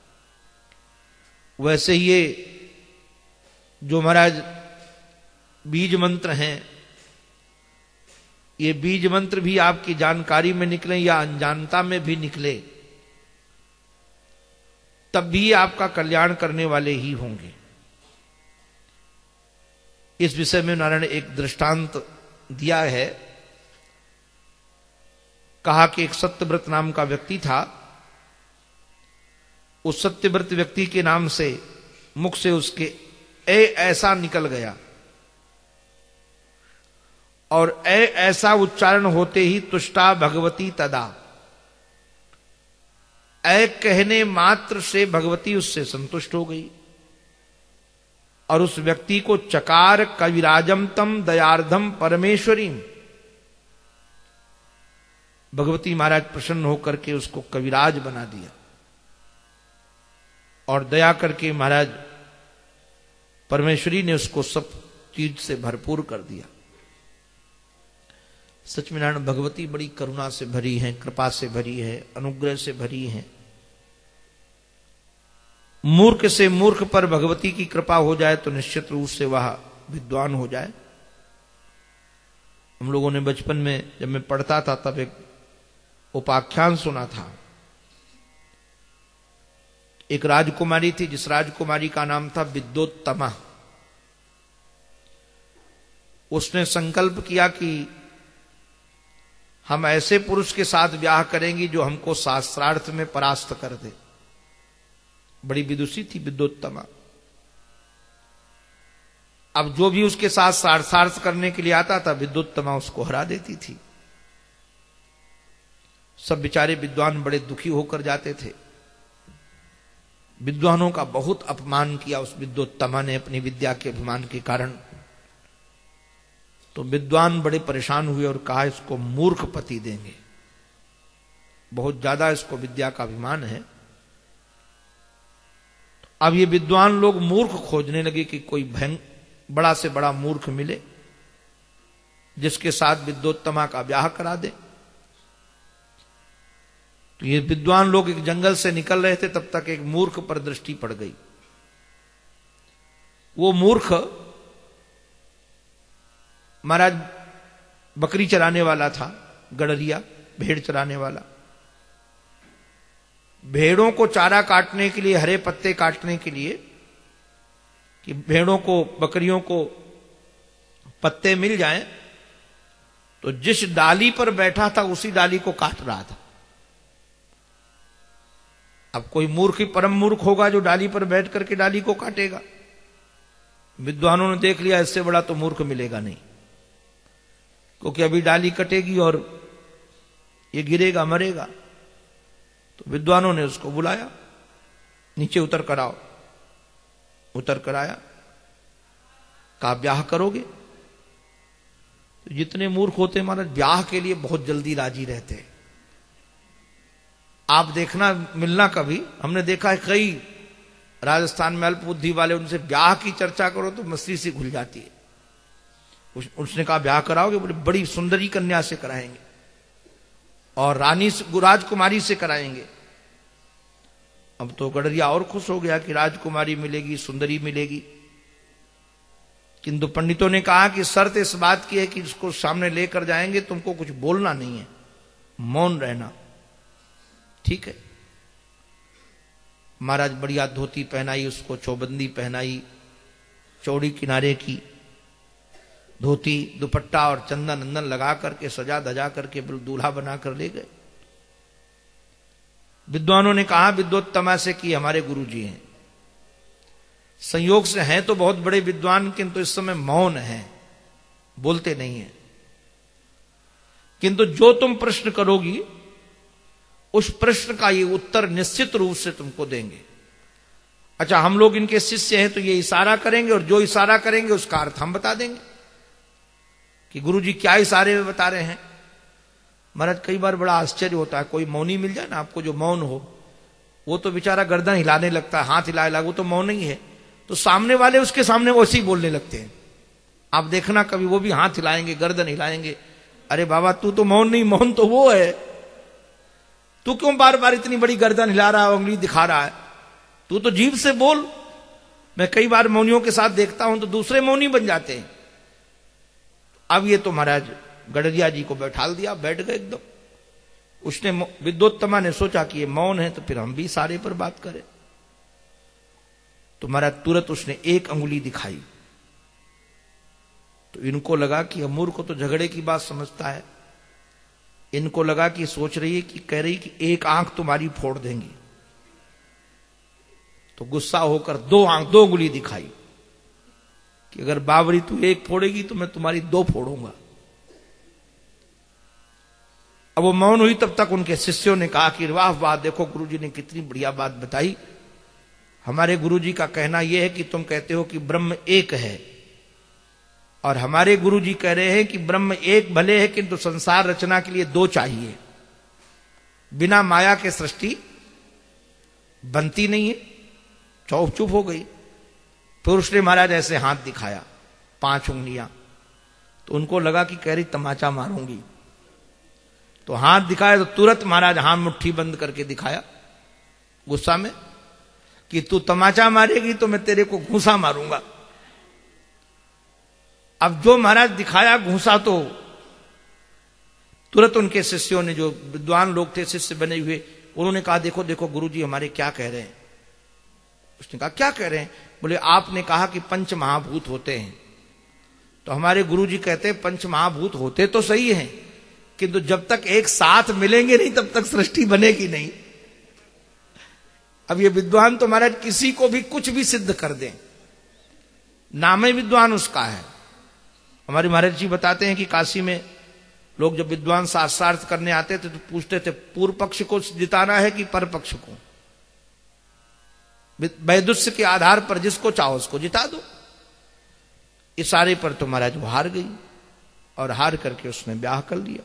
वैसे ये जो महाराज बीज मंत्र हैं, ये बीज मंत्र भी आपकी जानकारी में निकले या अनजानता में भी निकले, तब भी आपका कल्याण करने वाले ही होंगे। इस विषय में नारायण एक दृष्टांत दिया है। कहा कि एक सत्यव्रत नाम का व्यक्ति था। उस सत्यव्रत व्यक्ति के नाम से मुख से उसके ए ऐसा निकल गया, और ए ऐसा उच्चारण होते ही तुष्टा भगवती तदा, ऐ कहने मात्र से भगवती उससे संतुष्ट हो गई और उस व्यक्ति को चकार कविराजम तम दयार्धम परमेश्वरीम, भगवती महाराज प्रसन्न होकर के उसको कविराज बना दिया और दया करके महाराज परमेश्वरी ने उसको सब चीज से भरपूर कर दिया। सच में नारायण भगवती बड़ी करुणा से भरी है, कृपा से भरी है, अनुग्रह से भरी है। मूर्ख से मूर्ख पर भगवती की कृपा हो जाए तो निश्चित रूप से वह विद्वान हो जाए। हम लोगों ने बचपन में जब मैं पढ़ता था तब एक उपाख्यान सुना था। एक राजकुमारी थी, जिस राजकुमारी का नाम था विद्योत्तमा। उसने संकल्प किया कि हम ऐसे पुरुष के साथ ब्याह करेंगे जो हमको शास्त्रार्थ में परास्त कर दे। बड़ी विदुषी थी विद्योत्तमा। अब जो भी उसके साथ शास्त्रार्थ करने के लिए आता था विद्योत्तमा उसको हरा देती थी। सब बेचारे विद्वान बड़े दुखी होकर जाते थे। विद्वानों का बहुत अपमान किया उस विद्योत्तमा ने अपनी विद्या के अभिमान के कारण। तो विद्वान बड़े परेशान हुए और कहा इसको मूर्ख पति देंगे, बहुत ज्यादा इसको विद्या का अभिमान है। अब ये विद्वान लोग मूर्ख खोजने लगे कि कोई भयंकर बड़ा से बड़ा मूर्ख मिले जिसके साथ विद्योत्तमा का ब्याह करा दे। तो ये विद्वान लोग एक जंगल से निकल रहे थे, तब तक एक मूर्ख पर दृष्टि पड़ गई। वो मूर्ख महाराज बकरी चराने वाला था, गडरिया, भेड़ चराने वाला। भेड़ों को चारा काटने के लिए, हरे पत्ते काटने के लिए, कि भेड़ों को बकरियों को पत्ते मिल जाएं, तो जिस डाली पर बैठा था उसी डाली को काट रहा था। अब कोई मूर्ख ही परम मूर्ख होगा जो डाली पर बैठ करके डाली को काटेगा। विद्वानों ने देख लिया इससे बड़ा तो मूर्ख मिलेगा नहीं, क्योंकि अभी डाली कटेगी और ये गिरेगा, मरेगा। तो विद्वानों ने उसको बुलाया, नीचे उतर कर आओ। उतर कर आया, कहा ब्याह करोगे? तो जितने मूर्ख होते महाराज ब्याह के लिए बहुत जल्दी राजी रहते। आप देखना, मिलना कभी, हमने देखा है कई राजस्थान में अल्प बुद्धि वाले, उनसे ब्याह की चर्चा करो तो मस्ती सी घुल जाती है। उस, उसने कहा ब्याह कराओगे? बोले बड़ी सुंदरी कन्या से कराएंगे और रानी राजकुमारी से कराएंगे। अब तो गडरिया और खुश हो गया कि राजकुमारी मिलेगी, सुंदरी मिलेगी। किंतु पंडितों ने कहा कि शर्त इस बात की है कि इसको सामने लेकर जाएंगे, तुमको कुछ बोलना नहीं है, मौन रहना। ठीक है। महाराज बढ़िया धोती पहनाई, उसको चौबंदी पहनाई, चौड़ी किनारे की धोती दुपट्टा और चंदन अंदन लगा करके सजा धजा करके दूल्हा बना कर ले गए। विद्वानों ने कहा विद्वोत्तमा से कि हमारे गुरु जी हैं। संयोग से हैं तो बहुत बड़े विद्वान, किंतु इस समय मौन हैं, बोलते नहीं हैं। किंतु जो तुम प्रश्न करोगी उस प्रश्न का ये उत्तर निश्चित रूप से तुमको देंगे। अच्छा, हम लोग इनके शिष्य हैं तो ये इशारा करेंगे और जो इशारा करेंगे उसका अर्थ हम बता देंगे कि गुरु जी क्या इशारे में बता रहे हैं। महाराज कई बार बड़ा आश्चर्य होता है, कोई मौनी मिल जाए ना आपको जो मौन हो, वो तो बेचारा गर्दन हिलाने लगता है, हाथ हिलाने लगा, वो तो मौन ही है। तो सामने वाले उसके सामने वैसे ही बोलने लगते हैं। आप देखना कभी वो भी हाथ हिलाएंगे, गर्दन हिलाएंगे। अरे बाबा तू तो मौन नहीं, मौन तो वो है। तू क्यों बार बार इतनी बड़ी गर्दन हिला रहा है, उंगली दिखा रहा है? तू तो जीभ से बोल। मैं कई बार मौनियों के साथ देखता हूं तो दूसरे मौनी बन जाते हैं। अब ये तो महाराज गडरिया जी को बैठाल दिया, बैठ गए एकदम। उसने विद्वोत्तमा ने सोचा कि ये मौन है तो फिर हम भी सारे पर बात करें। तो महाराज तुरंत उसने एक अंगुली दिखाई। तो इनको लगा कि अमूर को तो झगड़े की बात समझता है। इनको लगा कि सोच रही है कि कह रही कि एक आंख तुम्हारी फोड़ देंगी। तो गुस्सा होकर दो आंख दो अंगुली दिखाई कि अगर बावरी तू एक फोड़ेगी तो मैं तुम्हारी दो फोड़ूंगा। अब वो मौन हुई, तब तक उनके शिष्यों ने कहा कि वाह वाह, देखो गुरुजी ने कितनी बढ़िया बात बताई। हमारे गुरुजी का कहना यह है कि तुम कहते हो कि ब्रह्म एक है, और हमारे गुरुजी कह रहे हैं कि ब्रह्म एक भले है किंतु संसार रचना के लिए दो चाहिए। बिना माया के सृष्टि बनती नहीं है। चौप चुप हो गई। फिर उसने महाराज ऐसे हाथ दिखाया, पांच उंगलियां। तो उनको लगा कि कह रही तमाचा मारूंगी। तो हाथ दिखाया तो तुरंत महाराज हाथ मुट्ठी बंद करके दिखाया गुस्सा में कि तू तमाचा मारेगी तो मैं तेरे को घूंसा मारूंगा। अब जो महाराज दिखाया घूंसा, तो तुरंत उनके शिष्यों ने, जो विद्वान लोग थे शिष्य बने हुए, उन्होंने कहा देखो देखो गुरुजी हमारे क्या कह रहे हैं। उसने कहा क्या कह रहे हैं? बोले आपने कहा कि पंच महाभूत होते हैं। तो हमारे गुरुजी कहते हैं पंच महाभूत होते तो सही हैं, किंतु जब तक एक साथ मिलेंगे नहीं तब तक सृष्टि बनेगी नहीं। अब ये विद्वान तो महाराज किसी को भी कुछ भी सिद्ध कर दें, नाम ही विद्वान उसका है। हमारे महाराज जी बताते हैं कि काशी में लोग जब विद्वान शास्त्रार्थ करने आते थे तो पूछते थे पूर्व पक्ष को जिताना है कि पर पक्ष को। वैदुष्य के आधार पर जिसको चाहो उसको जिता दो। इशारे पर तो महाराज वो हार गई, और हार करके उसने ब्याह कर लिया।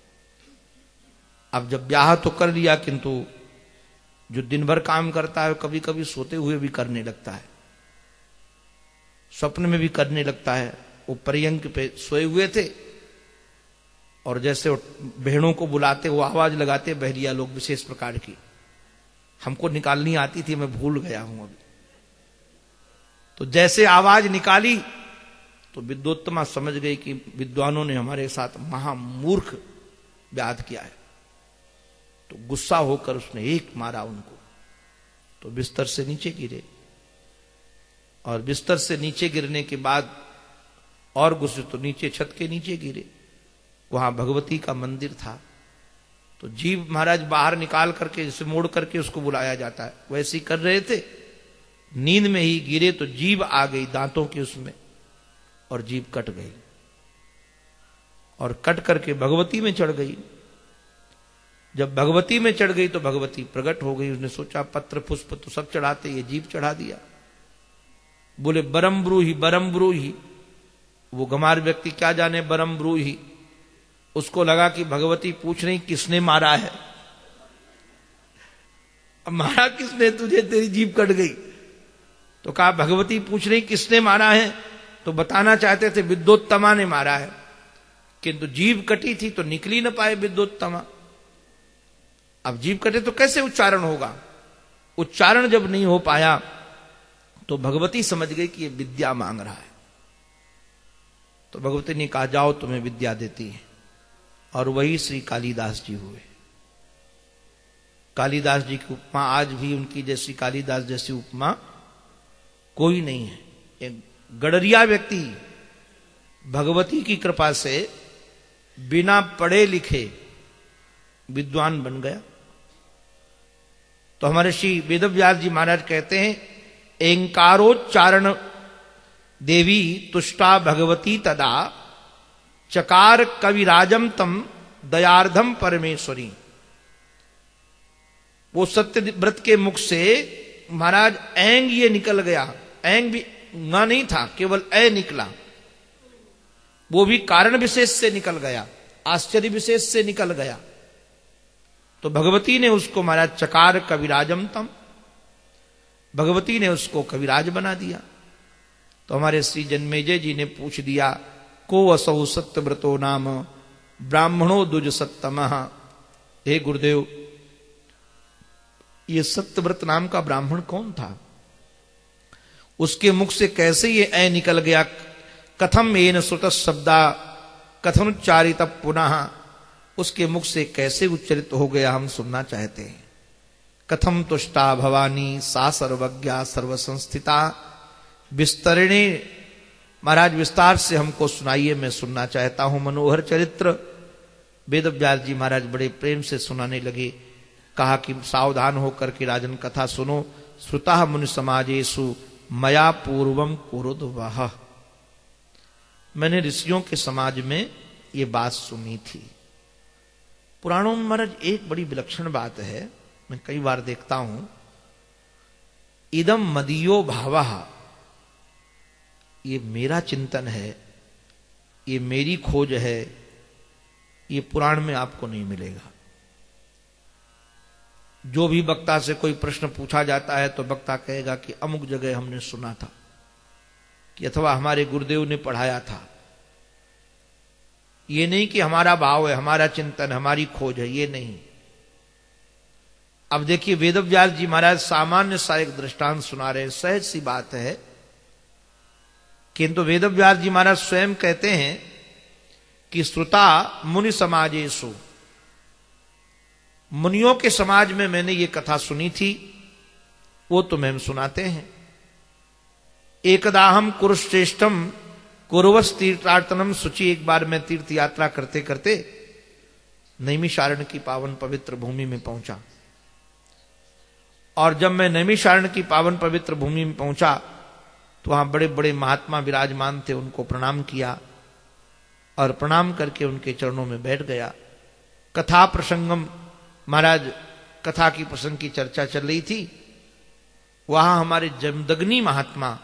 अब जब ब्याह तो कर लिया, किंतु जो दिन भर काम करता है कभी कभी सोते हुए भी करने लगता है, स्वप्न में भी करने लगता है। वो पर्यंक पे सोए हुए थे, और जैसे भेड़ों को बुलाते वो आवाज लगाते बहरिया लोग विशेष प्रकार की, हमको निकालनी आती थी, मैं भूल गया हूं अभी। तो जैसे आवाज निकाली तो विद्वोत्तमा समझ गई कि विद्वानों ने हमारे साथ महामूर्ख व्याध किया है। तो गुस्सा होकर उसने एक मारा उनको, तो बिस्तर से नीचे गिरे, और बिस्तर से नीचे गिरने के बाद और गुस्से तो नीचे छत के नीचे गिरे। वहां भगवती का मंदिर था। तो जीव महाराज बाहर निकाल करके, जैसे मोड़ करके उसको बुलाया जाता है, वैसे ही कर रहे थे। नींद में ही गिरे तो जीभ आ गई दांतों की उसमें, और जीभ कट गई, और कट करके भगवती में चढ़ गई। जब भगवती में चढ़ गई तो भगवती प्रकट हो गई। उसने सोचा पत्र पुष्प तो सब चढ़ाते, ये जीभ चढ़ा दिया। बोले बरम ब्रूही बरम ब्रूही। वो गमार व्यक्ति क्या जाने बरम ब्रूही। उसको लगा कि भगवती पूछ रही किसने मारा है। अब मारा किसने तुझे, तेरी जीभ कट गई। तो कहा भगवती पूछ रही किसने मारा है, तो बताना चाहते थे विद्वोत्तमा ने मारा है, किंतु जीभ कटी थी तो निकली न पाए विद्वोत्तमा। अब जीभ कटे तो कैसे उच्चारण होगा। उच्चारण जब नहीं हो पाया तो भगवती समझ गई कि ये विद्या मांग रहा है। तो भगवती ने कहा जाओ तुम्हें विद्या देती है, और वही श्री कालिदास जी हुए। कालिदास जी की उपमा आज भी उनकी जैसी, कालिदास जैसी उपमा कोई नहीं है। एक गडरिया व्यक्ति भगवती की कृपा से बिना पढ़े लिखे विद्वान बन गया। तो हमारे श्री वेदव्यास जी महाराज कहते हैं, एंकारोच्चारण देवी तुष्टा भगवती तदा चकार कविराजम तम दयार्धम परमेश्वरी। वो सत्यव्रत के मुख से महाराज ऐंग ये निकल गया, ऐंग भी ना नहीं था, केवल ऐ निकला, वो भी कारण विशेष से निकल गया, आश्चर्य विशेष से निकल गया। तो भगवती ने उसको महाराज चकार कविराजम तम, भगवती ने उसको कविराज बना दिया। तो हमारे श्री जन्मेजय जी ने पूछ दिया, को असौ सत्यव्रतो नाम ब्राह्मणो दुज सत्तमः। हे गुरुदेव, ये सत्यव्रत नाम का ब्राह्मण कौन था? उसके मुख से कैसे ये ऐ निकल गया? कथम एन श्रुत शब्दा कथम उच्चारित पुनः, उसके मुख से कैसे उच्चरित हो गया, हम सुनना चाहते हैं। कथम तुष्टा भवानी सा सर्वज्ञा सर्वसंस्थिता, विस्तरणे, महाराज विस्तार से हमको सुनाइए, मैं सुनना चाहता हूं मनोहर चरित्र। वेदव्यास जी महाराज बड़े प्रेम से सुनाने लगे। कहा कि सावधान होकर के राजन कथा सुनो। श्रुता मुनि समाजेषु मया पूर्वम कुरुद्वः, मैंने ऋषियों के समाज में ये बात सुनी थी। पुराणों में महाराज एक बड़ी विलक्षण बात है, मैं कई बार देखता हूं, इदम मदीयो भावः, ये मेरा चिंतन है, ये मेरी खोज है, ये पुराण में आपको नहीं मिलेगा। जो भी वक्ता से कोई प्रश्न पूछा जाता है तो वक्ता कहेगा कि अमुक जगह हमने सुना था, कि अथवा हमारे गुरुदेव ने पढ़ाया था। ये नहीं कि हमारा भाव है, हमारा चिंतन, हमारी खोज है, ये नहीं। अब देखिए वेदव्यास जी महाराज सामान्य सा एक दृष्टांत सुना रहे हैं, सहज सी बात है, किंतु वेदव्यास जी महाराज स्वयं कहते हैं कि श्रुता मुनि समाजेषु, मुनियों के समाज में मैंने ये कथा सुनी थी, वो तुम्हें हम सुनाते हैं। एकदाहम कुरुश्रेष्ठम कुरुवस तीर्थाटनम शुचि, एक बार मैं तीर्थ यात्रा करते करते नैमिषारण्य की पावन पवित्र भूमि में पहुंचा, और जब मैं नैमिषारण्य की पावन पवित्र भूमि में पहुंचा तो वहां बड़े बड़े महात्मा विराजमान थे, उनको प्रणाम किया और प्रणाम करके उनके चरणों में बैठ गया। कथा प्रसंगम, महाराज कथा की प्रसंग की चर्चा चल रही थी। वहां हमारे जमदग्नि महात्मा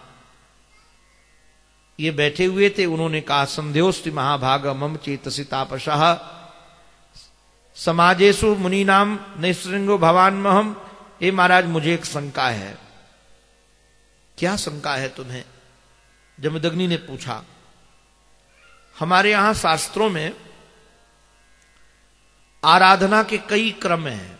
ये बैठे हुए थे। उन्होंने कहा, संध्योस्ति महाभाग मम चेतसि तापसः समाजेषु मुनीनाम नैसृंगो भवान्महम। हे महाराज, मुझे एक शंका है। क्या शंका है तुम्हें? जमदग्नि ने पूछा। हमारे यहां शास्त्रों में आराधना के कई क्रम हैं।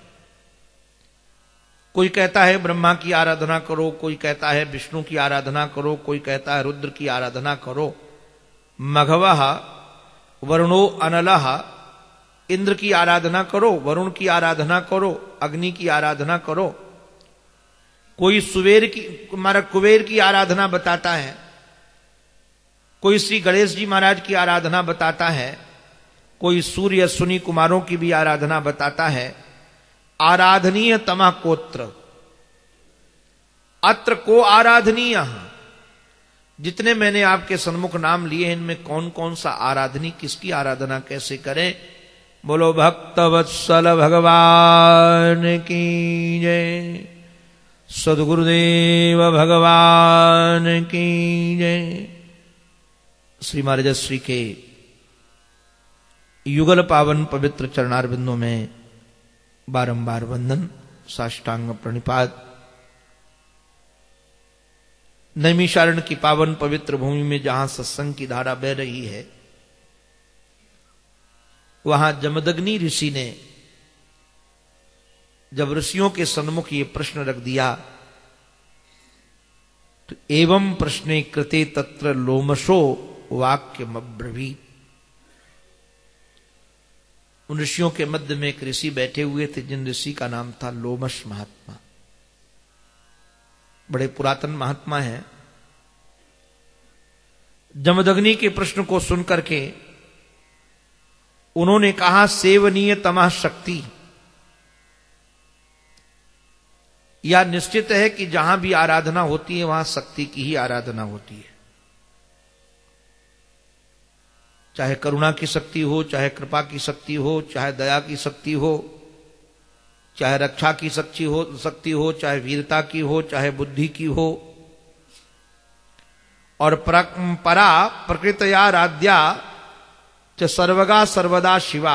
कोई कहता है ब्रह्मा की आराधना करो, कोई कहता है विष्णु की आराधना करो, कोई कहता है रुद्र की आराधना करो। मघवः वरुणो अनलः, इंद्र की आराधना करो, वरुण की आराधना करो, अग्नि की आराधना करो। कोई सुवेर की, हमारा कुबेर की आराधना बताता है, कोई श्री गणेश जी महाराज की आराधना बताता है, कोई सूर्य सुनी कुमारों की भी आराधना बताता है। आराधनीय तमा कोत्र, अत्र को आराधनीय। जितने मैंने आपके सन्मुख नाम लिए हैं, इनमें कौन कौन सा आराधनी, किसकी आराधना कैसे करें? बोलो भक्तवत्सल भगवान की जय, सद्गुरुदेव भगवान की जय। श्री महाराज श्री के युगल पावन पवित्र चरणारविंदों में बारंबार वंदन, साष्टांग प्रणिपात। नैमिषारण्य की पावन पवित्र भूमि में जहां सत्संग की धारा बह रही है, वहां जमदग्नि ऋषि ने जब ऋषियों के सन्मुख ये प्रश्न रख दिया, तो एवं प्रश्ने कृते तत्र लोमशो वाक्यमब्रवीत्। उन ऋषियों के मध्य में एक ऋषि बैठे हुए थे, जिन ऋषि का नाम था लोमश महात्मा। बड़े पुरातन महात्मा हैं। जमदग्नि के प्रश्न को सुनकर के उन्होंने कहा, सेवनीय तमः शक्ति। या निश्चित है कि जहां भी आराधना होती है वहां शक्ति की ही आराधना होती है। चाहे करुणा की शक्ति हो, चाहे कृपा की शक्ति हो, चाहे दया की शक्ति हो, चाहे रक्षा की शक्ति हो शक्ति हो चाहे वीरता की हो, चाहे बुद्धि की हो। और परा प्रकृतया राध्या च सर्वगा सर्वदा शिवा।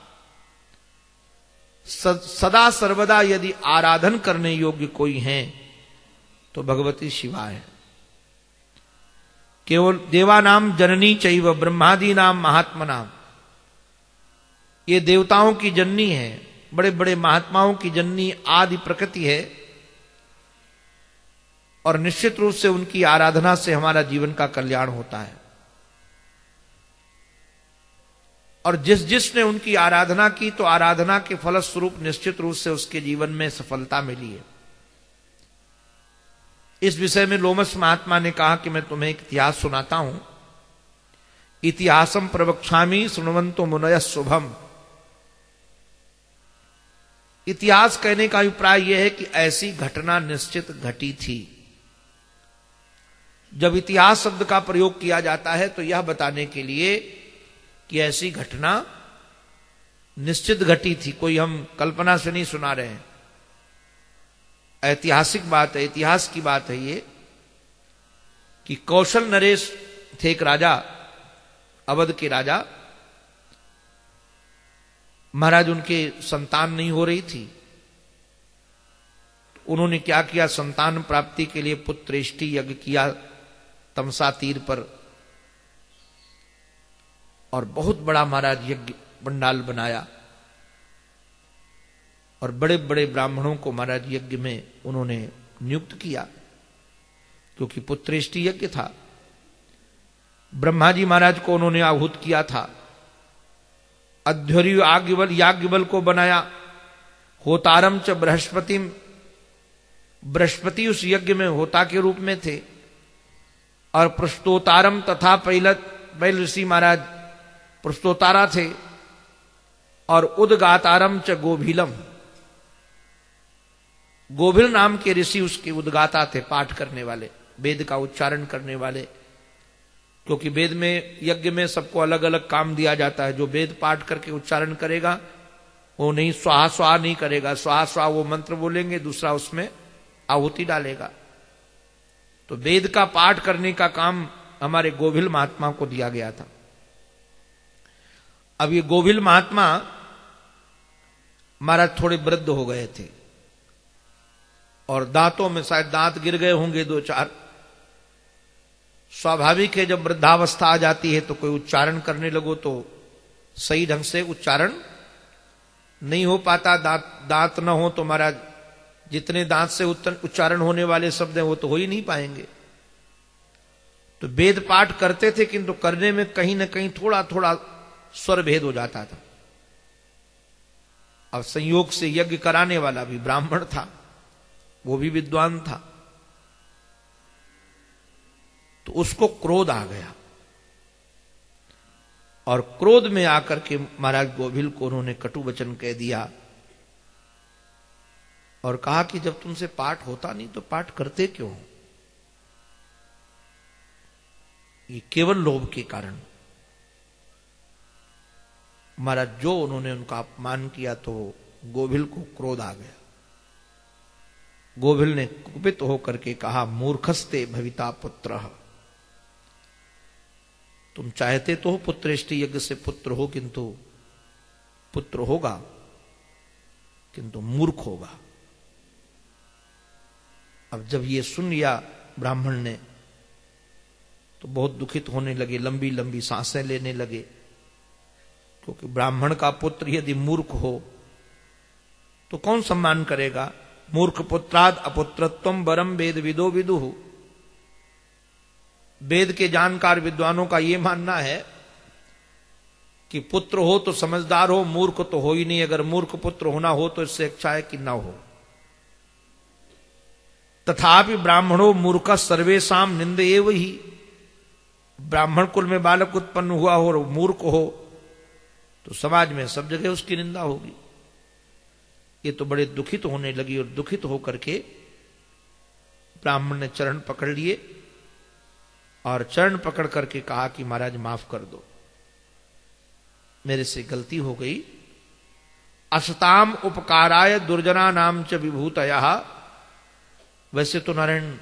सदा सर्वदा यदि आराधन करने योग्य कोई है तो भगवती शिवा है। केवल देवानाम जननी चैव ब्रह्मादि नाम महात्मा नाम, ये देवताओं की जननी है, बड़े बड़े महात्माओं की जननी आदि प्रकृति है। और निश्चित रूप से उनकी आराधना से हमारा जीवन का कल्याण होता है। और जिस जिसने उनकी आराधना की तो आराधना के फलस्वरूप निश्चित रूप से उसके जीवन में सफलता मिली है। इस विषय में लोमस महात्मा ने कहा कि मैं तुम्हें एक इतिहास सुनाता हूं। इतिहासम प्रवक्ष्यामि शृण्वन्तो मुनयः शुभम। इतिहास कहने का अभिप्राय यह है कि ऐसी घटना निश्चित घटी थी। जब इतिहास शब्द का प्रयोग किया जाता है तो यह बताने के लिए कि ऐसी घटना निश्चित घटी थी, कोई हम कल्पना से नहीं सुना रहे हैं। ऐतिहासिक बात है, इतिहास की बात है ये कि कौशल नरेश थे एक राजा, अवध के राजा। महाराज उनके संतान नहीं हो रही थी। उन्होंने क्या किया, संतान प्राप्ति के लिए पुत्रेष्टि यज्ञ किया तमसा तीर पर, और बहुत बड़ा महाराज यज्ञ पंडाल बनाया और बड़े बड़े ब्राह्मणों को महाराज यज्ञ में उन्होंने नियुक्त किया, क्योंकि पुत्रेष्टि यज्ञ था। ब्रह्मा जी महाराज को उन्होंने आहूत किया था। अध्वर्यु याज्ञवल याज्ञवल को बनाया। होतारम च बृहस्पति, बृहस्पति उस यज्ञ में होता के रूप में थे। और प्रस्तोतारम तथा पैलत बैल ऋषि महाराज प्रस्तोतारा थे। और उद्गातारम च गोभिलम, गोभिल नाम के ऋषि उसके उद्गाता थे, पाठ करने वाले, वेद का उच्चारण करने वाले। क्योंकि वेद में यज्ञ में सबको अलग अलग काम दिया जाता है। जो वेद पाठ करके उच्चारण करेगा वो नहीं स्वाहा स्वाहा नहीं करेगा, स्वाहा स्वाहा वो मंत्र बोलेंगे, दूसरा उसमें आहुति डालेगा। तो वेद का पाठ करने का काम हमारे गोभिल महात्मा को दिया गया था। अब ये गोभिल महात्मा महाराज थोड़े वृद्ध हो गए थे और दांतों में शायद दांत गिर गए होंगे दो चार। स्वाभाविक है, जब वृद्धावस्था आ जाती है तो कोई उच्चारण करने लगो तो सही ढंग से उच्चारण नहीं हो पाता। दांत दांत न हो तो महाराज जितने दांत से उच्चारण होने वाले शब्द हैं वो तो हो ही नहीं पाएंगे। तो वेद पाठ करते थे, किंतु करने में कहीं ना कहीं थोड़ा थोड़ा स्वर भेद हो जाता था। अब संयोग से यज्ञ कराने वाला भी ब्राह्मण था, वो भी विद्वान था, तो उसको क्रोध आ गया। और क्रोध में आकर के महाराज गोभिल को उन्होंने कटु वचन कह दिया और कहा कि जब तुमसे पाठ होता नहीं तो पाठ करते क्यों? ये केवल लोभ के कारण। महाराज जो उन्होंने उनका अपमान किया तो गोभिल को क्रोध आ गया। गोभिल ने कुपित होकर के कहा, मूर्खस्ते भविता पुत्र, तुम चाहते तो हो पुत्रेष्टि यज्ञ से पुत्र हो, किंतु पुत्र होगा किंतु मूर्ख होगा। अब जब ये सुन लिया ब्राह्मण ने तो बहुत दुखित होने लगे, लंबी लंबी सांसें लेने लगे। क्योंकि ब्राह्मण का पुत्र यदि मूर्ख हो तो कौन सम्मान करेगा? मूर्ख पुत्राद अपुत्रत्वम वरम वेद विदो विदुहु। वेद के जानकार विद्वानों का यह मानना है कि पुत्र हो तो समझदार हो, मूर्ख तो हो ही नहीं। अगर मूर्ख पुत्र होना हो तो इससे अच्छा है कि ना हो। तथापि ब्राह्मणो मूर्ख सर्वेशम निंदेव ही। ब्राह्मण कुल में बालक उत्पन्न हुआ हो और मूर्ख हो तो समाज में सब जगह उसकी निंदा होगी। ये तो बड़े दुखित होने लगी और दुखित होकर के ब्राह्मण ने चरण पकड़ लिए और चरण पकड़ करके कहा कि महाराज माफ कर दो, मेरे से गलती हो गई। असताम उपकाराय दुर्जना नाम च विभूतयः। वैसे तो नारायण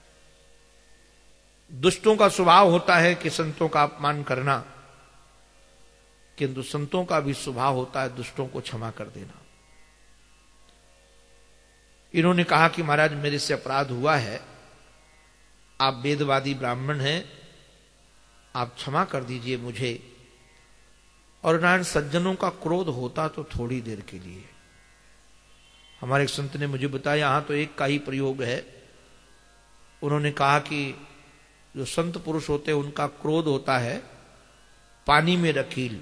दुष्टों का स्वभाव होता है कि संतों का अपमान करना, किंतु संतों का भी स्वभाव होता है दुष्टों को क्षमा कर देना। इन्होंने कहा कि महाराज मेरे से अपराध हुआ है, आप वेदवादी ब्राह्मण हैं, आप क्षमा कर दीजिए मुझे। और नारायण सज्जनों का क्रोध होता तो थोड़ी देर के लिए। हमारे एक संत ने मुझे बताया, यहां तो एक का ही प्रयोग है। उन्होंने कहा कि जो संत पुरुष होते हैं उनका क्रोध होता है पानी में रकील।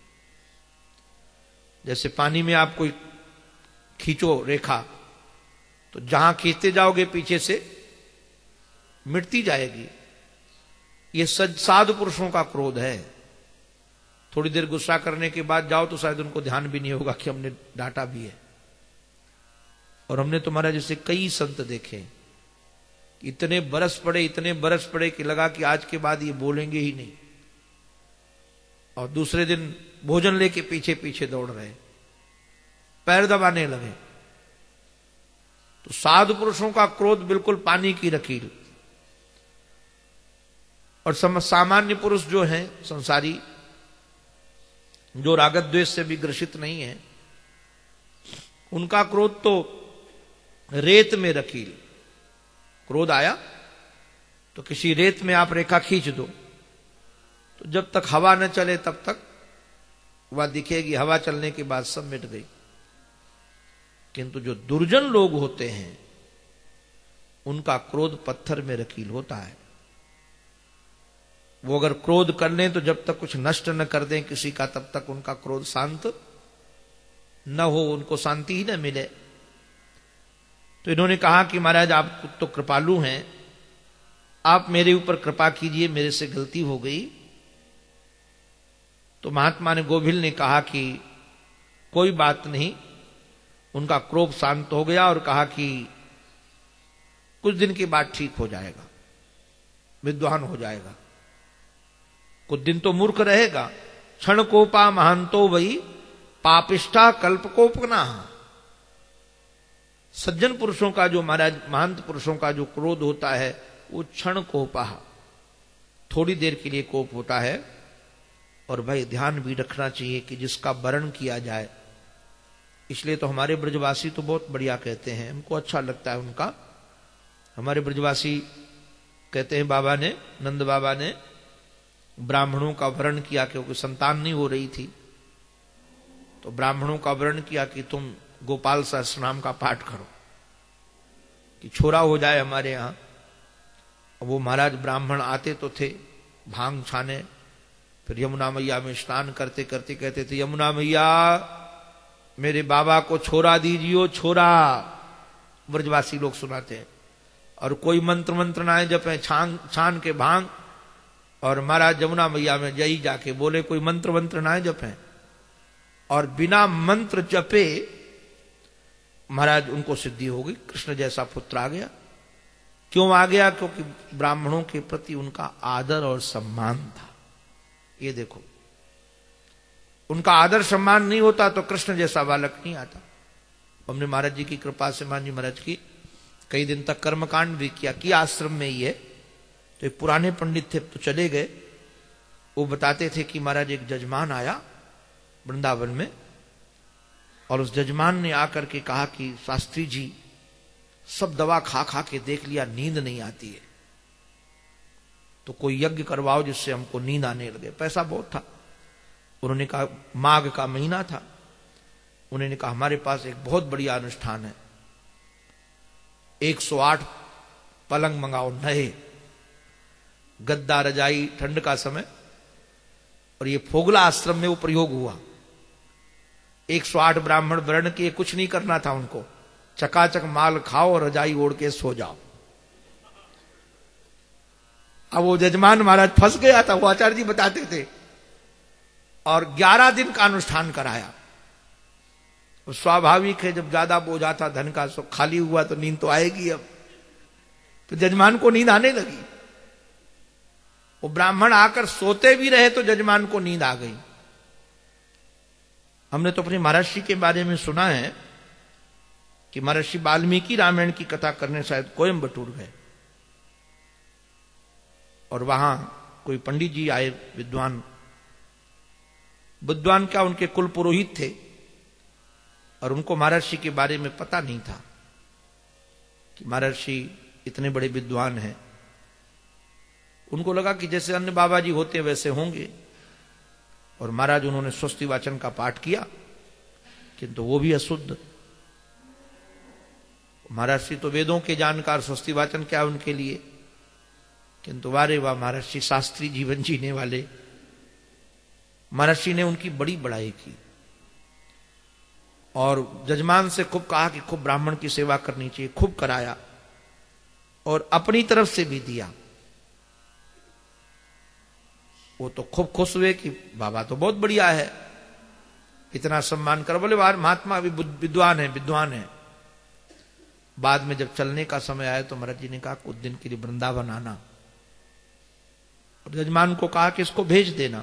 जैसे पानी में आप कोई खींचो रेखा तो जहां खींचते जाओगे पीछे से मिटती जाएगी। ये सज साधु पुरुषों का क्रोध है। थोड़ी देर गुस्सा करने के बाद जाओ तो शायद उनको ध्यान भी नहीं होगा कि हमने डांटा भी है। और हमने तुम्हारा जैसे कई संत देखे, इतने बरस पड़े इतने बरस पड़े कि लगा कि आज के बाद ये बोलेंगे ही नहीं, और दूसरे दिन भोजन लेके पीछे पीछे दौड़ रहे, पैर दबाने लगे। तो साधु पुरुषों का क्रोध बिल्कुल पानी की लकीर। और सामान्य पुरुष जो हैं संसारी, जो रागत द्वेष से भी ग्रसित नहीं है, उनका क्रोध तो रेत में रकील। क्रोध आया तो किसी रेत में आप रेखा खींच दो तो जब तक हवा न चले तब तक वह दिखेगी, हवा चलने के बाद सब मिट गई। किंतु जो दुर्जन लोग होते हैं उनका क्रोध पत्थर में रकील होता है। वो अगर क्रोध कर लें तो जब तक कुछ नष्ट न कर दें किसी का, तब तक उनका क्रोध शांत न हो, उनको शांति ही न मिले। तो इन्होंने कहा कि महाराज आप तो कृपालु हैं, आप मेरे ऊपर कृपा कीजिए, मेरे से गलती हो गई। तो महात्मा ने गोभिल ने कहा कि कोई बात नहीं। उनका क्रोध शांत हो गया और कहा कि कुछ दिन के बाद ठीक हो जाएगा, विद्वान हो जाएगा। कुछ दिन तो मूर्ख रहेगा। क्षण कोपा महांतो वही पापिष्ठा कल्पकोपना। सज्जन पुरुषों का जो महाराज महंत पुरुषों का जो क्रोध होता है वो क्षण कोपा, थोड़ी देर के लिए कोप होता है। और भाई ध्यान भी रखना चाहिए कि जिसका वर्ण किया जाए। इसलिए तो हमारे ब्रजवासी तो बहुत बढ़िया कहते हैं, हमको अच्छा लगता है उनका। हमारे ब्रजवासी कहते हैं बाबा ने, नंद बाबा ने ब्राह्मणों का वर्ण किया क्योंकि संतान नहीं हो रही थी, तो ब्राह्मणों का वर्ण किया कि तुम गोपाल सहस्रनाम का पाठ करो कि छोरा हो जाए हमारे यहां। वो महाराज ब्राह्मण आते तो थे भांग छाने, फिर यमुना मैया में स्नान करते करते कहते थे, यमुना मैया मेरे बाबा को छोरा दीजियो, छोरा। ब्रजवासी लोग सुनाते हैं। और कोई मंत्र मंत्र ना जपे, छान छान के भांग, और महाराज यमुना मैया में जई जाके बोले कोई मंत्र मंत्र ना जपे। और बिना मंत्र जपे महाराज उनको सिद्धि हो गई, कृष्ण जैसा पुत्र आ गया। क्यों आ गया? क्योंकि ब्राह्मणों के प्रति उनका आदर और सम्मान था। ये देखो, उनका आदर सम्मान नहीं होता तो कृष्ण जैसा बालक नहीं आता। हमने महाराज जी की कृपा से, मान जी महाराज की, कई दिन तक कर्मकांड भी किया कि आश्रम में ही है। तो एक पुराने पंडित थे तो चले गए। वो बताते थे कि महाराज एक जजमान आया वृंदावन में, और उस जजमान ने आकर के कहा कि शास्त्री जी सब दवा खा खा के देख लिया, नींद नहीं आती है, तो कोई यज्ञ करवाओ जिससे हमको नींद आने लगे। पैसा बहुत था। उन्होंने कहा माघ का महीना था। उन्होंने कहा हमारे पास एक बहुत बढ़िया अनुष्ठान है, एक सौ आठ पलंग मंगाओ नए, गद्दा रजाई, ठंड का समय। और ये फोगला आश्रम में वो प्रयोग हुआ। एक सौ आठ ब्राह्मण वर्ण के, कुछ नहीं करना था उनको, चकाचक माल खाओ और रजाई ओढ़ के सो जाओ। अब वो जजमान महाराज फंस गया था, वो आचार्य जी बताते थे, और ग्यारह दिन का अनुष्ठान कराया। तो स्वाभाविक है जब ज्यादा बोझ आता धन का, सो खाली हुआ तो नींद तो आएगी। अब तो जजमान को नींद आने लगी। वो ब्राह्मण आकर सोते भी रहे तो जजमान को नींद आ गई। हमने तो अपने महर्षि के बारे में सुना है कि महर्षि वाल्मीकि रामायण की कथा करने शायद कोयम्बटूर गए, और वहां कोई पंडित जी आए, विद्वान विद्वान क्या उनके कुल पुरोहित थे, और उनको महर्षि के बारे में पता नहीं था कि महर्षि इतने बड़े विद्वान हैं। उनको लगा कि जैसे अन्य बाबा जी होते वैसे होंगे, और महाराज उन्होंने स्वस्ति वाचन का पाठ किया, किंतु वो भी अशुद्ध। महर्षि तो वेदों के जानकार, स्वस्ति वाचन क्या उनके लिए, किंतु वारे वाह महर्षि शास्त्री जीवन जीने वाले। महर्षि ने उनकी बड़ी बड़ाई की, और जजमान से खूब कहा कि खूब ब्राह्मण की सेवा करनी चाहिए, खूब कराया, और अपनी तरफ से भी दिया। वो तो खूब खुश हुए कि बाबा तो बहुत बढ़िया है, इतना सम्मान कर। बोले वाह महात्मा अभी विद्वान है, विद्वान है। बाद में जब चलने का समय आया तो महाराज जी ने कहा कुछ दिन के लिए वृंदावन आना, और जजमान को कहा कि इसको भेज देना।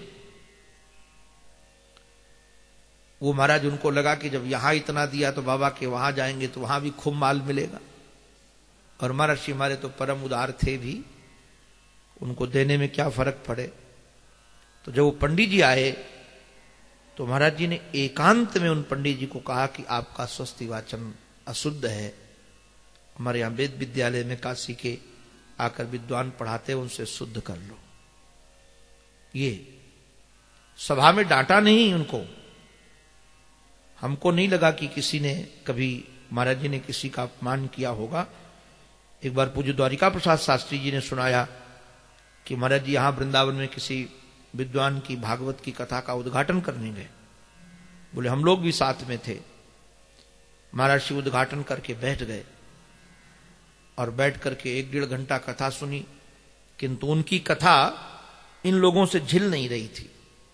वो महाराज उनको लगा कि जब यहां इतना दिया तो बाबा के वहां जाएंगे तो वहां भी खूब माल मिलेगा, और महर्षि हमारे तो परम उदार थे भी, उनको देने में क्या फर्क पड़े। तो जब वो पंडित जी आए तो महाराज जी ने एकांत में उन पंडित जी को कहा कि आपका स्वस्ति वाचन अशुद्ध है, हमारे यहां वेद विद्यालय में काशी के आकर विद्वान पढ़ाते हैं, उनसे शुद्ध कर लो। ये सभा में डांटा नहीं उनको। हमको नहीं लगा कि किसी ने कभी महाराज जी ने किसी का अपमान किया होगा। एक बार पूज्य द्वारिका प्रसाद शास्त्री जी ने सुनाया कि महाराज जी यहां वृंदावन में किसी विद्वान की भागवत की कथा का उद्घाटन करने गए। बोले हम लोग भी साथ में थे। महाराज जी उद्घाटन करके बैठ गए, और बैठ करके एक डेढ़ घंटा कथा सुनी, किंतु उनकी कथा इन लोगों से झिल नहीं रही थी।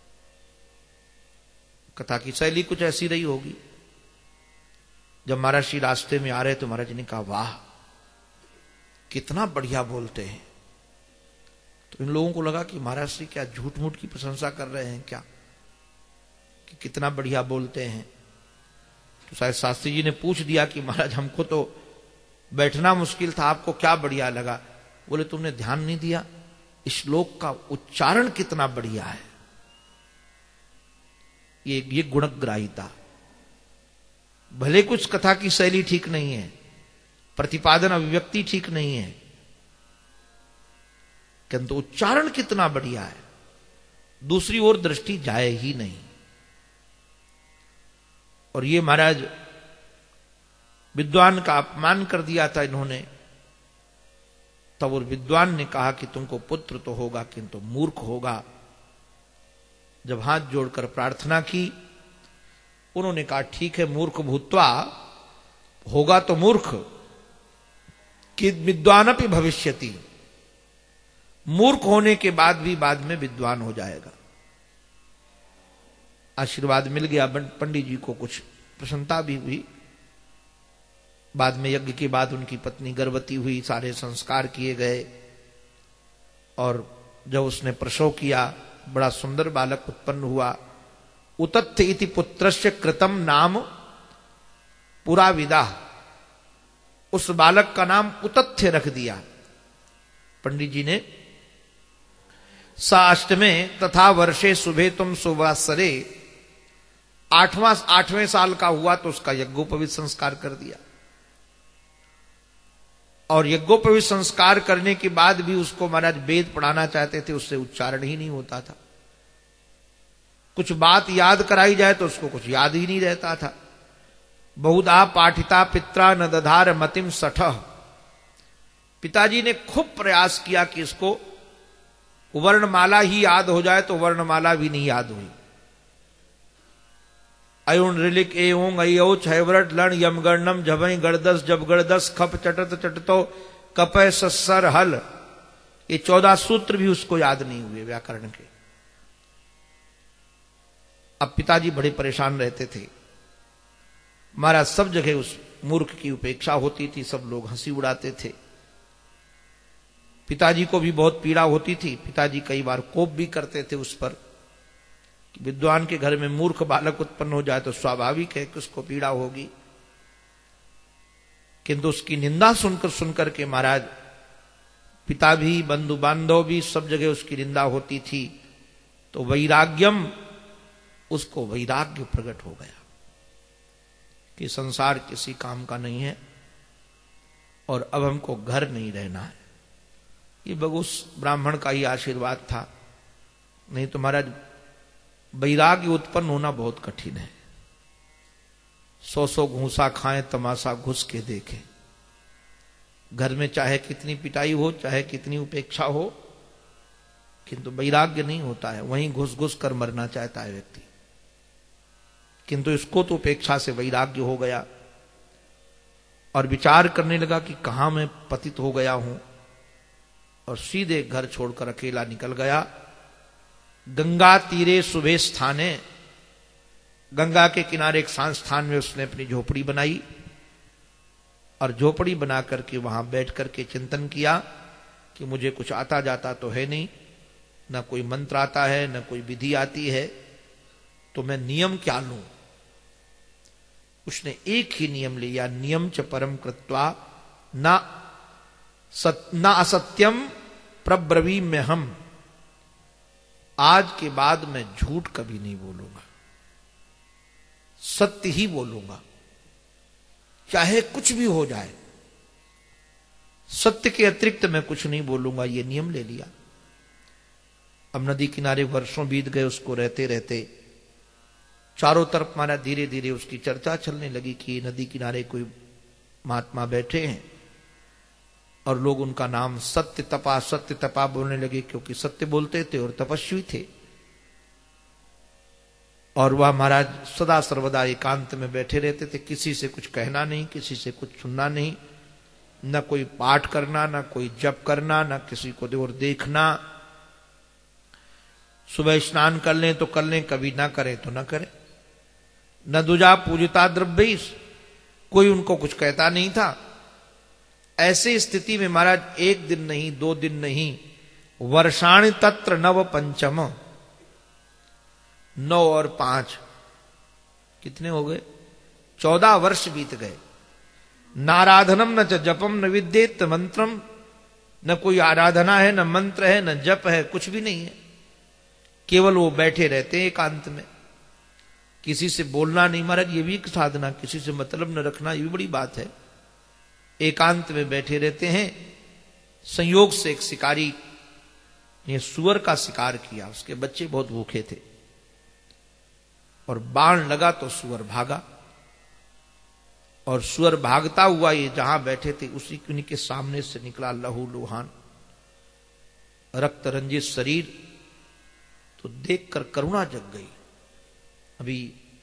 कथा की शैली कुछ ऐसी रही होगी। जब महाराज जी रास्ते में आ रहे तो महाराज जी ने कहा वाह कितना बढ़िया बोलते हैं। तो इन लोगों को लगा कि महाराज जी क्या झूठ मूठ की प्रशंसा कर रहे हैं क्या, कि कितना बढ़िया बोलते हैं। तो शायद शास्त्री जी ने पूछ दिया कि महाराज हमको तो बैठना मुश्किल था, आपको क्या बढ़िया लगा। बोले तुमने ध्यान नहीं दिया, श्लोक का उच्चारण कितना बढ़िया है। ये ये गुणग्राहिता। भले कुछ कथा की शैली ठीक नहीं है, प्रतिपादन अभिव्यक्ति ठीक नहीं है, किंतु उच्चारण कितना बढ़िया है, दूसरी ओर दृष्टि जाए ही नहीं। और ये महाराज विद्वान का अपमान कर दिया था इन्होंने। तब और विद्वान ने कहा कि तुमको पुत्र तो होगा किंतु मूर्ख होगा। जब हाथ जोड़कर प्रार्थना की, उन्होंने कहा ठीक है मूर्ख भूत्वा, होगा तो मूर्ख, कि विद्वानपि भविष्यति, मूर्ख होने के बाद भी बाद में विद्वान हो जाएगा। आशीर्वाद मिल गया पंडित जी को, कुछ प्रसन्नता भी हुई। बाद में यज्ञ के बाद उनकी पत्नी गर्भवती हुई, सारे संस्कार किए गए, और जब उसने प्रसव किया बड़ा सुंदर बालक उत्पन्न हुआ। उतथ्य इति पुत्रस्य कृतम नाम पुरा विदा, उस बालक का नाम उतथ्य रख दिया पंडित जी ने। सा अष्टमे तथा वर्षे शुभे तुम सुवासरे, आठवां आठवें साल का हुआ तो उसका यज्ञोपवीत संस्कार कर दिया। और यज्ञोपवीत संस्कार करने के बाद भी उसको महाराज वेद पढ़ाना चाहते थे, उससे उच्चारण ही नहीं होता था। कुछ बात याद कराई जाए तो उसको कुछ याद ही नहीं रहता था। बहुधा पाठिता पित्रा न दधार मतिम सठह, पिताजी ने खूब प्रयास किया कि इसको वर्णमाला ही याद हो जाए, तो वर्णमाला भी नहीं याद हुई। अयुण रिलिक ए ओंग अयो छैव्रट लण यम गणनम झबई गणदस जब गणदस खप चटत चटतो कपय सस्सर हल ये चौदह सूत्र भी उसको याद नहीं हुए व्याकरण के। अब पिताजी बड़े परेशान रहते थे। महाराज सब जगह उस मूर्ख की उपेक्षा होती थी, सब लोग हंसी उड़ाते थे। पिताजी को भी बहुत पीड़ा होती थी। पिताजी कई बार कोप भी करते थे उस पर कि विद्वान के घर में मूर्ख बालक उत्पन्न हो जाए तो स्वाभाविक है कि उसको पीड़ा होगी। किंतु उसकी निंदा सुनकर सुनकर के महाराज पिता भी, बंधु बांधव भी, सब जगह उसकी निंदा होती थी। तो वैराग्यम, उसको वैराग्य प्रकट हो गया कि संसार किसी काम का नहीं है और अब हमको घर नहीं रहना है। ये बगुस ब्राह्मण का ही आशीर्वाद था, नहीं तो महाराज वैराग्य उत्पन्न होना बहुत कठिन है। सौ सौ घूसा खाएं तमाशा घुस के देखें। घर में चाहे कितनी पिटाई हो, चाहे कितनी उपेक्षा हो, किंतु वैराग्य नहीं होता है। वहीं घुस घुस कर मरना चाहता है व्यक्ति। किंतु इसको तो उपेक्षा से वैराग्य हो गया और विचार करने लगा कि कहां मैं पतित हो गया हूं, और सीधे घर छोड़कर अकेला निकल गया। गंगा तीरे सुबह स्थाने, गंगा के किनारे एक स्थान में उसने अपनी झोपड़ी बनाई और झोपड़ी बना करके वहां बैठ करके चिंतन किया कि मुझे कुछ आता जाता तो है नहीं, न कोई मंत्र आता है, न कोई विधि आती है, तो मैं नियम क्या लूं। उसने एक ही नियम लिया, नियम च परम कृत्वा न सत, न असत्यम प्रब्रवी में हम। आज के बाद मैं झूठ कभी नहीं बोलूंगा, सत्य ही बोलूंगा, चाहे कुछ भी हो जाए। सत्य के अतिरिक्त मैं कुछ नहीं बोलूंगा, ये नियम ले लिया। अब नदी किनारे वर्षों बीत गए उसको रहते रहते। चारों तरफ मारा धीरे धीरे उसकी चर्चा चलने लगी कि नदी किनारे कोई महात्मा बैठे हैं और लोग उनका नाम सत्य तपा सत्य तपा बोलने लगे, क्योंकि सत्य बोलते थे और तपस्वी थे। और वह महाराज सदा सर्वदा एकांत में बैठे रहते थे, किसी से कुछ कहना नहीं, किसी से कुछ सुनना नहीं, न कोई पाठ करना, न कोई जप करना, न किसी को और देखना। सुबह स्नान कर लें तो कर लें, कभी ना करें तो ना करें। न दुजा पूजिता द्रव्य, कोई उनको कुछ कहता नहीं था। ऐसी स्थिति में महाराज एक दिन नहीं, दो दिन नहीं, वर्षाणि तत्र नव पंचम, नौ और पांच कितने हो गए? चौदह वर्ष बीत गए। नाराधनम न च जपम न विद्येत मंत्रम, न कोई आराधना है, न मंत्र है, न जप है, कुछ भी नहीं है। केवल वो बैठे रहते हैं एकांत में, किसी से बोलना नहीं। महाराज ये भी एक साधना, किसी से मतलब न रखना, ये भी बड़ी बात है। एकांत में बैठे रहते हैं। संयोग से एक शिकारी ने सुअर का शिकार किया, उसके बच्चे बहुत भूखे थे और बाण लगा तो सुअर भागा, और सुअर भागता हुआ ये जहां बैठे थे उसी उनके सामने से निकला लहू लुहान, रक्त रंजित शरीर। तो देखकर करुणा जग गई। अभी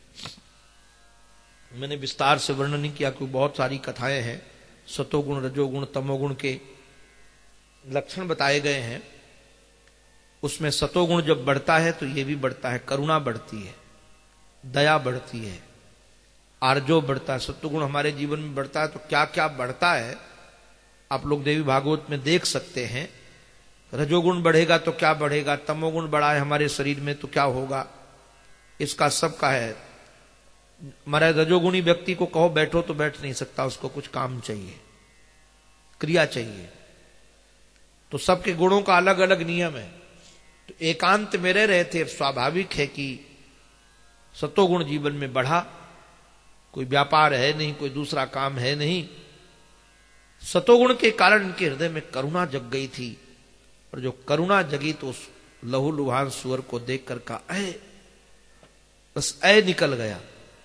मैंने विस्तार से वर्णन नहीं किया, क्योंकि बहुत सारी कथाएं हैं, सतोगुण रजोगुण तमोगुण के लक्षण बताए गए हैं। उसमें सतोगुण जब बढ़ता है तो ये भी बढ़ता है, करुणा बढ़ती है, दया बढ़ती है, आर्जो बढ़ता है। सत्वगुण हमारे जीवन में बढ़ता है तो क्या क्या बढ़ता है आप लोग देवी भागवत में देख सकते हैं। रजोगुण बढ़ेगा तो क्या बढ़ेगा, तमोगुण बढ़ा है हमारे शरीर में तो क्या होगा, इसका सबका है। हमारे रजोगुणी व्यक्ति को कहो बैठो तो बैठ नहीं सकता, उसको कुछ काम चाहिए, क्रिया चाहिए। तो सबके गुणों का अलग अलग नियम है। तो एकांत में रह रहे थे, स्वाभाविक है कि सतोगुण जीवन में बढ़ा। कोई व्यापार है नहीं, कोई दूसरा काम है नहीं। सतोगुण के कारण इनके हृदय में करुणा जग गई थी, और जो करुणा जगी तो उस लहू लुहान सुअर को देखकर का ऐ, बस ऐ निकल गया,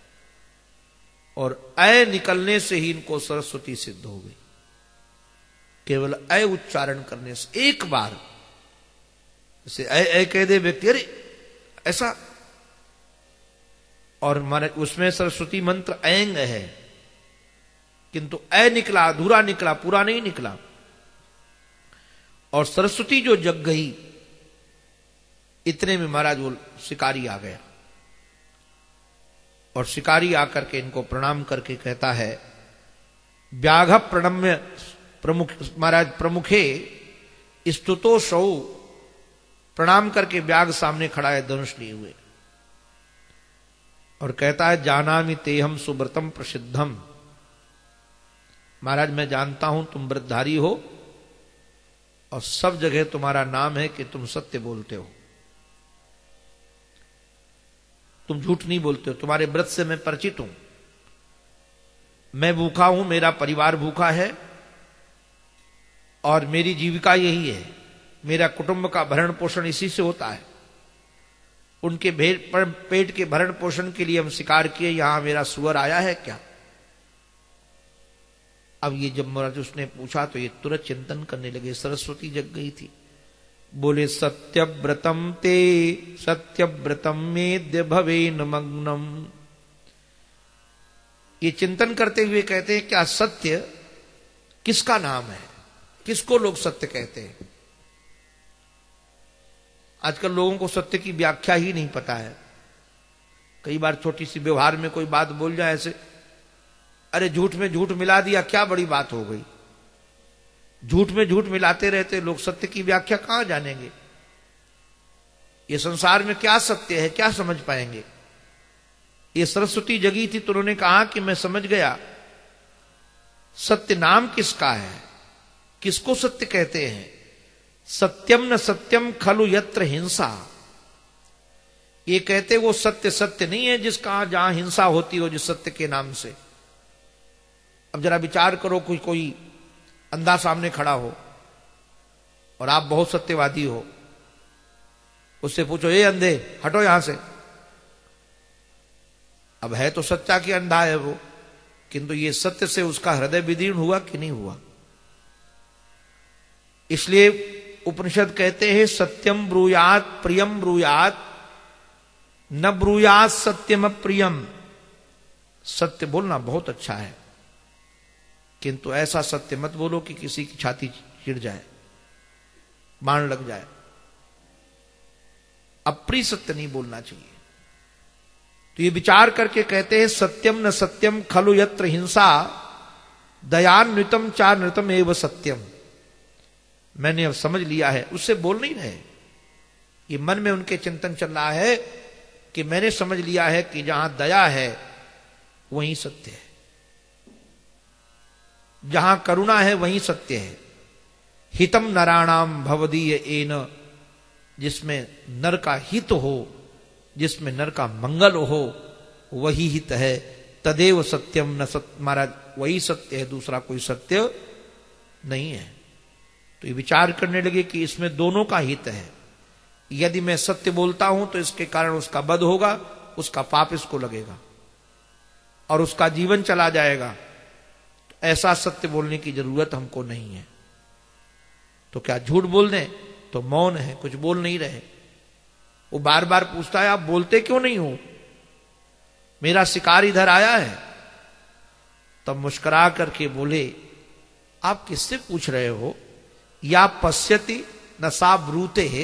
और ऐ निकलने से ही इनको सरस्वती सिद्ध हो गई। केवल ऐ उच्चारण करने से एक बार, जैसे ऐ ऐ कह दे व्यक्ति, अरे ऐसा, और हमारे उसमें सरस्वती मंत्र ऐंग है, किंतु ऐ निकला, अधूरा निकला, पूरा नहीं निकला। और सरस्वती जो जग गई, इतने में महाराज वो शिकारी आ गया। और शिकारी आकर के इनको प्रणाम करके कहता है, व्याघ प्रणम्य प्रमुख, महाराज प्रमुखे स्तुतो सौ, प्रणाम करके व्याघ सामने खड़ा है धनुष लिए हुए, और कहता है जानामि तेहम सुव्रतम प्रसिद्धम, महाराज मैं जानता हूं तुम व्रतधारी हो और सब जगह तुम्हारा नाम है कि तुम सत्य बोलते हो, तुम झूठ नहीं बोलते हो, तुम्हारे व्रत से मैं परिचित हूं। मैं भूखा हूं, मेरा परिवार भूखा है और मेरी जीविका यही है, मेरा कुटुंब का भरण पोषण इसी से होता है। उनके पेट के भरण पोषण के लिए हम शिकार किए, यहां मेरा सुअर आया है क्या? अब ये जब महाराज उसने पूछा तो ये तुरंत चिंतन करने लगे। सरस्वती जग गई थी, बोले सत्यव्रतम ते सत्यव्रतम मेद्य भवेन मग्नम। ये चिंतन करते हुए कहते हैं क्या सत्य किसका नाम है, किसको लोग सत्य कहते हैं? आजकल लोगों को सत्य की व्याख्या ही नहीं पता है। कई बार छोटी सी व्यवहार में कोई बात बोल जाए ऐसे, अरे झूठ में झूठ मिला दिया, क्या बड़ी बात हो गई। झूठ में झूठ मिलाते रहते लोग, सत्य की व्याख्या कहां जानेंगे? ये संसार में क्या सत्य है, क्या समझ पाएंगे? ये सरस्वती जगी थी तो उन्होंने कहा कि मैं समझ गया सत्य नाम किसका है, किसको सत्य कहते हैं। सत्यम न सत्यम खलु यत्र हिंसा, ये कहते वो सत्य सत्य नहीं है जिसका जहां हिंसा होती हो, जिस सत्य के नाम से। अब जरा विचार करो, कोई कोई अंधा सामने खड़ा हो और आप बहुत सत्यवादी हो, उससे पूछो ए अंधे हटो यहां से, अब है तो सच्चा कि अंधा है वो, किंतु ये सत्य से उसका हृदय विदीर्ण हुआ कि नहीं हुआ। इसलिए उपनिषद कहते हैं सत्यम ब्रूयात प्रियम ब्रूयात न ब्रूयात सत्यम प्रियम। सत्य बोलना बहुत अच्छा है, किंतु ऐसा सत्य मत बोलो कि किसी की छाती चिढ़ जाए, बाण लग जाए। अप्रिय सत्य नहीं बोलना चाहिए। तो ये विचार करके कहते हैं सत्यम न सत्यम खलु यत्र हिंसा दयान्वितम चा नृतम एव सत्यम। मैंने अब समझ लिया है, उससे बोल नहीं रहे, ये मन में उनके चिंतन चल रहा है कि मैंने समझ लिया है कि जहां दया है वहीं सत्य है, जहां करुणा है वहीं सत्य है। हितम नराणाम भवदीय एन, जिसमें नर का हित हो, जिसमें नर का मंगल हो, वही हित है। तदेव सत्यम न सत्य, महाराज वही सत्य है, दूसरा कोई सत्य नहीं है। तो ये विचार करने लगे कि इसमें दोनों का हित है। यदि मैं सत्य बोलता हूं तो इसके कारण उसका वध होगा, उसका पाप इसको लगेगा और उसका जीवन चला जाएगा। तो ऐसा सत्य बोलने की जरूरत हमको नहीं है। तो क्या झूठ बोल दें? तो मौन है, कुछ बोल नहीं रहे। वो बार बार पूछता है आप बोलते क्यों नहीं हो, मेरा शिकार इधर आया है। तब मुस्कुरा करके बोले आप किससे पूछ रहे हो? या पश्यति न सा ब्रूते है,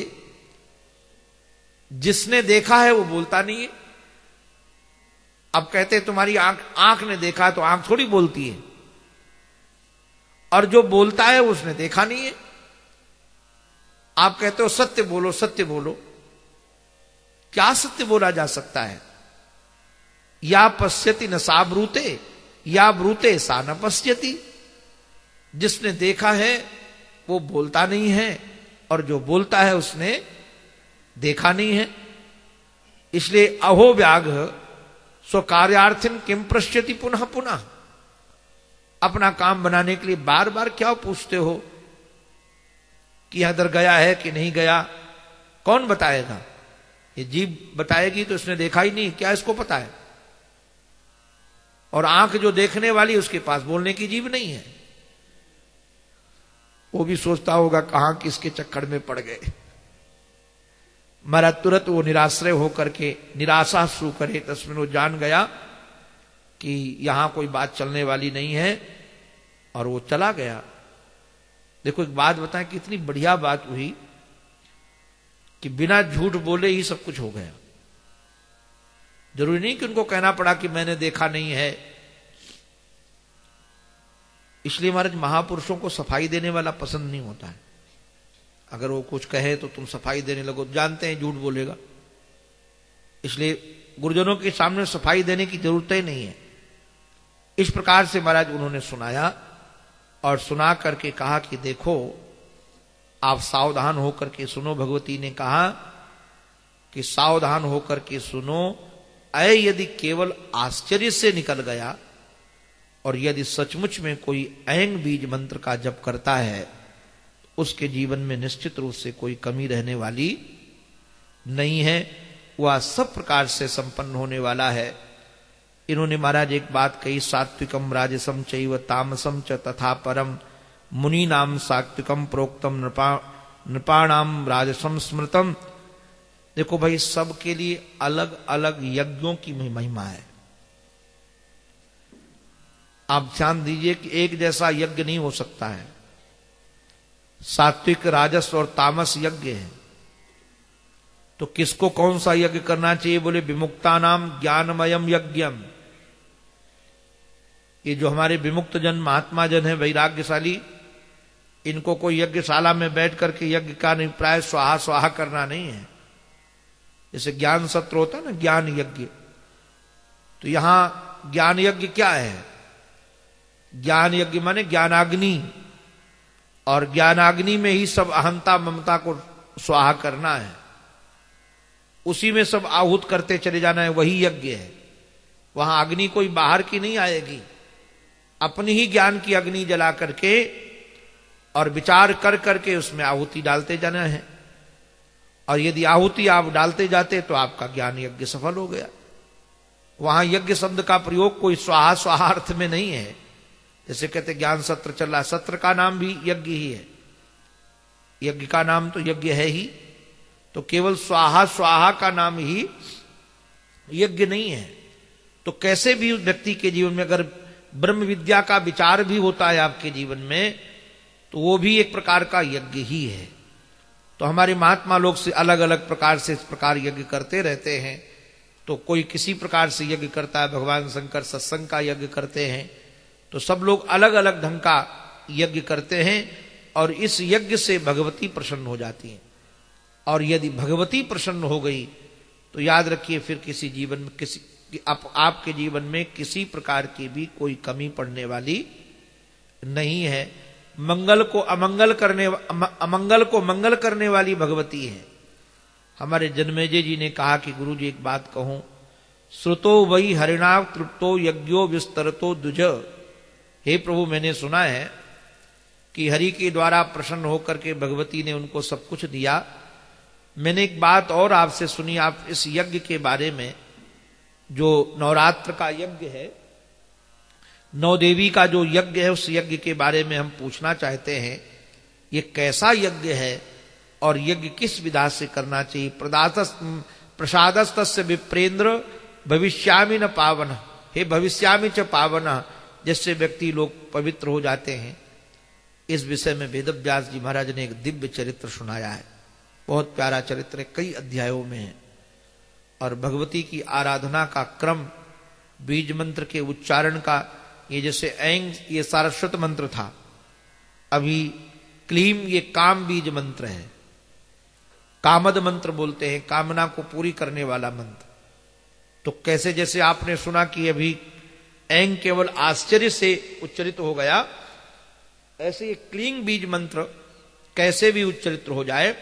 जिसने देखा है वो बोलता नहीं है। अब कहते तुम्हारी आंख आंख ने देखा तो आंख थोड़ी बोलती है, और जो बोलता है उसने देखा नहीं है। आप कहते हो सत्य बोलो सत्य बोलो, क्या सत्य बोला जा सकता है? या पश्यति न सा ब्रूते या ब्रूते सा न पश्यति। जिसने देखा है वो बोलता नहीं है, और जो बोलता है उसने देखा नहीं है। इसलिए अहो व्याघ स्वकार्यार्थिन किम पश्यति पुनः पुनः। अपना काम बनाने के लिए बार बार क्या पूछते हो कि इधर गया है कि नहीं गया? कौन बताएगा? ये जीभ बताएगी तो इसने देखा ही नहीं, क्या इसको पता है? और आंख जो देखने वाली उसके पास बोलने की जीभ नहीं है। वो भी सोचता होगा कहां किसके चक्कर में पड़ गए। महाराज तुरंत वो निराश्रय होकर के निराशा शु करे तस्मिन, वो जान गया कि यहां कोई बात चलने वाली नहीं है, और वो चला गया। देखो एक बात बताएं, कितनी बढ़िया बात हुई कि बिना झूठ बोले ही सब कुछ हो गया। जरूरी नहीं कि उनको कहना पड़ा कि मैंने देखा नहीं है। इसलिए महाराज महापुरुषों को सफाई देने वाला पसंद नहीं होता है। अगर वो कुछ कहे तो तुम सफाई देने लगो, जानते हैं झूठ बोलेगा। इसलिए गुरुजनों के सामने सफाई देने की जरूरत ही नहीं है। इस प्रकार से महाराज उन्होंने सुनाया और सुना करके कहा कि देखो आप सावधान होकर के सुनो। भगवती ने कहा कि सावधान होकर के सुनो, अय यदि केवल आश्चर्य से निकल गया और यदि सचमुच में कोई ऐंग बीज मंत्र का जप करता है, उसके जीवन में निश्चित रूप से कोई कमी रहने वाली नहीं है, वह सब प्रकार से संपन्न होने वाला है। इन्होंने महाराज एक बात कही, सात्विकम राजसम चैव तामसम च तथा परम मुनि नाम सात्विकम प्रोक्तम नृपा नृपाणाम राजसम स्मृतम। देखो भाई, सबके लिए अलग अलग यज्ञों की महिमा है। आप ध्यान दीजिए कि एक जैसा यज्ञ नहीं हो सकता है। सात्विक, राजस और तामस यज्ञ है, तो किसको कौन सा यज्ञ करना चाहिए? बोले विमुक्ता नाम ज्ञानमयम यज्ञम। ये जो हमारे विमुक्त जन महात्मा जन है, वैराग्यशाली, इनको कोई यज्ञशाला में बैठ करके यज्ञ का अभिप्राय स्वाहा स्वाहा करना नहीं है। जैसे ज्ञान सत्र होता है ना, ज्ञान यज्ञ, तो यहां ज्ञान यज्ञ क्या है? ज्ञान यज्ञ माने ज्ञानाग्नि, और ज्ञानाग्नि में ही सब अहंता ममता को स्वाहा करना है, उसी में सब आहूत करते चले जाना है, वही यज्ञ है। वहां अग्नि कोई बाहर की नहीं आएगी, अपनी ही ज्ञान की अग्नि जला करके और विचार कर करके उसमें आहुति डालते जाना है। और यदि आहुति आप डालते जाते तो आपका ज्ञान यज्ञ सफल हो गया। वहां यज्ञ शब्द का प्रयोग कोई स्वाहा स्वाहा अर्थ में नहीं है। जैसे कहते ज्ञान सत्र चल रहा, सत्र का नाम भी यज्ञ ही है, यज्ञ का नाम तो यज्ञ है ही, तो केवल स्वाहा स्वाहा का नाम ही यज्ञ नहीं है। तो कैसे भी उस व्यक्ति के जीवन में अगर ब्रह्म विद्या का विचार भी होता है आपके जीवन में, तो वो भी एक प्रकार का यज्ञ ही है। तो हमारे महात्मा लोग से अलग अलग प्रकार से इस प्रकार यज्ञ करते रहते हैं। तो कोई किसी प्रकार से यज्ञ करता है, भगवान शंकर सत्संग का यज्ञ करते हैं, तो सब लोग अलग अलग ढंग का यज्ञ करते हैं और इस यज्ञ से भगवती प्रसन्न हो जाती है। और यदि भगवती प्रसन्न हो गई तो याद रखिए फिर किसी जीवन में किसी आप, आपके जीवन में किसी प्रकार की भी कोई कमी पड़ने वाली नहीं है। मंगल को अमंगल करने अमंगल को मंगल करने वाली भगवती है। हमारे जन्मेजय जी ने कहा कि गुरु जी एक बात कहूं, श्रुतो वही हरिणाव तृप्तो यज्ञो विस्तरतो दुज। हे प्रभु, मैंने सुना है कि हरि के द्वारा प्रसन्न होकर के भगवती ने उनको सब कुछ दिया। मैंने एक बात और आपसे सुनी, आप इस यज्ञ के बारे में, जो नवरात्र का यज्ञ है, नौ देवी का जो यज्ञ है, उस यज्ञ के बारे में हम पूछना चाहते हैं। ये कैसा यज्ञ है और यज्ञ किस विधा से करना चाहिए? प्रसादस्तस्य विप्रेंद्र भविष्यामि न पावन। हे भविष्यामि च पावन, जिससे व्यक्ति लोग पवित्र हो जाते हैं। इस विषय में वेदव्यास जी महाराज ने एक दिव्य चरित्र सुनाया है। बहुत प्यारा चरित्र है, कई अध्यायों में है। और भगवती की आराधना का क्रम, बीज मंत्र के उच्चारण का, ये जैसे ऐंग ये सारस्वत मंत्र था, अभी क्लीम ये काम बीज मंत्र है, कामद मंत्र बोलते हैं, कामना को पूरी करने वाला मंत्र। तो कैसे जैसे आपने सुना कि अभी ऐंग केवल आश्चर्य से उच्चरित हो गया, ऐसे ये क्लींग बीज मंत्र कैसे भी उच्चरित हो जाए,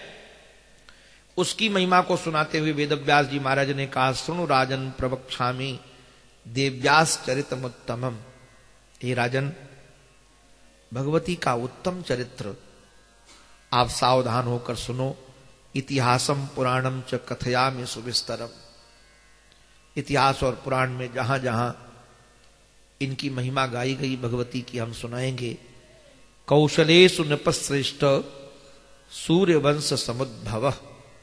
उसकी महिमा को सुनाते हुए वेदव्यास जी महाराज ने कहा, सुनु राजन प्रवक्ष्यामि देव्यास चरितमुत्तमम। हे राजन, भगवती का उत्तम चरित्र आप सावधान होकर सुनो। इतिहासम पुराणम च कथयामि सुविस्तरम। इतिहास और पुराण में जहां जहां इनकी महिमा गाई गई भगवती की हम सुनाएंगे। कौशलेषु नृपश्रेष्ठ सूर्यवंश समुद्भव।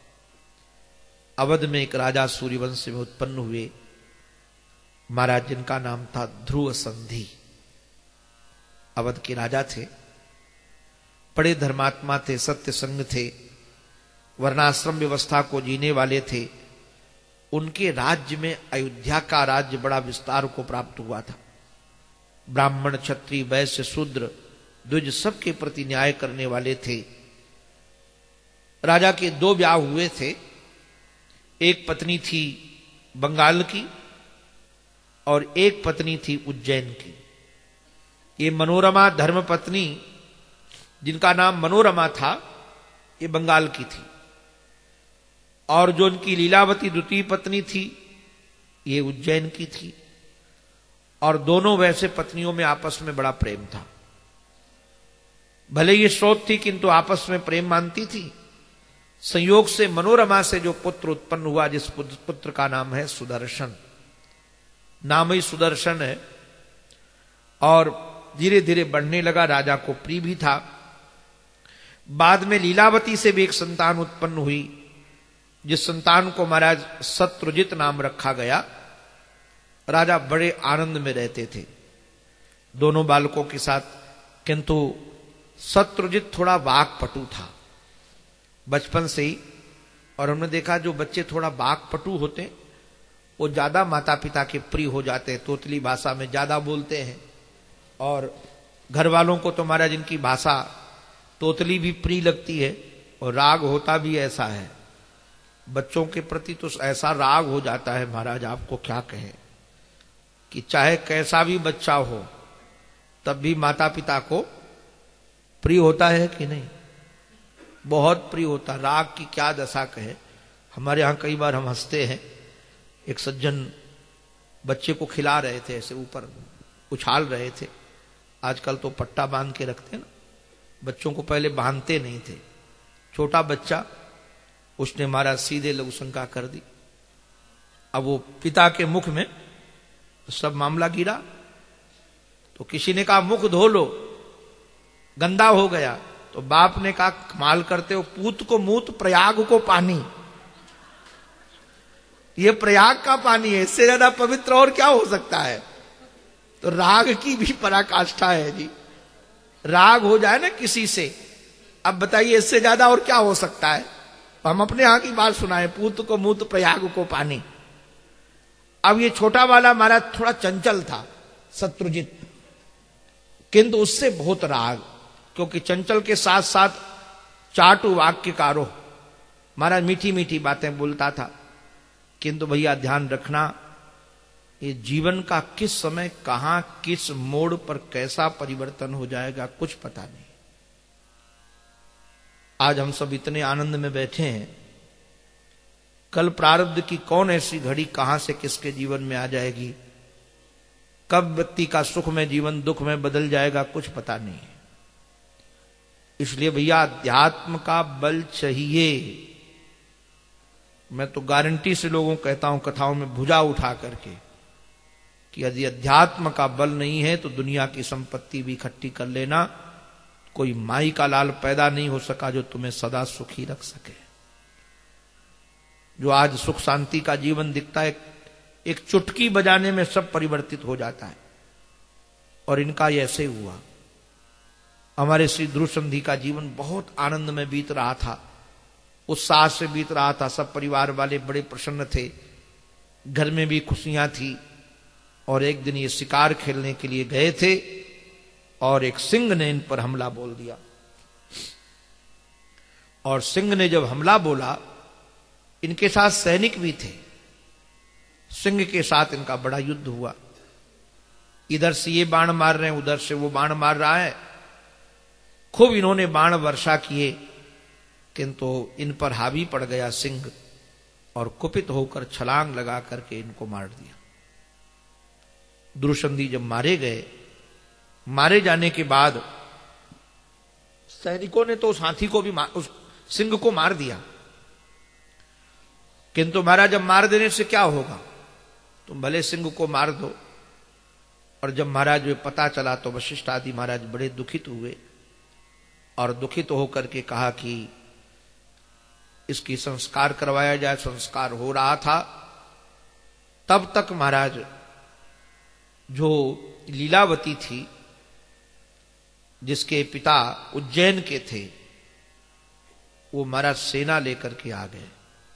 अवध में एक राजा सूर्यवंश में उत्पन्न हुए महाराज, जिनका नाम था ध्रुव संधि। अवध के राजा थे बड़े धर्मात्मा थे, सत्य संग थे, वर्णाश्रम व्यवस्था को जीने वाले थे। उनके राज्य में अयोध्या का राज्य बड़ा विस्तार को प्राप्त हुआ था। ब्राह्मण, क्षत्रिय, वैश्य, शूद्र, द्विज सबके प्रति न्याय करने वाले थे। राजा के दो ब्याह हुए थे। एक पत्नी थी बंगाल की और एक पत्नी थी उज्जैन की। ये मनोरमा धर्मपत्नी, जिनका नाम मनोरमा था, ये बंगाल की थी, और जो उनकी लीलावती द्वितीय पत्नी थी, ये उज्जैन की थी। और दोनों वैसे पत्नियों में आपस में बड़ा प्रेम था। भले ये श्रोत थी किंतु आपस में प्रेम मानती थी। संयोग से मनोरमा से जो पुत्र उत्पन्न हुआ, जिस पुत्र का नाम है सुदर्शन, नाम ही सुदर्शन है, और धीरे धीरे बढ़ने लगा, राजा को प्रिय भी था। बाद में लीलावती से भी एक संतान उत्पन्न हुई, जिस संतान को महाराज शत्रुजित नाम रखा गया। राजा बड़े आनंद में रहते थे दोनों बालकों के साथ, किंतु शत्रुजित थोड़ा वाक्पटु था बचपन से ही। और हमने देखा जो बच्चे थोड़ा वाक्पटु होते वो ज्यादा माता पिता के प्रिय हो जाते हैं, तोतली भाषा में ज्यादा बोलते हैं। और घर वालों को तो महाराज इनकी भाषा तोतली भी प्रिय लगती है, और राग होता भी ऐसा है बच्चों के प्रति, तो ऐसा राग हो जाता है महाराज, आपको क्या कहें, कि चाहे कैसा भी बच्चा हो तब भी माता पिता को प्रिय होता है कि नहीं, बहुत प्रिय होता। राग की क्या दशा कहे। हमारे यहां कई बार हम हंसते हैं, एक सज्जन बच्चे को खिला रहे थे, ऐसे ऊपर उछाल रहे थे। आजकल तो पट्टा बांध के रखते ना, बच्चों को पहले बांधते नहीं थे। छोटा बच्चा, उसने महाराज सीधे लघु शंका कर दी। अब वो पिता के मुख में सब मामला गिरा, तो किसी ने कहा मुख धो लो, गंदा हो गया। तो बाप ने कहा कमाल करते हो, पूत को मूत प्रयाग को पानी, ये प्रयाग का पानी है, इससे ज्यादा पवित्र और क्या हो सकता है। तो राग की भी पराकाष्ठा है जी, राग हो जाए ना किसी से, अब बताइए इससे ज्यादा और क्या हो सकता है। हम अपने यहां की बात सुनाए, पूत को मूत प्रयाग को पानी। अब ये छोटा वाला महाराज थोड़ा चंचल था शत्रुजित, किंतु उससे बहुत राग, क्योंकि चंचल के साथ साथ चाटु वाक्यकारो, महाराज मीठी मीठी बातें बोलता था। किंतु भैया ध्यान रखना, ये जीवन का किस समय कहां किस मोड़ पर कैसा परिवर्तन हो जाएगा कुछ पता नहीं। आज हम सब इतने आनंद में बैठे हैं, कल प्रारब्ध की कौन ऐसी घड़ी कहां से किसके जीवन में आ जाएगी, कब व्यक्ति का सुख में जीवन दुख में बदल जाएगा कुछ पता नहीं है। इसलिए भैया अध्यात्म का बल चाहिए। मैं तो गारंटी से लोगों को कहता हूं कथाओं में भुजा उठा करके, कि यदि अध्यात्म का बल नहीं है तो दुनिया की संपत्ति भी इकट्ठी कर लेना, कोई माई का लाल पैदा नहीं हो सका जो तुम्हें सदा सुखी रख सके। जो आज सुख शांति का जीवन दिखता है, एक चुटकी बजाने में सब परिवर्तित हो जाता है, और इनका ऐसे हुआ। हमारे श्री ध्रुव संधि का जीवन बहुत आनंद में बीत रहा था, उत्साह से बीत रहा था। सब परिवार वाले बड़े प्रसन्न थे, घर में भी खुशियां थी। और एक दिन ये शिकार खेलने के लिए गए थे, और एक सिंह ने इन पर हमला बोल दिया। और सिंह ने जब हमला बोला, इनके साथ सैनिक भी थे, सिंह के साथ इनका बड़ा युद्ध हुआ। इधर से ये बाण मार रहे हैं, उधर से वो बाण मार रहा है। खूब इन्होंने बाण वर्षा किए, किंतु इन पर हावी पड़ गया सिंह, और कुपित होकर छलांग लगा करके इनको मार दिया। द्रुसंधि जब मारे गए, मारे जाने के बाद सैनिकों ने तो उस हाथी को भी उस सिंह को मार दिया, किंतु महाराज जब मार देने से क्या होगा, तुम भले सिंह को मार दो। और जब महाराज ये पता चला तो वशिष्ठ आदि महाराज बड़े दुखित हुए, और दुखित होकर के कहा कि इसकी संस्कार करवाया जाए। संस्कार हो रहा था, तब तक महाराज जो लीलावती थी जिसके पिता उज्जैन के थे, वो महाराज सेना लेकर के आ गए।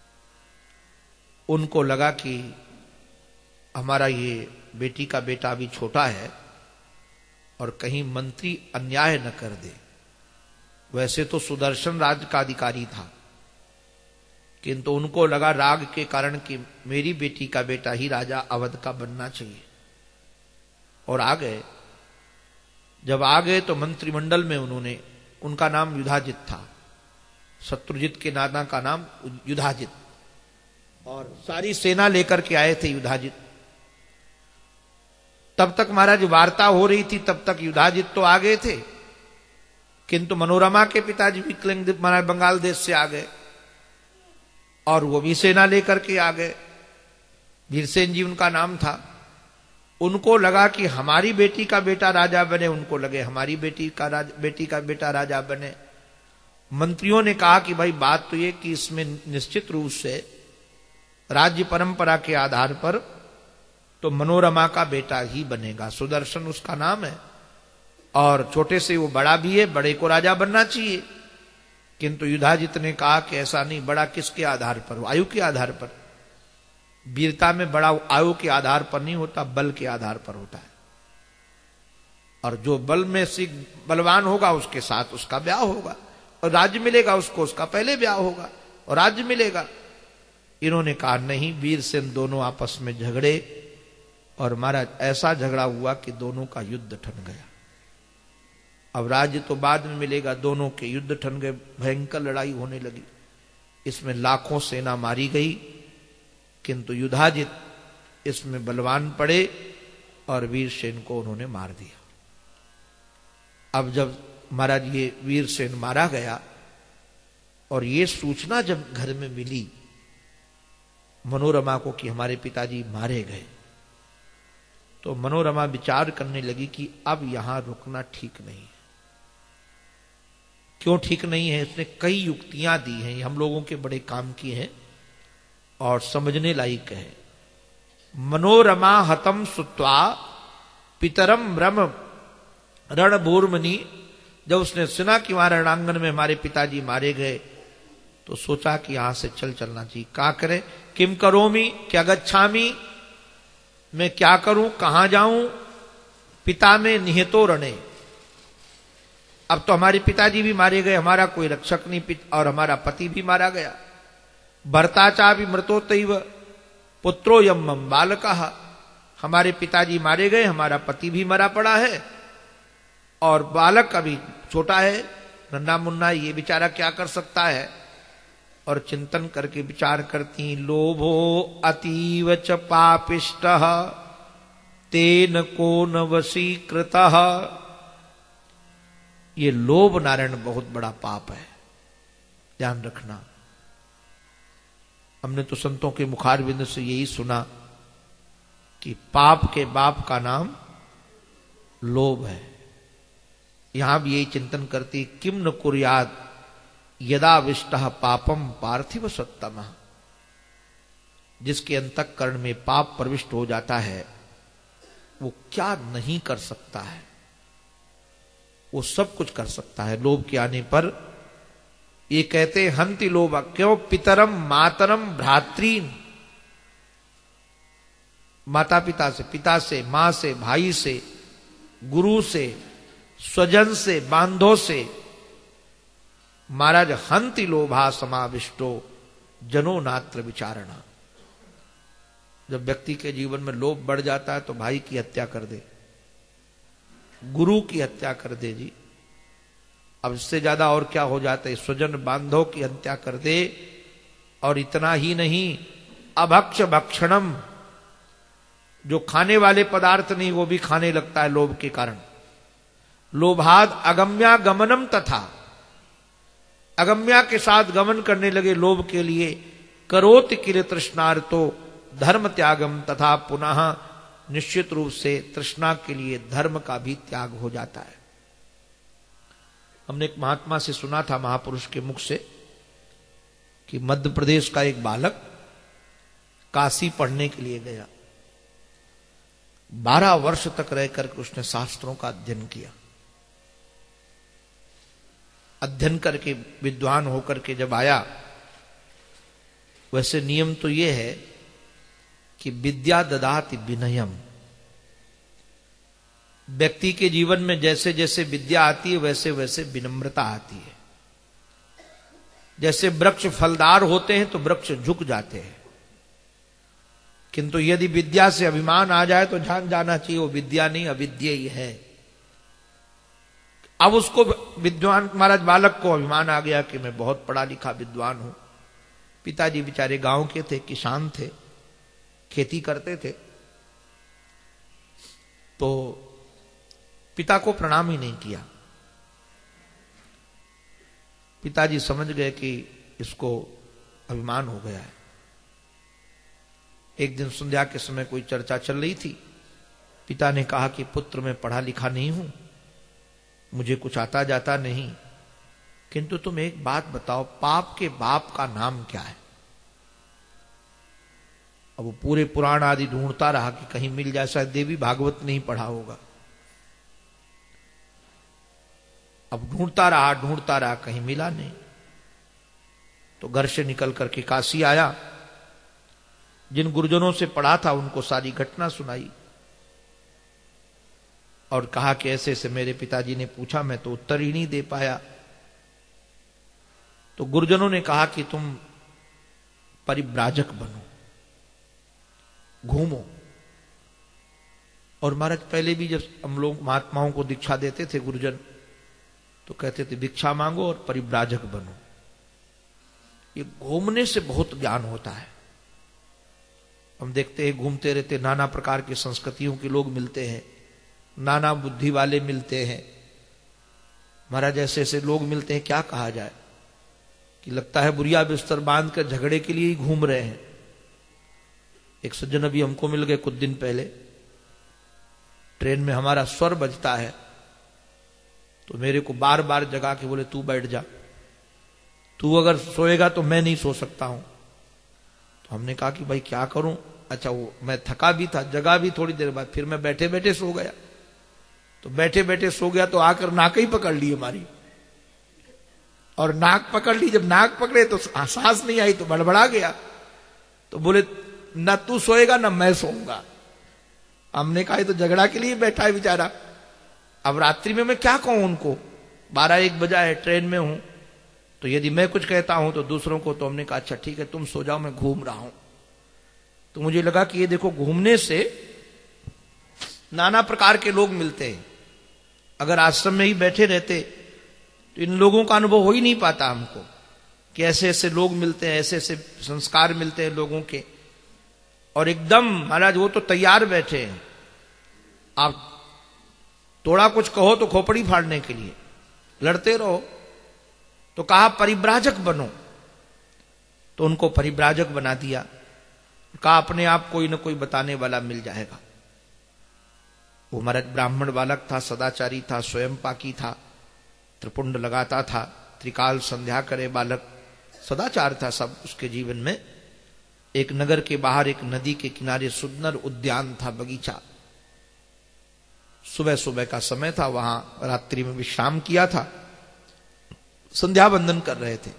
उनको लगा कि हमारा ये बेटी का बेटा अभी छोटा है और कहीं मंत्री अन्याय न कर दे। वैसे तो सुदर्शन राज्य का अधिकारी था, किंतु उनको लगा राग के कारण कि मेरी बेटी का बेटा ही राजा अवध का बनना चाहिए, और आ गए। जब आ गए तो मंत्रिमंडल में उन्होंने, उनका नाम युधाजित था, शत्रुजित के नाना का नाम युधाजित, और सारी सेना लेकर के आए थे युधाजित। तब तक महाराज वार्ता हो रही थी, तब तक युधाजित तो आ गए थे, किंतु मनोरमा के पिताजी विकलिंग महाराज बंगाल देश से आ गए और वो भी सेना लेकर के आ गए। वीरसेन जी उनका नाम था। उनको लगा कि हमारी बेटी का बेटा राजा बने, उनको लगे हमारी बेटी का राज, बेटी का बेटा राजा बने। मंत्रियों ने कहा कि भाई बात तो ये कि इसमें निश्चित रूप से राज्य परंपरा के आधार पर तो मनोरमा का बेटा ही बनेगा, सुदर्शन उसका नाम है, और छोटे से वो बड़ा भी है, बड़े को राजा बनना चाहिए। किंतु युधाजित ने कहा कि ऐसा नहीं, बड़ा किसके आधार पर? आयु के आधार पर। वीरता में बड़ा आयु के आधार पर नहीं होता, बल के आधार पर होता है, और जो बल में से बलवान होगा उसके साथ उसका ब्याह होगा, और राज्य मिलेगा उसको, उसका पहले ब्याह होगा और राज्य मिलेगा। इन्होंने कहा नहीं, वीरसेन दोनों आपस में झगड़े, और महाराज ऐसा झगड़ा हुआ कि दोनों का युद्ध ठन गया। अब राज्य तो बाद में मिलेगा, दोनों के युद्ध ठन गए, भयंकर लड़ाई होने लगी। इसमें लाखों सेना मारी गई, किंतु युधाजित इसमें बलवान पड़े और वीरसेन को उन्होंने मार दिया। अब जब महाराज ये वीरसेन मारा गया और ये सूचना जब घर में मिली मनोरमा को कि हमारे पिताजी मारे गए, तो मनोरमा विचार करने लगी कि अब यहां रुकना ठीक नहीं है। क्यों ठीक नहीं है? उसने कई युक्तियां दी हैं, हम लोगों के बड़े काम की हैं और समझने लायक है। मनोरमा हतम सुत्वा पितरम रम रणभूर्मणि, जब उसने सुना कि वहां रणांगन में हमारे पिताजी मारे गए, तो सोचा कि यहां से चल चलना चाहिए। क्या करे? किम करोमी, क्या गच्छामी, मैं क्या करूं, कहां जाऊं? पिता में निहितो रणे, अब तो हमारे पिताजी भी मारे गए, हमारा कोई रक्षक नहीं, और हमारा पति भी मारा गया। भर्ताचा भी मृतोतैव पुत्रो यम बालकः, हमारे पिताजी मारे गए, हमारा पति भी मरा पड़ा है, और बालक अभी छोटा है, नन्ना मुन्ना, ये बेचारा क्या कर सकता है? और चिंतन करके विचार करती, लोभो अतीव च पापिष्टः तेन को न वशीकृतः। ये लोभ नारायण बहुत बड़ा पाप है, ध्यान रखना। हमने तो संतों के मुखारविंद से यही सुना कि पाप के बाप का नाम लोभ है। यहां भी यही चिंतन करती, किम न कुर्याद यदा विष्टः पापम पार्थिव सत्तमः, जिसके अंतःकरण में पाप प्रविष्ट हो जाता है वो क्या नहीं कर सकता है? वो सब कुछ कर सकता है लोभ के आने पर। ये कहते हंति लोभ, क्यों? पितरम मातरम भ्रातृन, माता पिता से, पिता से, मां से, भाई से, गुरु से, स्वजन से, बांधों से। महाराज हंति लोभा समाविष्टो जनो नात्र विचारणा। जब व्यक्ति के जीवन में लोभ बढ़ जाता है तो भाई की हत्या कर दे, गुरु की हत्या कर दे जी, अब इससे ज्यादा और क्या हो जाता है? स्वजन बांधव की हत्या कर दे। और इतना ही नहीं, अभक्ष भक्षणम, जो खाने वाले पदार्थ नहीं वो भी खाने लगता है लोभ के कारण। लोभाद अगम्या गमनम तथा, अगम्या के साथ गमन करने लगे लोभ के लिए। करोति किल तृष्णार्तो धर्म त्यागम, तथा पुनः निश्चित रूप से तृष्णा के लिए धर्म का भी त्याग हो जाता है। हमने एक महात्मा से सुना था, महापुरुष के मुख से, कि मध्य प्रदेश का एक बालक काशी पढ़ने के लिए गया। बारह वर्ष तक रहकर उसने शास्त्रों का अध्ययन किया, अध्ययन करके विद्वान होकर के जब आया, वैसे नियम तो ये है कि विद्या ददाति विनयम। व्यक्ति के जीवन में जैसे जैसे विद्या आती है वैसे वैसे विनम्रता आती है। जैसे वृक्ष फलदार होते हैं तो वृक्ष झुक जाते हैं, किंतु यदि विद्या से अभिमान आ जाए तो जान जाना चाहिए वो विद्या नहीं अविद्या ही है। अब उसको विद्वान महाराज बालक को अभिमान आ गया कि मैं बहुत पढ़ा लिखा विद्वान हूं। पिताजी बेचारे गांव के थे, किसान थे, खेती करते थे, तो पिता को प्रणाम ही नहीं किया। पिताजी समझ गए कि इसको अभिमान हो गया है। एक दिन संध्या के समय कोई चर्चा चल रही थी। पिता ने कहा कि पुत्र मैं पढ़ा लिखा नहीं हूं, मुझे कुछ आता जाता नहीं, किंतु तुम एक बात बताओ, पाप के बाप का नाम क्या है? अब वो पूरे पुराण आदि ढूंढता रहा कि कहीं मिल जाए, शायद देवी भागवत नहीं पढ़ा होगा। अब ढूंढता रहा ढूंढता रहा कहीं मिला नहीं, तो घर से निकल करके काशी आया। जिन गुरुजनों से पढ़ा था उनको सारी घटना सुनाई और कहा कि ऐसे ऐसे मेरे पिताजी ने पूछा, मैं तो उत्तर ही नहीं दे पाया। तो गुरुजनों ने कहा कि तुम परिव्राजक बनो, घूमो। और महाराज पहले भी जब हम लोग महात्माओं को दीक्षा देते थे गुरुजन, तो कहते थे भिक्षा मांगो और परिव्राजक बनो। ये घूमने से बहुत ज्ञान होता है। हम देखते हैं घूमते रहते, नाना प्रकार की संस्कृतियों के लोग मिलते हैं, नाना बुद्धि वाले मिलते हैं। महाराज ऐसे ऐसे लोग मिलते हैं, क्या कहा जाए कि लगता है बुरिया बिस्तर बांध कर झगड़े के लिए ही घूम रहे हैं। एक सज्जन अभी हमको मिल गए कुछ दिन पहले, ट्रेन में हमारा स्वर बजता है तो मेरे को बार बार जगा के बोले तू बैठ जा, तू अगर सोएगा तो मैं नहीं सो सकता हूं। तो हमने कहा कि भाई क्या करूं। अच्छा, वो मैं थका भी था, जगा भी थोड़ी देर बाद, फिर मैं बैठे बैठे सो गया। तो बैठे बैठे सो गया तो आकर नाक ही पकड़ ली हमारी, और नाक पकड़ ली। जब नाक पकड़े तो सांस नहीं आई तो बड़बड़ा गया। तो बोले न तू सोएगा न मैं सोऊंगा। हमने कहा तो झगड़ा के लिए बैठा है बेचारा। अब रात्रि में मैं क्या कहूं उनको, बारह एक बजा है, ट्रेन में हूं, तो यदि मैं कुछ कहता हूं तो दूसरों को, तो हमने कहा अच्छा ठीक है तुम सो जाओ, मैं घूम रहा हूं। तो मुझे लगा कि ये देखो घूमने से नाना प्रकार के लोग मिलते हैं। अगर आश्रम में ही बैठे रहते तो इन लोगों का अनुभव हो ही नहीं पाता हमको कि ऐसे ऐसे लोग मिलते हैं, ऐसे ऐसे संस्कार मिलते हैं लोगों के। और एकदम महाराज वो तो तैयार बैठे हैं, आप थोड़ा कुछ कहो तो खोपड़ी फाड़ने के लिए, लड़ते रहो। तो कहा परिव्राजक बनो, तो उनको परिव्राजक बना दिया। कहा अपने आप कोई न कोई बताने वाला मिल जाएगा। वो महाराज ब्राह्मण बालक था, सदाचारी था, स्वयं पाकी था, त्रिपुंड लगाता था, त्रिकाल संध्या करे बालक, सदाचार था सब उसके जीवन में। एक नगर के बाहर एक नदी के किनारे सुंदर उद्यान था, बगीचा। सुबह सुबह का समय था, वहां रात्रि में विश्राम किया था, संध्या वंदन कर रहे थे।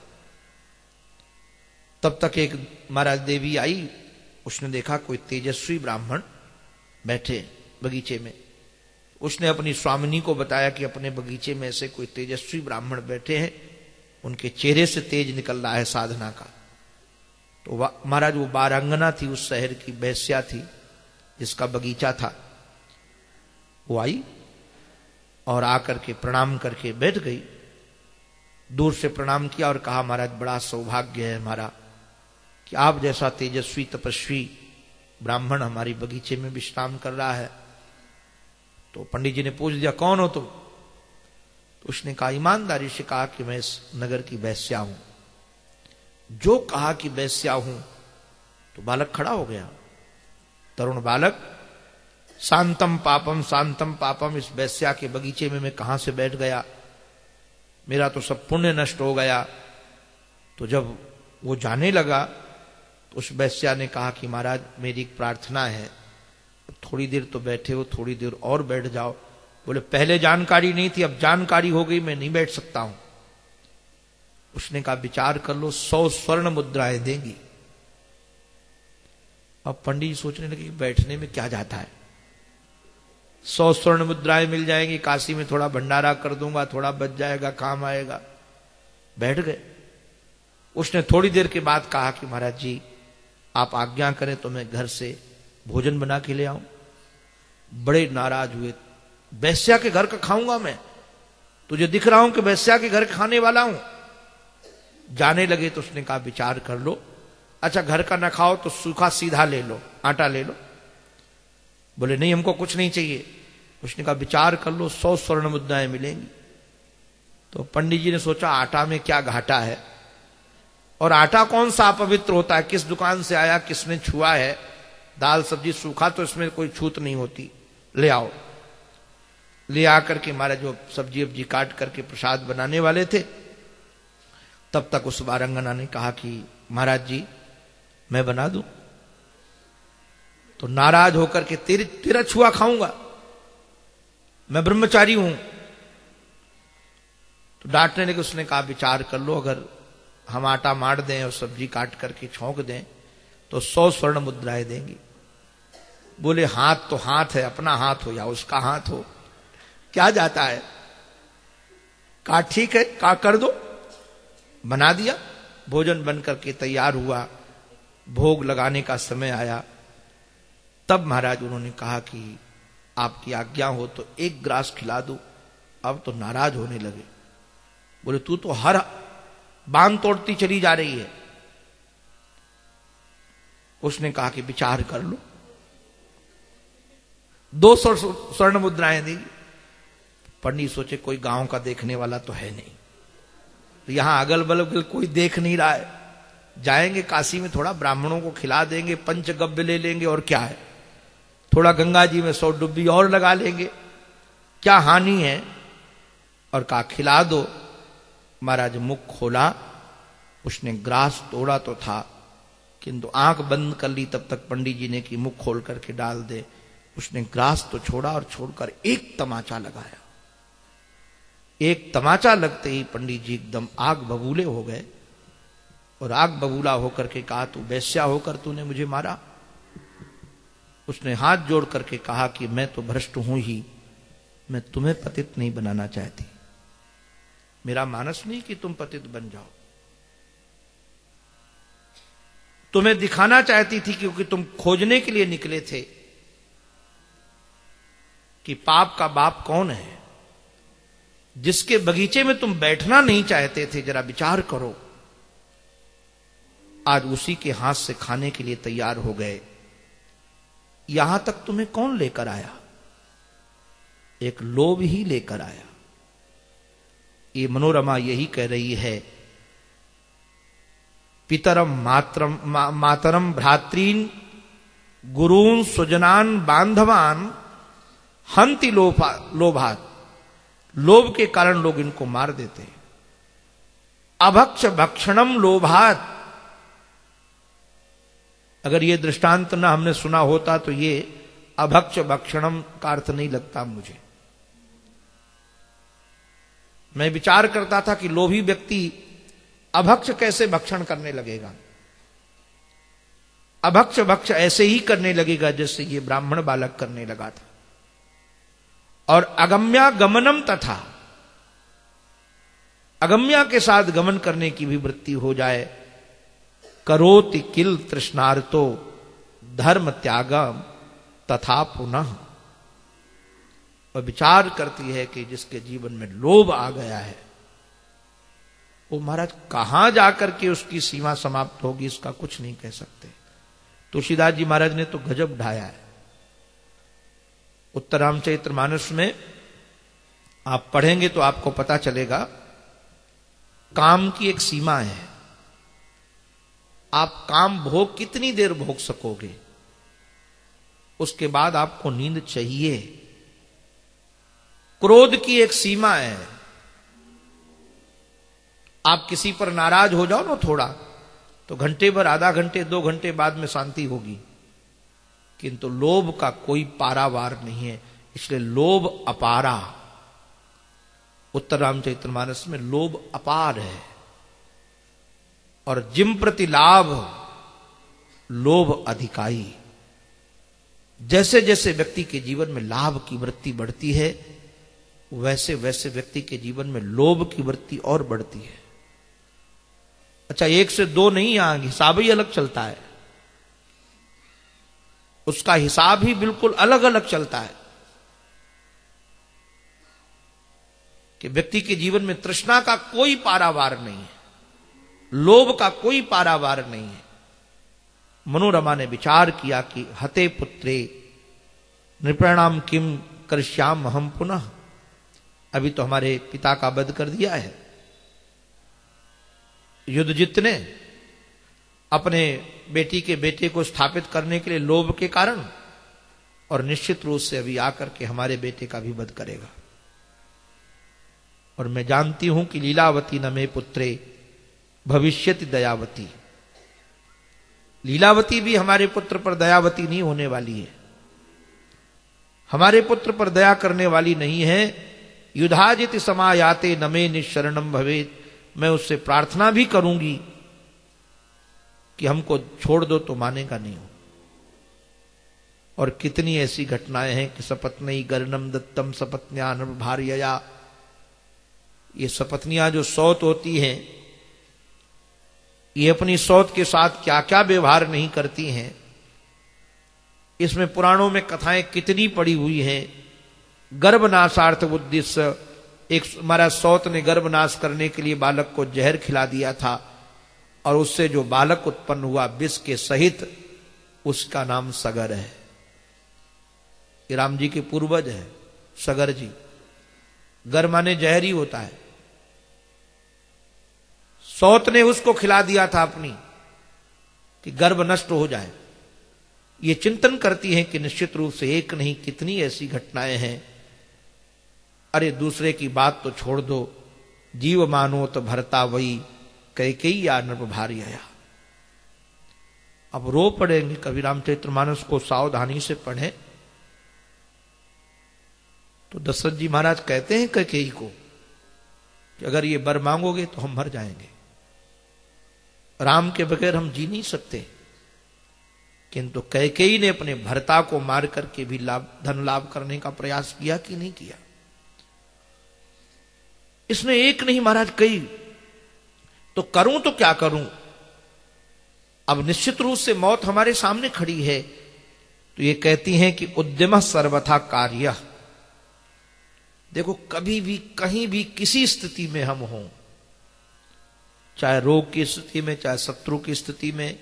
तब तक एक महाराज देवी आई, उसने देखा कोई तेजस्वी ब्राह्मण बैठे बगीचे में। उसने अपनी स्वामिनी को बताया कि अपने बगीचे में ऐसे कोई तेजस्वी ब्राह्मण बैठे हैं, उनके चेहरे से तेज निकल रहा है साधना का। तो महाराज वो बारांगना थी, उस शहर की वैश्या थी जिसका बगीचा था। वो आई और आकर के प्रणाम करके बैठ गई। दूर से प्रणाम किया और कहा महाराज बड़ा सौभाग्य है हमारा कि आप जैसा तेजस्वी तपस्वी ब्राह्मण हमारी बगीचे में विश्राम कर रहा है। तो पंडित जी ने पूछ दिया कौन हो तुम? तो उसने कहा ईमानदारी से कहा कि मैं इस नगर की वैश्या हूं। जो कहा कि वैश्या हूं तो बालक खड़ा हो गया, तरुण बालक। शांतम पापम शांतम पापम, इस वैश्या के बगीचे में मैं कहां से बैठ गया, मेरा तो सब पुण्य नष्ट हो गया। तो जब वो जाने लगा तो उस वैश्या ने कहा कि महाराज मेरी एक प्रार्थना है, थोड़ी देर तो बैठे हो, थोड़ी देर और बैठ जाओ। बोले पहले जानकारी नहीं थी, अब जानकारी हो गई, मैं नहीं बैठ सकता हूं। उसने कहा विचार कर लो, सौ स्वर्ण मुद्राएं देंगी। अब पंडित जी सोचने लगे कि बैठने में क्या जाता है, सौ स्वर्ण मुद्राएं मिल जाएंगी, काशी में थोड़ा भंडारा कर दूंगा, थोड़ा बच जाएगा, काम आएगा। बैठ गए। उसने थोड़ी देर के बाद कहा कि महाराज जी आप आज्ञा करें तो मैं घर से भोजन बना के ले आऊं। बड़े नाराज हुए, वैश्या के घर का खाऊंगा मैं, तुझे दिख रहा हूं कि वैश्या के घर खाने वाला हूं। जाने लगे तो उसने कहा विचार कर लो, अच्छा घर का ना खाओ तो सूखा सीधा ले लो, आटा ले लो। बोले नहीं हमको कुछ नहीं चाहिए। उसने कहा विचार कर लो, सौ स्वर्ण मुद्राएं मिलेंगी। तो पंडित जी ने सोचा आटा में क्या घाटा है, और आटा कौन सा अपवित्र होता है, किस दुकान से आया, किसने छुआ है, दाल सब्जी सूखा तो इसमें कोई छूत नहीं होती, ले आओ। ले आकर के महाराज जो सब्जी वब्जी काट करके प्रसाद बनाने वाले थे, तब तक उस वारंगना ने कहा कि महाराज जी मैं बना दूं। तो नाराज होकर के तेरे तेरा छुआ खाऊंगा, मैं ब्रह्मचारी हूं। तो डांटने लगे। उसने कहा विचार कर लो, अगर हम आटा मार दें और सब्जी काट करके छौंक दें तो सौ स्वर्ण मुद्राएं देंगी। बोले हाथ तो हाथ है, अपना हाथ हो या उसका हाथ हो, क्या जाता है। कहा ठीक है, कहा कर दो। बना दिया, भोजन बन करके तैयार हुआ, भोग लगाने का समय आया। तब महाराज उन्होंने कहा कि आपकी आज्ञा हो तो एक ग्रास खिला दो। अब तो नाराज होने लगे। बोले तू तो हर बांध तोड़ती चली जा रही है। उसने कहा कि विचार कर लो, दो सौ स्वर्ण मुद्राएं देगी। पंडित सोचे कोई गांव का देखने वाला तो है नहीं, तो यहां अगल बगल कोई देख नहीं रहा है, जाएंगे काशी में थोड़ा ब्राह्मणों को खिला देंगे, पंचगव्य ले लेंगे और क्या है, थोड़ा गंगा जी में सौ डुब्बी और लगा लेंगे, क्या हानि है। और कहा खिला दो। महाराज मुख खोला, उसने ग्रास तोड़ा तो था, किंतु आंख बंद कर ली तब तक पंडित जी ने कि मुख खोल करके डाल दे। उसने ग्रास तो छोड़ा और छोड़कर एक तमाचा लगाया। एक तमाचा लगते ही पंडित जी एकदम आग बबूले हो गए, और आग बबूला होकर के कहा तू वैश्या होकर तूने मुझे मारा। उसने हाथ जोड़ करके कहा कि मैं तो भ्रष्ट हूं ही, मैं तुम्हें पतित नहीं बनाना चाहती, मेरा मानस नहीं कि तुम पतित बन जाओ। तुम्हें दिखाना चाहती थी क्योंकि तुम खोजने के लिए निकले थे कि पाप का बाप कौन है। जिसके बगीचे में तुम बैठना नहीं चाहते थे, जरा विचार करो, आज उसी के हाथ से खाने के लिए तैयार हो गए। यहां तक तुम्हें कौन लेकर आया? एक लोभ ही लेकर आया। ये मनोरमा यही कह रही है, पितरम मातरम मा, मातरम भ्रातरीन गुरून् स्वजनान बांधवान हंति लोभा लोभात। लोभ के कारण लोग इनको मार देते हैं। अभक्ष भक्षणम लोभात। अगर ये दृष्टांत ना हमने सुना होता तो ये अभक्ष भक्षणम का अर्थ नहीं लगता मुझे। मैं विचार करता था कि लोभी व्यक्ति अभक्ष कैसे भक्षण करने लगेगा। अभक्ष भक्ष ऐसे ही करने लगेगा जैसे ये ब्राह्मण बालक करने लगा था। और अगम्या गमनम तथा, अगम्या के साथ गमन करने की भी वृत्ति हो जाए। करोति किल तृष्णार्तो धर्म त्यागम तथा पुनः। वह विचार करती है कि जिसके जीवन में लोभ आ गया है वो महाराज कहां जाकर के उसकी सीमा समाप्त होगी, इसका कुछ नहीं कह सकते। तुलसीदास जी महाराज ने तो गजब ढाया है। उत्तर रामचरितमानस में आप पढ़ेंगे तो आपको पता चलेगा, काम की एक सीमा है। आप काम भोग कितनी देर भोग सकोगे, उसके बाद आपको नींद चाहिए। क्रोध की एक सीमा है। आप किसी पर नाराज हो जाओ ना थोड़ा, तो घंटे भर, आधा घंटे, दो घंटे बाद में शांति होगी, किंतु लोभ का कोई पारावार नहीं है। इसलिए लोभ अपारा। उत्तर रामचरितमानस में लोभ अपार है। और जिम प्रति लाभ लोभ अधिकाई। जैसे जैसे व्यक्ति के जीवन में लाभ की वृत्ति बढ़ती है, वैसे वैसे व्यक्ति के जीवन में लोभ की वृत्ति और बढ़ती है। अच्छा, एक से दो नहीं, यहां हिसाब ही अलग चलता है, उसका हिसाब ही बिल्कुल अलग अलग चलता है कि व्यक्ति के जीवन में तृष्णा का कोई पारावार नहीं है, लोभ का कोई पारावार नहीं है। मनोरमा ने विचार किया कि हते पुत्रे नृपणाम किम करश्याम हम पुनः, अभी तो हमारे पिता का वध कर दिया है, युद्धजित ने अपने बेटी के बेटे को स्थापित करने के लिए लोभ के कारण, और निश्चित रूप से अभी आकर के हमारे बेटे का भी वध करेगा। और मैं जानती हूं कि लीलावती न मे पुत्रे भविष्यति दयावती, लीलावती भी हमारे पुत्र पर दयावती नहीं होने वाली है, हमारे पुत्र पर दया करने वाली नहीं है। युधाजित समायाते नमे निशरणम भवेत, मैं उससे प्रार्थना भी करूंगी कि हमको छोड़ दो तो मानेगा नहीं हो। और कितनी ऐसी घटनाएं हैं कि सपत्नी गर्णम दत्तम सपत्न्या भार्यया, ये सपत्नियां जो सौत होती हैं, ये अपनी सौत के साथ क्या क्या व्यवहार नहीं करती हैं, इसमें पुराणों में कथाएं कितनी पड़ी हुई हैं। गर्भनाशार्थ उद्देश्य, एक हमारा सौत ने गर्भनाश करने के लिए बालक को जहर खिला दिया था, और उससे जो बालक उत्पन्न हुआ विष के सहित, उसका नाम सगर है। ये राम जी के पूर्वज है सगर जी। गर माने जहर ही होता है। सौत ने उसको खिला दिया था अपनी, कि गर्भ नष्ट हो जाए। ये चिंतन करती हैं कि निश्चित रूप से एक नहीं कितनी ऐसी घटनाएं हैं। अरे दूसरे की बात तो छोड़ दो, जीव मानो तो भरता वही कैकेयी या नृप भार्यया। अब रो पड़ेंगे, कवि रामचरितमानस को सावधानी से पढ़े तो दशरथ जी महाराज कहते हैं कैकेयी को कि अगर ये वर मांगोगे तो हम मर जाएंगे, राम के बगैर हम जी नहीं सकते। किंतु कैकेयी ने अपने भर्ता को मार करके भी लाभ धन लाभ करने का प्रयास किया कि नहीं किया? इसने एक नहीं महाराज कई, तो करूं तो क्या करूं? अब निश्चित रूप से मौत हमारे सामने खड़ी है, तो ये कहती हैं कि उद्यम सर्वथा कार्य। देखो, कभी भी कहीं भी किसी स्थिति में हम हों, चाहे रोग की स्थिति में, चाहे शत्रु की स्थिति में,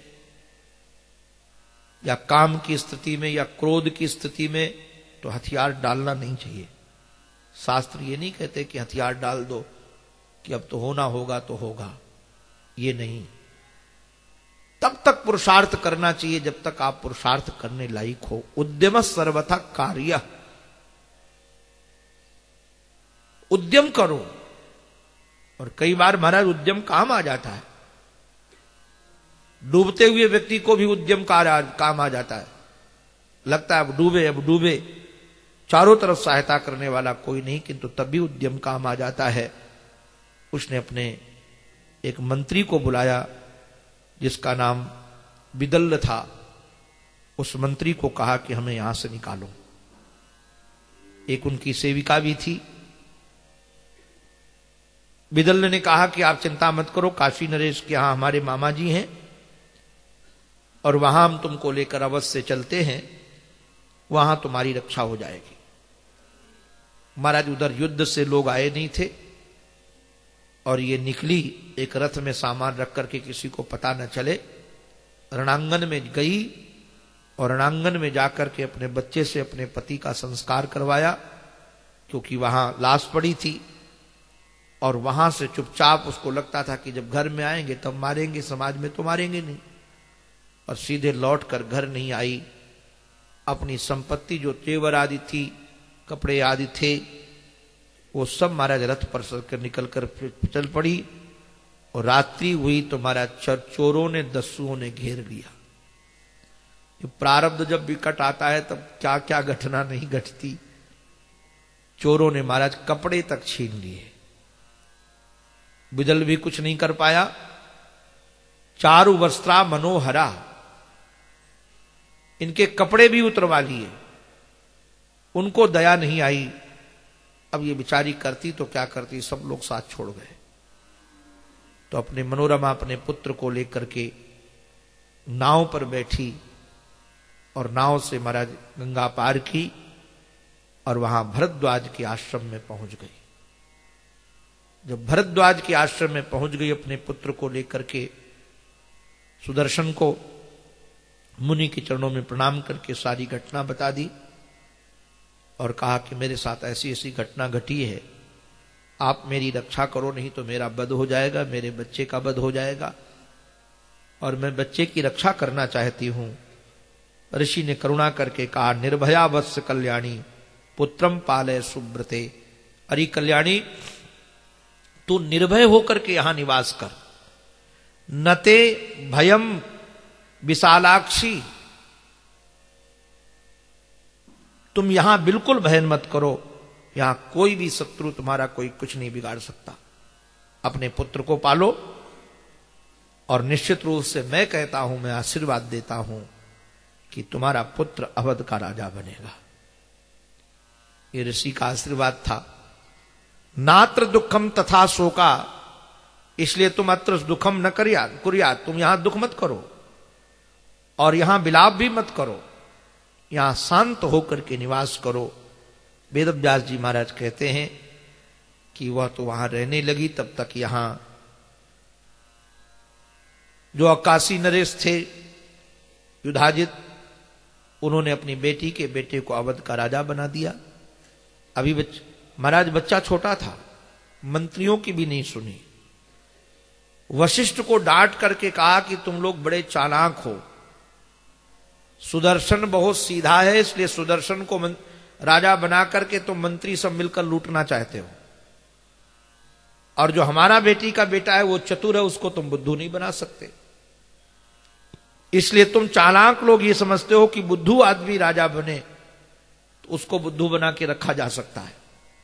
या काम की स्थिति में, या क्रोध की स्थिति में, तो हथियार डालना नहीं चाहिए। शास्त्र ये नहीं कहते कि हथियार डाल दो कि अब तो होना होगा तो होगा, ये नहीं। तब तक पुरुषार्थ करना चाहिए जब तक आप पुरुषार्थ करने लायक हो। उद्यम सर्वथा कार्य, उद्यम करो। और कई बार महाराज उद्यम काम आ जाता है, डूबते हुए व्यक्ति को भी उद्यम काम आ जाता है। लगता है अब डूबे अब डूबे, चारों तरफ सहायता करने वाला कोई नहीं, किंतु तब भी उद्यम काम आ जाता है। उसने अपने एक मंत्री को बुलाया जिसका नाम विदल्ल था। उस मंत्री को कहा कि हमें यहां से निकालो। एक उनकी सेविका भी थी। विदल्ल ने कहा कि आप चिंता मत करो, काशी नरेश के यहां हमारे मामा जी हैं और वहां हम तुमको लेकर अवश्य से चलते हैं, वहां तुम्हारी रक्षा हो जाएगी। महाराज उधर युद्ध से लोग आए नहीं थे और ये निकली एक रथ में सामान रख करके, किसी को पता न चले। रणांगन में गई और रणांगन में जाकर के अपने बच्चे से अपने पति का संस्कार करवाया, क्योंकि वहां लाश पड़ी थी। और वहां से चुपचाप, उसको लगता था कि जब घर में आएंगे तब मारेंगे, समाज में तो मारेंगे नहीं, और सीधे लौट कर घर नहीं आई। अपनी संपत्ति जो तेवर आदि थी, कपड़े आदि थे, वो सब महाराज रथ पर कर निकल कर चल पड़ी। और रात्रि हुई तो महाराज चोरों ने, दस्युओं ने घेर लिया। ये प्रारब्ध जब विकट आता है तब क्या क्या घटना नहीं घटती। चोरों ने महाराज कपड़े तक छीन लिए। बिदल भी कुछ नहीं कर पाया। चारु वस्त्रा मनोहरा, इनके कपड़े भी उतरवा लिए। उनको दया नहीं आई। अब ये बेचारी करती तो क्या करती, सब लोग साथ छोड़ गए। तो अपने मनोरमा अपने पुत्र को लेकर के नाव पर बैठी और नाव से महाराज गंगा पार की और वहां भरद्वाज के आश्रम में पहुंच गई। जब भरद्वाज के आश्रम में पहुंच गई अपने पुत्र को लेकर के, सुदर्शन को मुनि के चरणों में प्रणाम करके सारी घटना बता दी और कहा कि मेरे साथ ऐसी ऐसी घटना घटी है, आप मेरी रक्षा करो, नहीं तो मेरा वध हो जाएगा, मेरे बच्चे का वध हो जाएगा और मैं बच्चे की रक्षा करना चाहती हूं। ऋषि ने करुणा करके कहा, निर्भया वत्स कल्याणी पुत्रम पालय सुब्रते। अरे कल्याणी, तू निर्भय होकर के यहां निवास कर। नते भयम विशालाक्षी, तुम यहां बिल्कुल भय मत करो, यहां कोई भी शत्रु तुम्हारा कोई कुछ नहीं बिगाड़ सकता। अपने पुत्र को पालो और निश्चित रूप से मैं कहता हूं, मैं आशीर्वाद देता हूं कि तुम्हारा पुत्र अवध का राजा बनेगा। ये ऋषि का आशीर्वाद था। नात्र दुखम तथा शोका, इसलिए तुम अत्र दुखम न करिया कुरिया, तुम यहां दुख मत करो और यहां विलाप भी मत करो, यहां शांत होकर के निवास करो। वेदव्यास जी महाराज कहते हैं कि वह तो वहां रहने लगी, तब तक यहां जो अक्कासी नरेश थे युधाजित, उन्होंने अपनी बेटी के बेटे को अवध का राजा बना दिया। अभी बच, महाराज बच्चा छोटा था, मंत्रियों की भी नहीं सुनी। वशिष्ठ को डांट करके कहा कि तुम लोग बड़े चालाक हो, सुदर्शन बहुत सीधा है, इसलिए सुदर्शन को राजा बना करके तुम मंत्री सब मिलकर लूटना चाहते हो, और जो हमारा बेटी का बेटा है वो चतुर है, उसको तुम बुद्धू नहीं बना सकते। इसलिए तुम चालाक लोग ये समझते हो कि बुद्धू आदमी राजा बने तो उसको बुद्धू बना के रखा जा सकता है,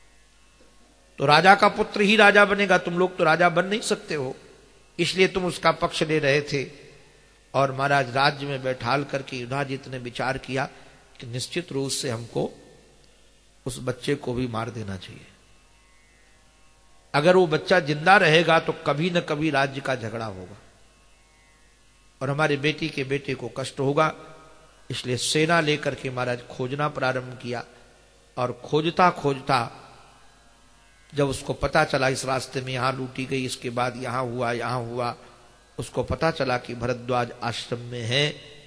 तो राजा का पुत्र ही राजा बनेगा, तुम लोग तो राजा बन नहीं सकते हो। इसलिए तुम उसका पक्ष ले रहे थे। और महाराज राज्य में बैठाल करके युधाजित ने विचार किया कि निश्चित रूप से हमको उस बच्चे को भी मार देना चाहिए। अगर वो बच्चा जिंदा रहेगा तो कभी न कभी राज्य का झगड़ा होगा और हमारे बेटी के बेटे को कष्ट होगा। इसलिए सेना लेकर के महाराज खोजना प्रारंभ किया और खोजता खोजता जब उसको पता चला इस रास्ते में यहां लूटी गई, इसके बाद यहां हुआ यहां हुआ, उसको पता चला कि भरद्वाज आश्रम में है,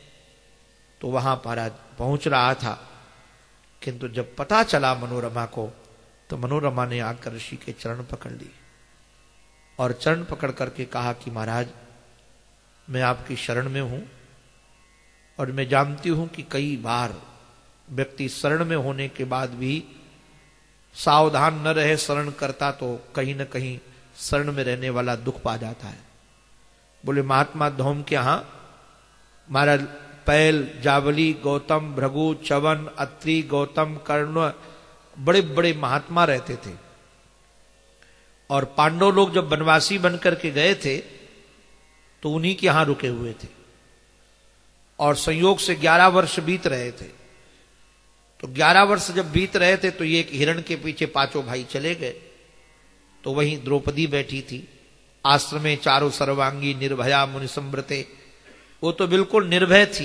तो वहां महाराज पहुंच रहा था। किंतु जब पता चला मनोरमा को, तो मनोरमा ने आकर ऋषि के चरण पकड़ लिए और चरण पकड़ करके कहा कि महाराज मैं आपकी शरण में हूं और मैं जानती हूं कि कई बार व्यक्ति शरण में होने के बाद भी सावधान न रहे शरण करता तो कहीं न कहीं शरण में रहने वाला दुख पा जाता है। बोले महात्मा धौम के यहां महाराज पैल, जावली, गौतम, भृगु, चवन, अत्रि, गौतम, कर्ण बड़े बड़े महात्मा रहते थे और पांडव लोग जब वनवासी बनकर के गए थे तो उन्हीं के यहां रुके हुए थे और संयोग से ग्यारह वर्ष बीत रहे थे। तो ग्यारह वर्ष जब बीत रहे थे तो ये एक हिरण के पीछे पांचों भाई चले गए, तो वहीं द्रौपदी बैठी थी। आश्रमे चारों सर्वांगी निर्भया मुनि संव्रते, वो तो बिल्कुल निर्भय थी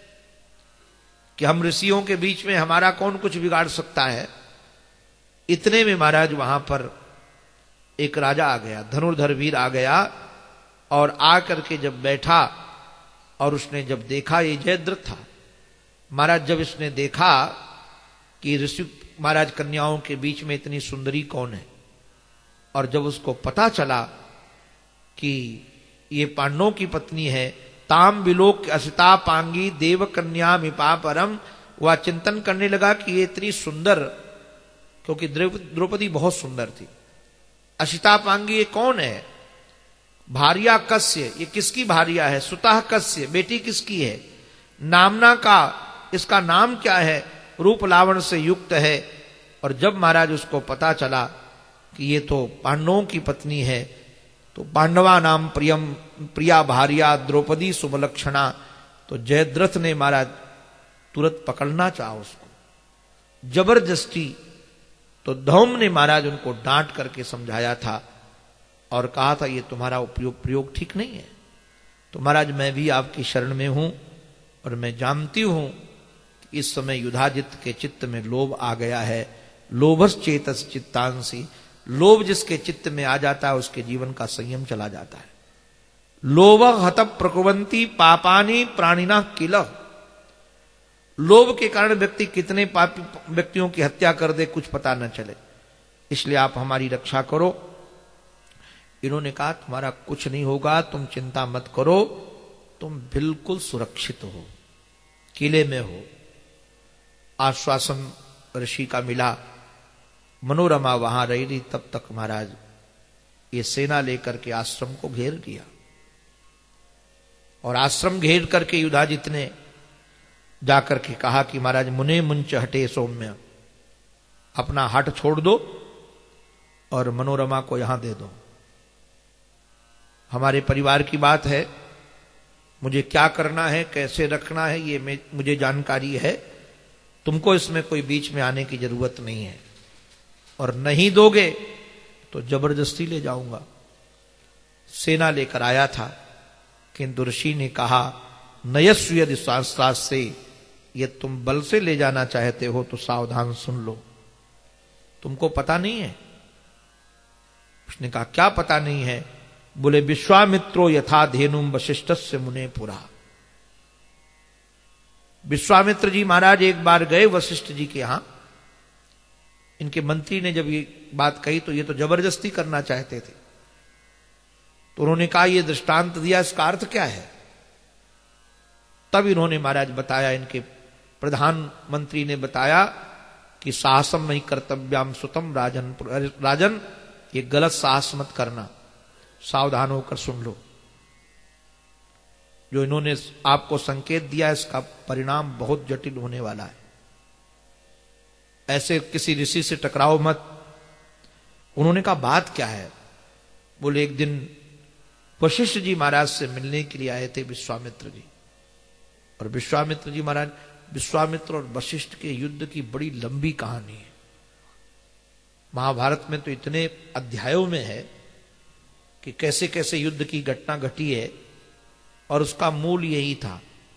कि हम ऋषियों के बीच में हमारा कौन कुछ बिगाड़ सकता है। इतने में महाराज वहां पर एक राजा आ गया, धनुर्धर वीर आ गया और आकर के जब बैठा और उसने जब देखा, ये जयद्रथ था महाराज, जब इसने देखा कि ऋषि महाराज कन्याओं के बीच में इतनी सुंदरी कौन है, और जब उसको पता चला कि ये पांडवों की पत्नी है, ताम विलोक असिता पांगी देव कन्या मिपा परम, वह चिंतन करने लगा कि ये इतनी सुंदर, क्योंकि द्रौपदी बहुत सुंदर थी। असिता पांगी ये कौन है? भार्या कस्य, ये किसकी भार्या है? सुतः कस्य, बेटी किसकी है? नामना का, इसका नाम क्या है? रूप लावण से युक्त है। और जब महाराज उसको पता चला कि ये तो पांडवों की पत्नी है, तो पांडवा नाम प्रियम प्रिया भार्या द्रौपदी सुमलक्षणा, तो जयद्रथ ने महाराज तुरंत पकड़ना चाहा उसको जबरदस्ती। तो धौम ने महाराज उनको डांट करके समझाया था और कहा था ये तुम्हारा उपयोग प्रयोग ठीक नहीं है। तो महाराज मैं भी आपकी शरण में हूं और मैं जानती हूं कि इस समय युधाजित के चित्त में लोभ आ गया है। लोभस चेतस चित्तांसी, लोभ जिसके चित्त में आ जाता है उसके जीवन का संयम चला जाता है। लोभ हत प्रकुवंती पापानी प्राणिना किल, लोभ के कारण व्यक्ति कितने पापी व्यक्तियों की हत्या कर दे कुछ पता न चले, इसलिए आप हमारी रक्षा करो। इन्होंने कहा तुम्हारा कुछ नहीं होगा, तुम चिंता मत करो, तुम बिल्कुल सुरक्षित हो, किले में हो। आश्वासन ऋषि का मिला। मनोरमा वहां रही रही तब तक महाराज ये सेना लेकर के आश्रम को घेर लिया और आश्रम घेर करके युधाजित ने जाकर के कहा कि महाराज मुने मुंच हटे सौम्य, अपना हट छोड़ दो और मनोरमा को यहां दे दो। हमारे परिवार की बात है, मुझे क्या करना है कैसे रखना है ये मुझे जानकारी है, तुमको इसमें कोई बीच में आने की जरूरत नहीं है, और नहीं दोगे तो जबरदस्ती ले जाऊंगा। सेना लेकर आया था किंतु ऋषि ने कहा नयस्व यदि शास्त्रास से, ये तुम बल से ले जाना चाहते हो तो सावधान सुन लो, तुमको पता नहीं है। उसने कहा क्या पता नहीं है? बोले विश्वामित्रो यथा धेनुम वशिष्ठस्य मुने पुरा। विश्वामित्र जी महाराज एक बार गए वशिष्ठ जी के यहां, इनके मंत्री ने जब ये बात कही तो ये तो जबरदस्ती करना चाहते थे, तो उन्होंने कहा ये दृष्टांत दिया, इसका अर्थ क्या है? तब इन्होंने महाराज बताया, इनके प्रधानमंत्री ने बताया कि साहसम नहीं कर्तव्याम सुतम राजन, राजन ये गलत साहस मत करना, सावधान होकर सुन लो। जो इन्होंने आपको संकेत दिया इसका परिणाम बहुत जटिल होने वाला है, ऐसे किसी ऋषि से टकराओ मत। उन्होंने कहा बात क्या है? बोले एक दिन वशिष्ठ जी महाराज से मिलने के लिए आए थे विश्वामित्र जी, और विश्वामित्र जी महाराज, विश्वामित्र और वशिष्ठ के युद्ध की बड़ी लंबी कहानी है। महाभारत में तो इतने अध्यायों में है कि कैसे कैसे युद्ध की घटना घटी है, और उसका मूल यही था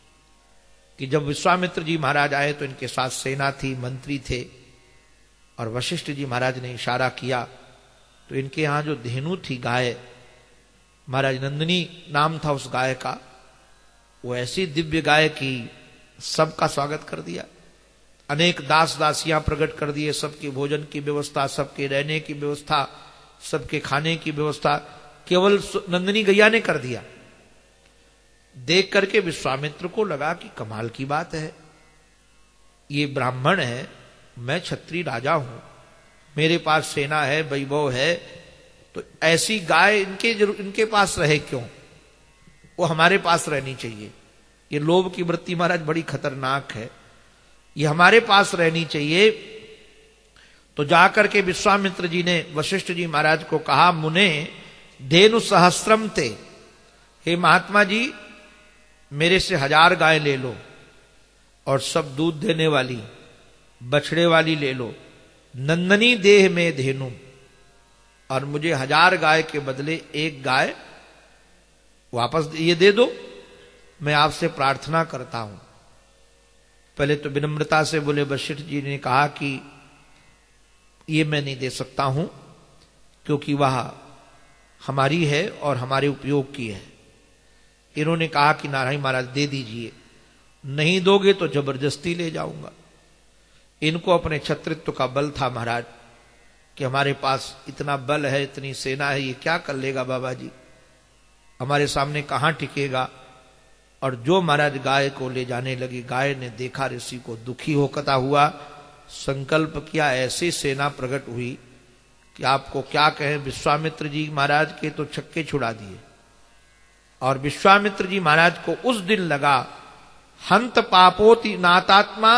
कि जब विश्वामित्र जी महाराज आए तो इनके साथ सेना थी, मंत्री थे, और वशिष्ठ जी महाराज ने इशारा किया तो इनके यहां जो धेनु थी गाय, महाराज नंदिनी नाम था उस गाय का, वो ऐसी दिव्य गाय की सबका स्वागत कर दिया। अनेक दास दासियां प्रकट कर दिए, सबके भोजन की व्यवस्था, सबके रहने की व्यवस्था, सबके खाने की व्यवस्था केवल नंदिनी गैया ने कर दिया। देख करके विश्वामित्र को लगा कि कमाल की बात है, ये ब्राह्मण है, मैं क्षत्रिय राजा हूं, मेरे पास सेना है, वैभव है, तो ऐसी गाय इनके इनके पास रहे क्यों? वो हमारे पास रहनी चाहिए। ये लोभ की वृत्ति महाराज बड़ी खतरनाक है, ये हमारे पास रहनी चाहिए। तो जाकर के विश्वामित्र जी ने वशिष्ठ जी महाराज को कहा मुने धेनु सहस्त्रम ते, हे महात्मा जी मेरे से हजार गाय ले लो और सब दूध देने वाली बछड़े वाली ले लो, नंदनी देह में धेनु, और मुझे हजार गाय के बदले एक गाय वापस ये दे दो, मैं आपसे प्रार्थना करता हूं। पहले तो विनम्रता से बोले वशिष्ठ जी ने कहा कि ये मैं नहीं दे सकता हूं क्योंकि वह हमारी है और हमारे उपयोग की है। इन्होंने कहा कि नारायण महाराज दे दीजिए, नहीं दोगे तो जबरदस्ती ले जाऊंगा। इनको अपने छत्रित्व का बल था महाराज कि हमारे पास इतना बल है, इतनी सेना है, ये क्या कर लेगा बाबा जी, हमारे सामने कहां टिकेगा। और जो महाराज गाय को ले जाने लगी, गाय ने देखा ऋषि को, दुखी होकर हुआ, संकल्प किया, ऐसी सेना प्रकट हुई कि आपको क्या कहें। विश्वामित्र जी महाराज के तो छक्के छुड़ा दिए, और विश्वामित्र जी महाराज को उस दिन लगा हंत पापोति नातात्मा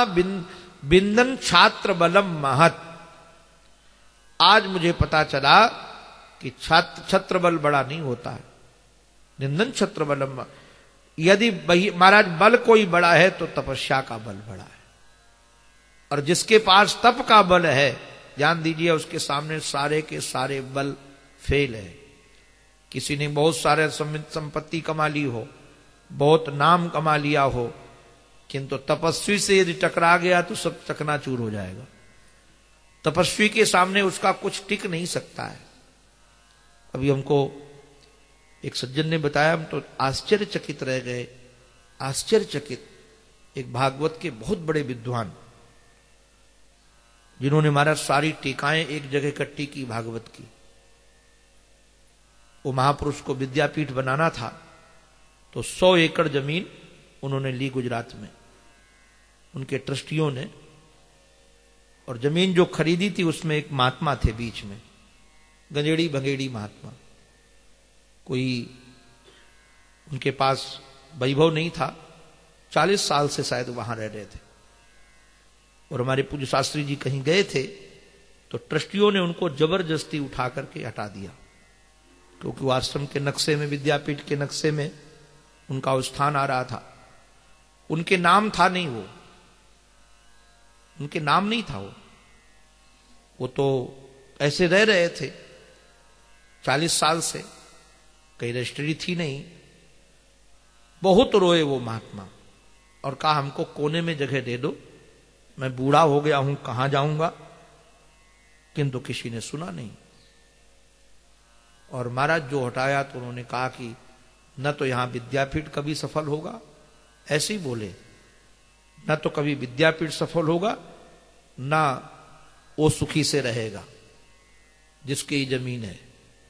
बिंदन छात्र बलम महत। आज मुझे पता चला कि छत्र छत्र बल बड़ा नहीं होता है, निंदन छत्र बलम। यदि महाराज बल कोई बड़ा है तो तपस्या का बल बड़ा है, और जिसके पास तप का बल है, ध्यान दीजिए, उसके सामने सारे के सारे बल फेल है। किसी ने बहुत सारे संपत्ति कमा ली हो, बहुत नाम कमा लिया हो, किंतु तपस्वी से यदि टकरा गया तो सब चकनाचूर हो जाएगा। तपस्वी के सामने उसका कुछ टिक नहीं सकता है। अभी हमको एक सज्जन ने बताया, हम तो आश्चर्यचकित रह गए, आश्चर्यचकित। एक भागवत के बहुत बड़े विद्वान, जिन्होंने हमारा सारी टीकाएं एक जगह इकट्ठी की भागवत की, वो महापुरुष को विद्यापीठ बनाना था तो सौ एकड़ जमीन उन्होंने ली गुजरात में, उनके ट्रस्टियों ने। और जमीन जो खरीदी थी उसमें एक महात्मा थे बीच में, गंजेड़ी भंगेड़ी महात्मा। कोई उनके पास वैभव नहीं था, चालीस साल से शायद वहां रह रहे थे। और हमारे पूज्य शास्त्री जी कहीं गए थे तो ट्रस्टियों ने उनको जबरदस्ती उठा करके हटा दिया, क्योंकि वो आश्रम के नक्शे में, विद्यापीठ के नक्शे में उनका स्थान आ रहा था। उनके नाम था नहीं, वो उनके नाम नहीं था, वो वो तो ऐसे रह रहे थे चालीस साल से, कहीं रजिस्ट्री थी नहीं। बहुत रोए वो महात्मा और कहा हमको कोने में जगह दे दो, मैं बूढ़ा हो गया हूं, कहां जाऊंगा। किंतु किसी ने सुना नहीं। और महाराज जो हटाया तो उन्होंने कहा कि न तो यहां विद्यापीठ कभी सफल होगा, ऐसे ही बोले, न तो कभी विद्यापीठ सफल होगा, न वो सुखी से रहेगा जिसकी जमीन है।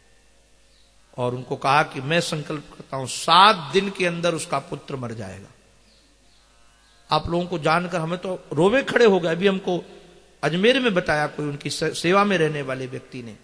और उनको कहा कि मैं संकल्प करता हूं सात दिन के अंदर उसका पुत्र मर जाएगा। आप लोगों को जानकर हमें तो रोवे खड़े हो गए। अभी हमको अजमेर में बताया कोई उनकी सेवा में रहने वाले व्यक्ति ने।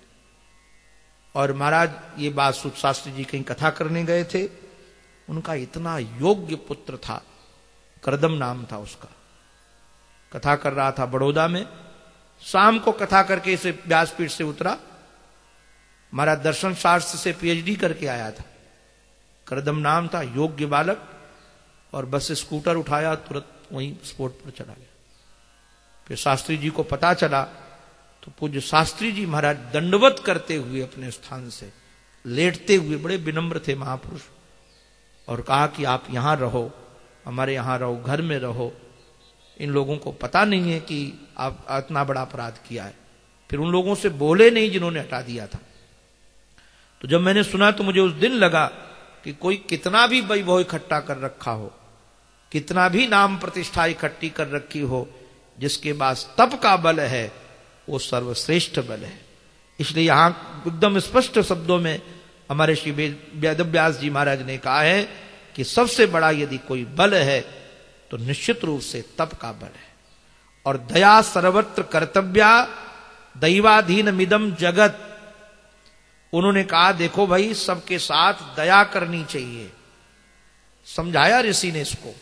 और महाराज ये बात सुख शास्त्री जी कहीं कथा करने गए थे, उनका इतना योग्य पुत्र था, करदम नाम था उसका, कथा कर रहा था बड़ौदा में। शाम को कथा करके इसे व्यासपीठ से उतरा, महाराज दर्शन शास्त्र से पीएचडी करके आया था, करदम नाम था, योग्य बालक। और बस स्कूटर उठाया, तुरंत वहीं स्पॉट पर चला गया। फिर शास्त्री जी को पता चला तो पूज्य शास्त्री जी महाराज दंडवत करते हुए अपने स्थान से लेटते हुए, बड़े विनम्र थे महापुरुष, और कहा कि आप यहां रहो, हमारे यहां रहो, घर में रहो, इन लोगों को पता नहीं है कि आप इतना बड़ा अपराध किया है। फिर उन लोगों से बोले नहीं जिन्होंने हटा दिया था। तो जब मैंने सुना तो मुझे उस दिन लगा कि कोई कितना भी वैभव इकट्ठा कर रखा हो, कितना भी नाम प्रतिष्ठा इकट्ठी कर रखी हो, जिसके पास तप का बल है वो सर्वश्रेष्ठ बल है। इसलिए यहां एकदम स्पष्ट शब्दों में हमारे श्री वेदव्यास जी महाराज ने कहा है कि सबसे बड़ा यदि कोई बल है तो निश्चित रूप से तप का बल है। और दया सर्वत्र कर्तव्या दैवाधीन मिदम जगत। उन्होंने कहा देखो भाई, सबके साथ दया करनी चाहिए, समझाया ऋषि ने इसको,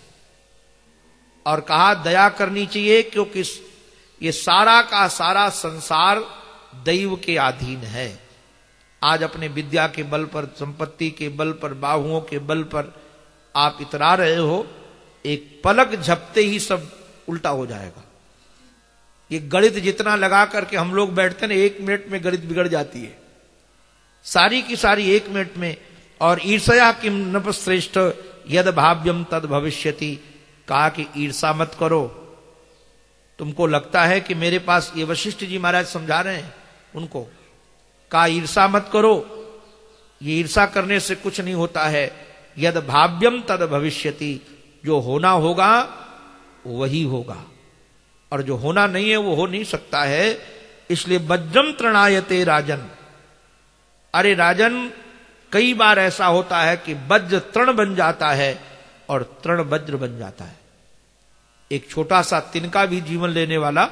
और कहा दया करनी चाहिए क्योंकि ये सारा का सारा संसार दैव के अधीन है। आज अपने विद्या के बल पर, संपत्ति के बल पर, बाहुओं के बल पर आप इतरा रहे हो, एक पलक झपते ही सब उल्टा हो जाएगा। ये गणित जितना लगा करके हम लोग बैठते हैं, एक मिनट में गणित बिगड़ जाती है, सारी की सारी एक मिनट में। और ईर्ष्या किम नपश्रेष्ठ यद भाव्यम तद भविष्यति। कहा कि ईर्षा मत करो। तुमको लगता है कि मेरे पास, ये वशिष्ठ जी महाराज समझा रहे हैं उनको, कहा ईर्षा मत करो, ये ईर्षा करने से कुछ नहीं होता है। यद भाव्यम तद भविष्यति, जो होना होगा वही होगा, और जो होना नहीं है वो हो नहीं सकता है। इसलिए वज्रम तृणायते राजन। अरे राजन, कई बार ऐसा होता है कि वज्र तृण बन जाता है और तृण वज्र बन जाता है। एक छोटा सा तिनका भी जीवन लेने वाला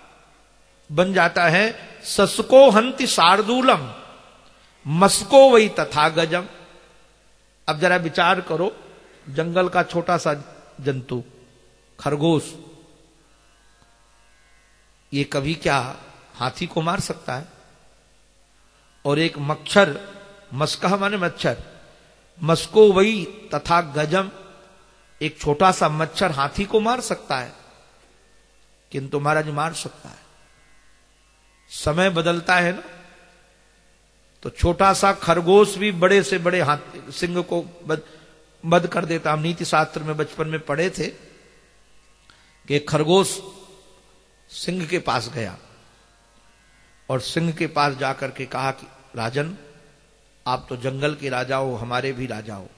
बन जाता है। ससको हंति शार्दूलम मस्को वही तथा गजम। अब जरा विचार करो, जंगल का छोटा सा जंतु खरगोश, ये कभी क्या हाथी को मार सकता है? और एक मच्छर, मस्कह माने मच्छर, मस्को वही तथा गजम, एक छोटा सा मच्छर हाथी को मार सकता है, किंतु महाराज मार सकता है। समय बदलता है ना, तो छोटा सा खरगोश भी बड़े से बड़े हाथी सिंह को बद, बद कर देता। हम नीति शास्त्र में बचपन में पढ़े थे कि खरगोश सिंह के पास गया और सिंह के पास जाकर के कहा कि राजन, आप तो जंगल के राजा हो, हमारे भी राजा हो,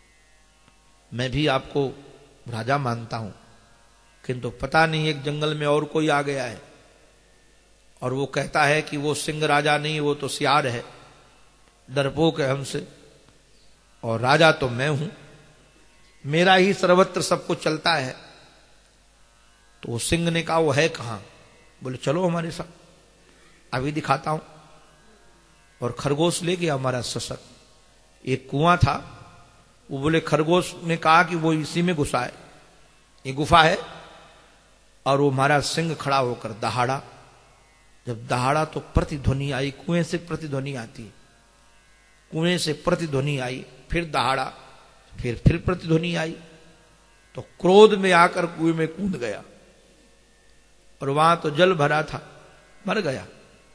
मैं भी आपको राजा मानता हूं, किंतु पता नहीं एक जंगल में और कोई आ गया है और वो कहता है कि वो सिंह राजा नहीं, वो तो सियार है, डरपोक है हमसे, और राजा तो मैं हूं, मेरा ही सर्वत्र सब कुछ चलता है। तो वो सिंह ने कहा वो है कहां? बोले चलो हमारे साथ, अभी दिखाता हूं। और खरगोश ले गया हमारा ससक। एक कुआं था, वो बोले खरगोश ने कहा कि वो इसी में घुसा है, ये गुफा है। और वो हमारा सिंह खड़ा होकर दहाड़ा। जब दहाड़ा तो प्रतिध्वनि आई, कुएं से प्रतिध्वनि आती है, कुएं से प्रतिध्वनि आई, फिर दहाड़ा, फिर फिर प्रतिध्वनि आई, तो क्रोध में आकर कुएं में कूद गया और वहां तो जल भरा था, मर गया।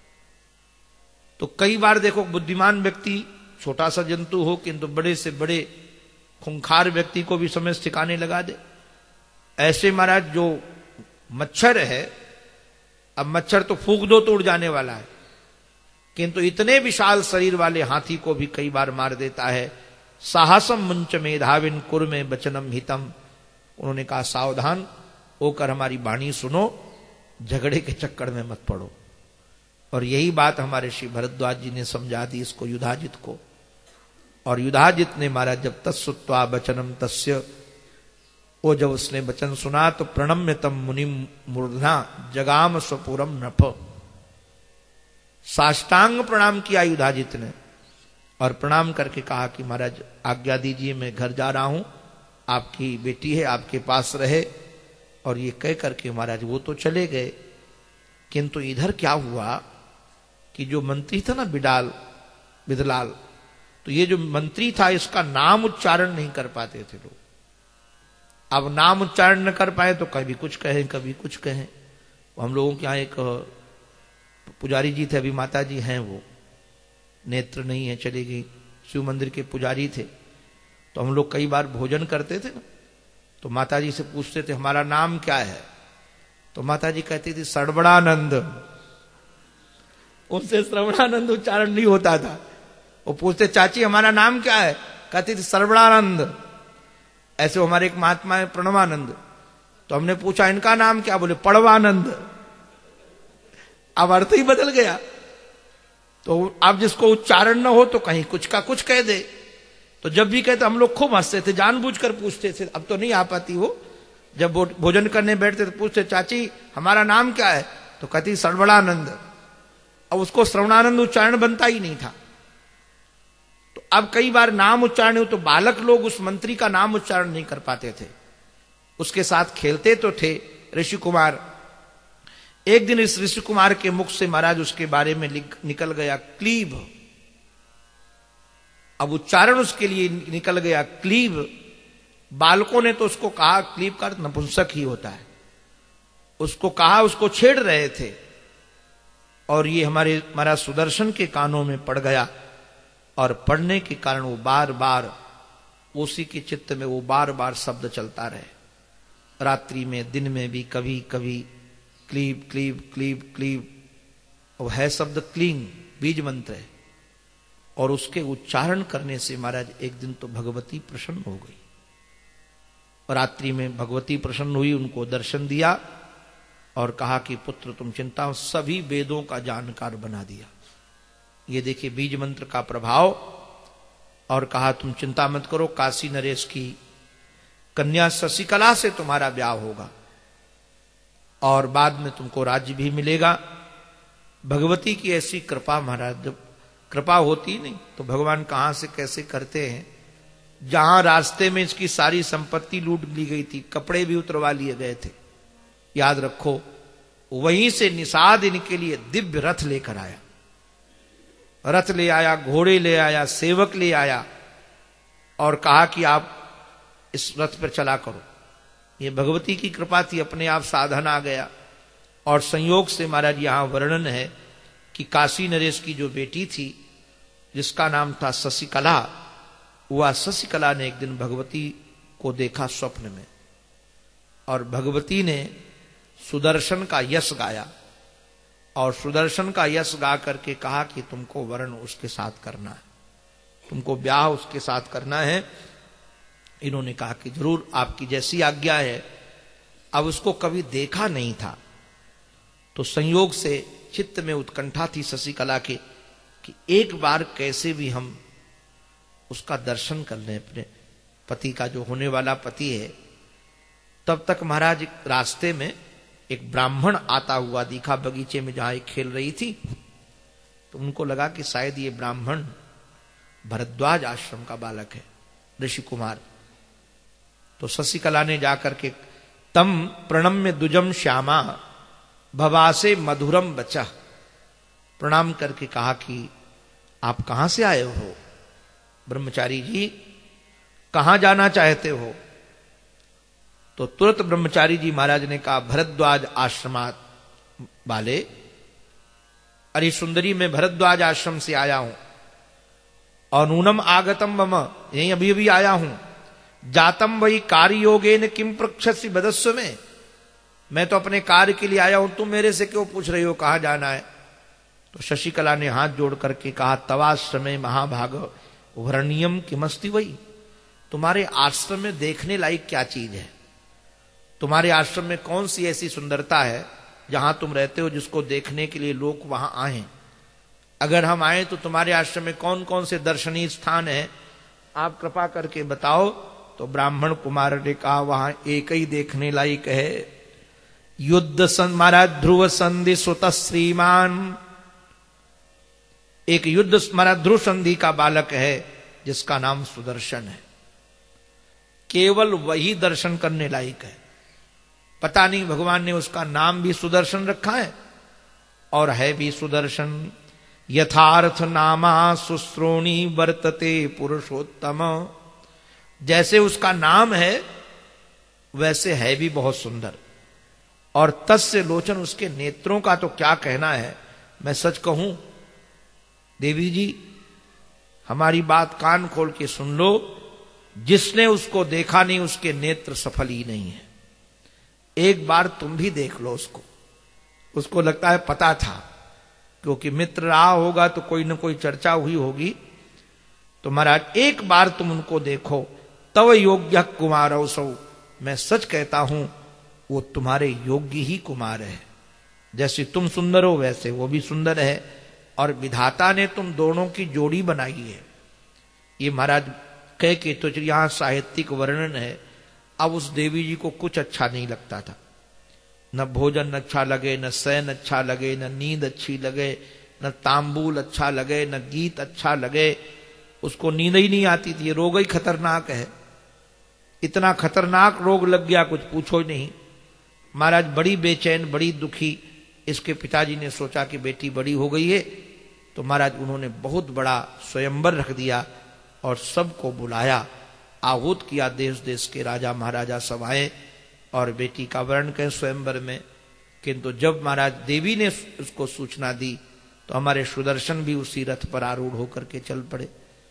तो कई बार देखो, बुद्धिमान व्यक्ति, छोटा सा जंतु हो किंतु बड़े से बड़े खूंखार व्यक्ति को भी समझ ठिकाने लगा दे। ऐसे महाराज जो मच्छर है, अब मच्छर तो फूंक दो तो उड़ जाने वाला है, किंतु इतने विशाल शरीर वाले हाथी को भी कई बार मार देता है। साहसम मुंच मेधाविन कुर्मे बचनम हितम, उन्होंने कहा सावधान होकर हमारी वाणी सुनो, झगड़े के चक्कर में मत पड़ो। और यही बात हमारे श्री भरद्वाज जी ने समझा दी इसको, युधाजित को। और युधाजित ने महाराज जब तत्सुत्वा वचनम तस्य, वो जब उसने वचन सुना तो प्रणम्य तम मुनि मूर्धना जगाम स्वपुरम नभ, साष्टांग प्रणाम किया युधाजित ने और प्रणाम करके कहा कि महाराज आज्ञा दीजिए, मैं घर जा रहा हूं, आपकी बेटी है, आपके पास रहे। और ये कह करके महाराज वो तो चले गए, किंतु इधर क्या हुआ कि जो मंत्री था ना बिडाल बिदलाल, तो ये जो मंत्री था इसका नाम उच्चारण नहीं कर पाते थे लोग। अब नाम उच्चारण न कर पाए तो कभी कुछ कहें कभी कुछ कहें। हम लोगों के यहाँ एक पुजारी जी थे, अभी माता जी हैं, वो नेत्र नहीं है, चली गई, शिव मंदिर के पुजारी थे। तो हम लोग कई बार भोजन करते थे ना, तो माता जी से पूछते थे हमारा नाम क्या है, तो माता जी कहती थी सड़बड़ानंद। उनसे श्रवणानंद उच्चारण नहीं होता था। वो पूछते चाची हमारा नाम क्या है, कहती थी सर्वणानंद। ऐसे हमारे एक महात्मा है प्रणवानंद, तो हमने पूछा इनका नाम क्या, बोले पड़वानंद। अब अर्थ ही बदल गया। तो अब जिसको उच्चारण न हो तो कहीं कुछ का कुछ कह दे, तो जब भी कहते हम लोग खूब हंसते थे, जानबूझकर पूछते थे। अब तो नहीं आ पाती वो, जब भोजन करने बैठते तो पूछते चाची हमारा नाम क्या है, तो कहती सर्वणानंद। अब उसको श्रवणानंद उच्चारण बनता ही नहीं था। तो अब कई बार नाम उच्चारण हो तो बालक लोग उस मंत्री का नाम उच्चारण नहीं कर पाते थे, उसके साथ खेलते तो थे। ऋषि कुमार, एक दिन इस ऋषि कुमार के मुख से महाराज उसके बारे में निकल गया क्लीब। अब उच्चारण उसके लिए निकल गया क्लीब। बालकों ने तो उसको कहा, क्लीब का नपुंसक ही होता है, उसको कहा, उसको छेड़ रहे थे। और ये हमारे हमारा सुदर्शन के कानों में पड़ गया, और पढ़ने के कारण वो बार बार उसी के चित्त में वो बार बार शब्द चलता रहे, रात्रि में दिन में भी, कभी कभी क्लीब क्लीब क्लीब क्लीब। वो है शब्द क्लींग, बीज मंत्र है। और उसके उच्चारण करने से महाराज एक दिन तो भगवती प्रसन्न हो गई। रात्रि में भगवती प्रसन्न हुई, उनको दर्शन दिया और कहा कि पुत्र तुम चिंता, सभी वेदों का जानकार बना दिया। ये देखिए बीज मंत्र का प्रभाव। और कहा तुम चिंता मत करो, काशी नरेश की कन्या शशिकला से तुम्हारा ब्याह होगा और बाद में तुमको राज्य भी मिलेगा। भगवती की ऐसी कृपा महाराज, जब कृपा होती नहीं तो भगवान कहां से कैसे करते हैं। जहां रास्ते में इसकी सारी संपत्ति लूट ली गई थी, कपड़े भी उतरवा लिए गए थे, याद रखो, वहीं से निषाद इनके लिए दिव्य रथ लेकर आया। रथ ले आया, घोड़े ले आया, सेवक ले आया और कहा कि आप इस रथ पर चला करो। ये भगवती की कृपा थी, अपने आप साधन आ गया। और संयोग से महाराज यहां वर्णन है कि काशी नरेश की जो बेटी थी जिसका नाम था शशिकला, वह शशिकला ने एक दिन भगवती को देखा स्वप्न में और भगवती ने सुदर्शन का यश गाया और सुदर्शन का यश गा करके कहा कि तुमको वर्ण उसके साथ करना है, तुमको ब्याह उसके साथ करना है। इन्होंने कहा कि जरूर आपकी जैसी आज्ञा है। अब उसको कभी देखा नहीं था तो संयोग से चित्त में उत्कंठा थी शशिकला के कि एक बार कैसे भी हम उसका दर्शन कर लें, अपने पति का जो होने वाला पति है। तब तक महाराज रास्ते में एक ब्राह्मण आता हुआ दिखा, बगीचे में जहां एक खेल रही थी, तो उनको लगा कि शायद ये ब्राह्मण भरद्वाज आश्रम का बालक है, ऋषि कुमार। तो शशिकला ने जाकर के तम प्रणम्य दुजम श्यामा भवासे मधुरम बचा, प्रणाम करके कहा कि आप कहां से आए हो ब्रह्मचारी जी, कहां जाना चाहते हो? तो तुरंत ब्रह्मचारी जी महाराज ने कहा भरद्वाज आश्रमात वाले, अरे सुंदरी मैं भरद्वाज आश्रम से आया हूं और नूनम आगतम मम, यही अभी अभी आया हूं। जातम वही कार्य योगेन किम पृक्षसि बदस्व में, मैं तो अपने कार्य के लिए आया हूं, तुम मेरे से क्यों पूछ रही हो कहां जाना है? तो शशिकला ने हाथ जोड़ करके कहा तवाश्रमे महाभाग वर्णियम किमस्ति वही, तुम्हारे आश्रम में देखने लायक क्या चीज है? तुम्हारे आश्रम में कौन सी ऐसी सुंदरता है जहां तुम रहते हो जिसको देखने के लिए लोग वहां आए? अगर हम आए तो तुम्हारे आश्रम में कौन कौन से दर्शनीय स्थान है, आप कृपा करके बताओ। तो ब्राह्मण कुमार ने कहा वहां एक ही देखने लायक है, युद्ध सन महाराज ध्रुव संधि सुत श्रीमान, एक युद्ध महाराज ध्रुव संधि का बालक है जिसका नाम सुदर्शन है, केवल वही दर्शन करने लायक है। पता नहीं भगवान ने उसका नाम भी सुदर्शन रखा है और है भी सुदर्शन। यथार्थ नामा सुश्रोणी वर्तते पुरुषोत्तम, जैसे उसका नाम है वैसे है भी बहुत सुंदर। और तस्य लोचन, उसके नेत्रों का तो क्या कहना है। मैं सच कहूं देवी जी, हमारी बात कान खोल के सुन लो, जिसने उसको देखा नहीं उसके नेत्र सफल ही नहीं है। एक बार तुम भी देख लो उसको, उसको लगता है पता था, क्योंकि मित्र रहा होगा तो कोई ना कोई चर्चा हुई होगी। तो महाराज एक बार तुम उनको देखो, तव योग्य कुमार सौ, मैं सच कहता हूं वो तुम्हारे योग्य ही कुमार है। जैसे तुम सुंदर हो वैसे वो भी सुंदर है और विधाता ने तुम दोनों की जोड़ी बनाई है। ये महाराज कह के तो यहां साहित्यिक वर्णन है। अब उस देवी जी को कुछ अच्छा नहीं लगता था, न भोजन अच्छा लगे, न शयन अच्छा लगे, न नींद अच्छी लगे, न तांबूल अच्छा लगे, न गीत अच्छा लगे। उसको नींद ही नहीं आती थी। ये रोग ही खतरनाक है, इतना खतरनाक रोग लग गया कुछ पूछो ही नहीं। महाराज बड़ी बेचैन, बड़ी दुखी। इसके पिताजी ने सोचा कि बेटी बड़ी हो गई है, तो महाराज उन्होंने बहुत बड़ा स्वयंवर रख दिया और सबको बुलाया, आहूत किया। देश देश के राजा महाराजा सब आए और बेटी का वर्ण करें स्वयंवर में। किंतु जब महाराज देवी ने उसको सूचना दी तो हमारे सुदर्शन भी उसी रथ पर आरूढ़ होकर के चल पड़े।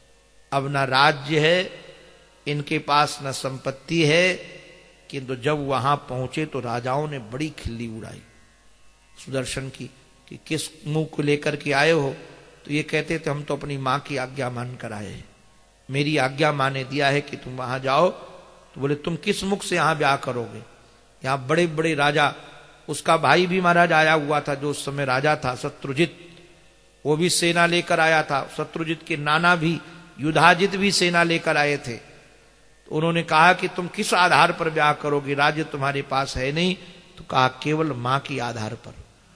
अब ना राज्य है इनके पास, न संपत्ति है, किंतु जब वहां पहुंचे तो राजाओं ने बड़ी खिल्ली उड़ाई सुदर्शन की कि किस मुंह को लेकर के आए हो। तो ये कहते थे हम तो अपनी मां की आज्ञा मान कर आए हैं, मेरी आज्ञा मां ने दिया है कि तुम वहां जाओ। तो बोले तुम किस मुख से यहां ब्याह करोगे? यहां बड़े बड़े राजा, उसका भाई भी महाराज आया हुआ था जो उस समय राजा था, शत्रुजित, वो भी सेना लेकर आया था। शत्रुजित के नाना भी युधाजित भी सेना लेकर आए थे। तो उन्होंने कहा कि तुम किस आधार पर ब्याह करोगे, राज्य तुम्हारे पास है नहीं। तो कहा केवल मां की आधार पर।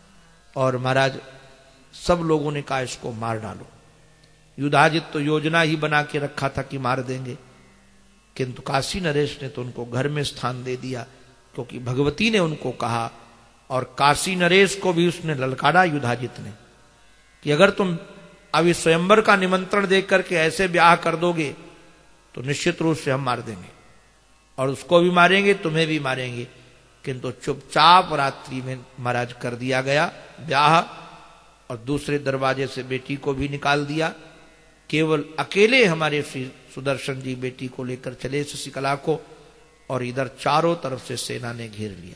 और महाराज सब लोगों ने कहा इसको मार डालो। युधाजित तो योजना ही बना के रखा था कि मार देंगे, किंतु काशी नरेश ने तो उनको घर में स्थान दे दिया, क्योंकि भगवती ने उनको कहा। और काशी नरेश को भी उसने ललकारा युधाजित ने कि अगर तुम अब इस स्वयंवर का निमंत्रण देख करके ऐसे ब्याह कर दोगे तो निश्चित रूप से हम मार देंगे, और उसको भी मारेंगे, तुम्हें भी मारेंगे। किंतु चुपचाप रात्रि में महाराज कर दिया गया ब्याह, और दूसरे दरवाजे से बेटी को भी निकाल दिया। केवल अकेले हमारे श्री सुदर्शन जी बेटी को लेकर चले शशिकला को, और इधर चारों तरफ से सेना ने घेर लिया।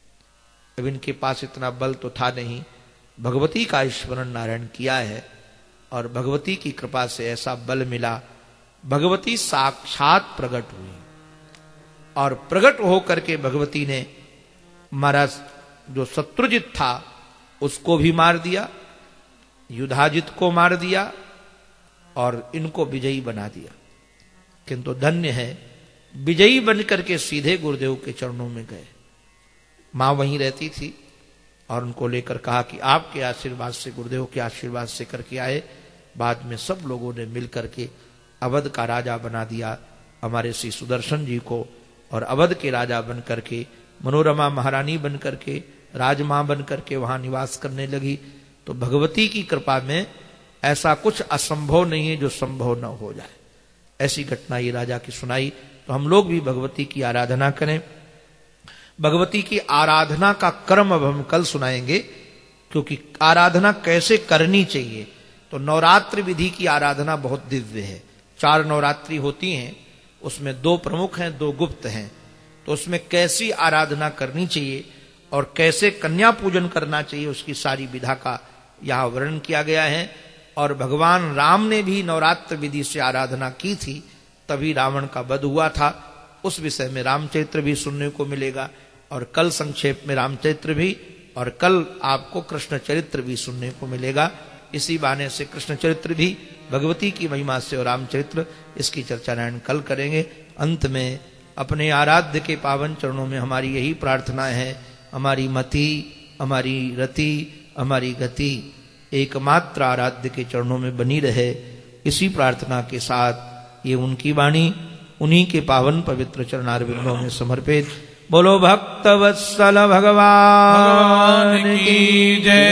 अब इनके पास इतना बल तो था नहीं, भगवती का स्मरण नारायण किया है, और भगवती की कृपा से ऐसा बल मिला, भगवती साक्षात प्रकट हुई, और प्रकट होकर के भगवती ने महाराज जो शत्रुजित था उसको भी मार दिया, युधाजित को मार दिया, और इनको विजयी बना दिया। किंतु धन्य है, विजयी बनकर के सीधे गुरुदेव के चरणों में गए। मां वहीं रहती थी, और उनको लेकर कहा कि आपके आशीर्वाद से, गुरुदेव के आशीर्वाद से करके आए। बाद में सब लोगों ने मिलकर के अवध का राजा बना दिया हमारे श्री सुदर्शन जी को, और अवध के राजा बन करके, मनोरमा महारानी बन करके, राजमां बन करके वहां निवास करने लगी। तो भगवती की कृपा में ऐसा कुछ असंभव नहीं है जो संभव न हो जाए। ऐसी घटना ये राजा की सुनाई। तो हम लोग भी भगवती की आराधना करें। भगवती की आराधना का क्रम अब हम कल सुनाएंगे, क्योंकि आराधना कैसे करनी चाहिए। तो नवरात्र विधि की आराधना बहुत दिव्य है। चार नवरात्रि होती हैं, उसमें दो प्रमुख हैं, दो गुप्त हैं। तो उसमें कैसी आराधना करनी चाहिए और कैसे कन्या पूजन करना चाहिए, उसकी सारी विधा का यहां वर्णन किया गया है। और भगवान राम ने भी नवरात्र विधि से आराधना की थी, तभी रावण का वध हुआ था। उस विषय में रामचरित्र भी सुनने को मिलेगा, और कल संक्षेप में रामचरित्र भी, और कल आपको कृष्ण चरित्र भी सुनने को मिलेगा। इसी बहाने से कृष्ण चरित्र भी भगवती की महिमा से, और रामचरित्र, इसकी चर्चा नारायण कल करेंगे। अंत में अपने आराध्य के पावन चरणों में हमारी यही प्रार्थना है, हमारी मति, हमारी रति, हमारी गति एकमात्र आराध्य के चरणों में बनी रहे। इसी प्रार्थना के साथ ये उनकी वाणी उन्हीं के पावन पवित्र चरणारविंदों में समर्पित। बोलो भक्त वत्सल भगवान की जय।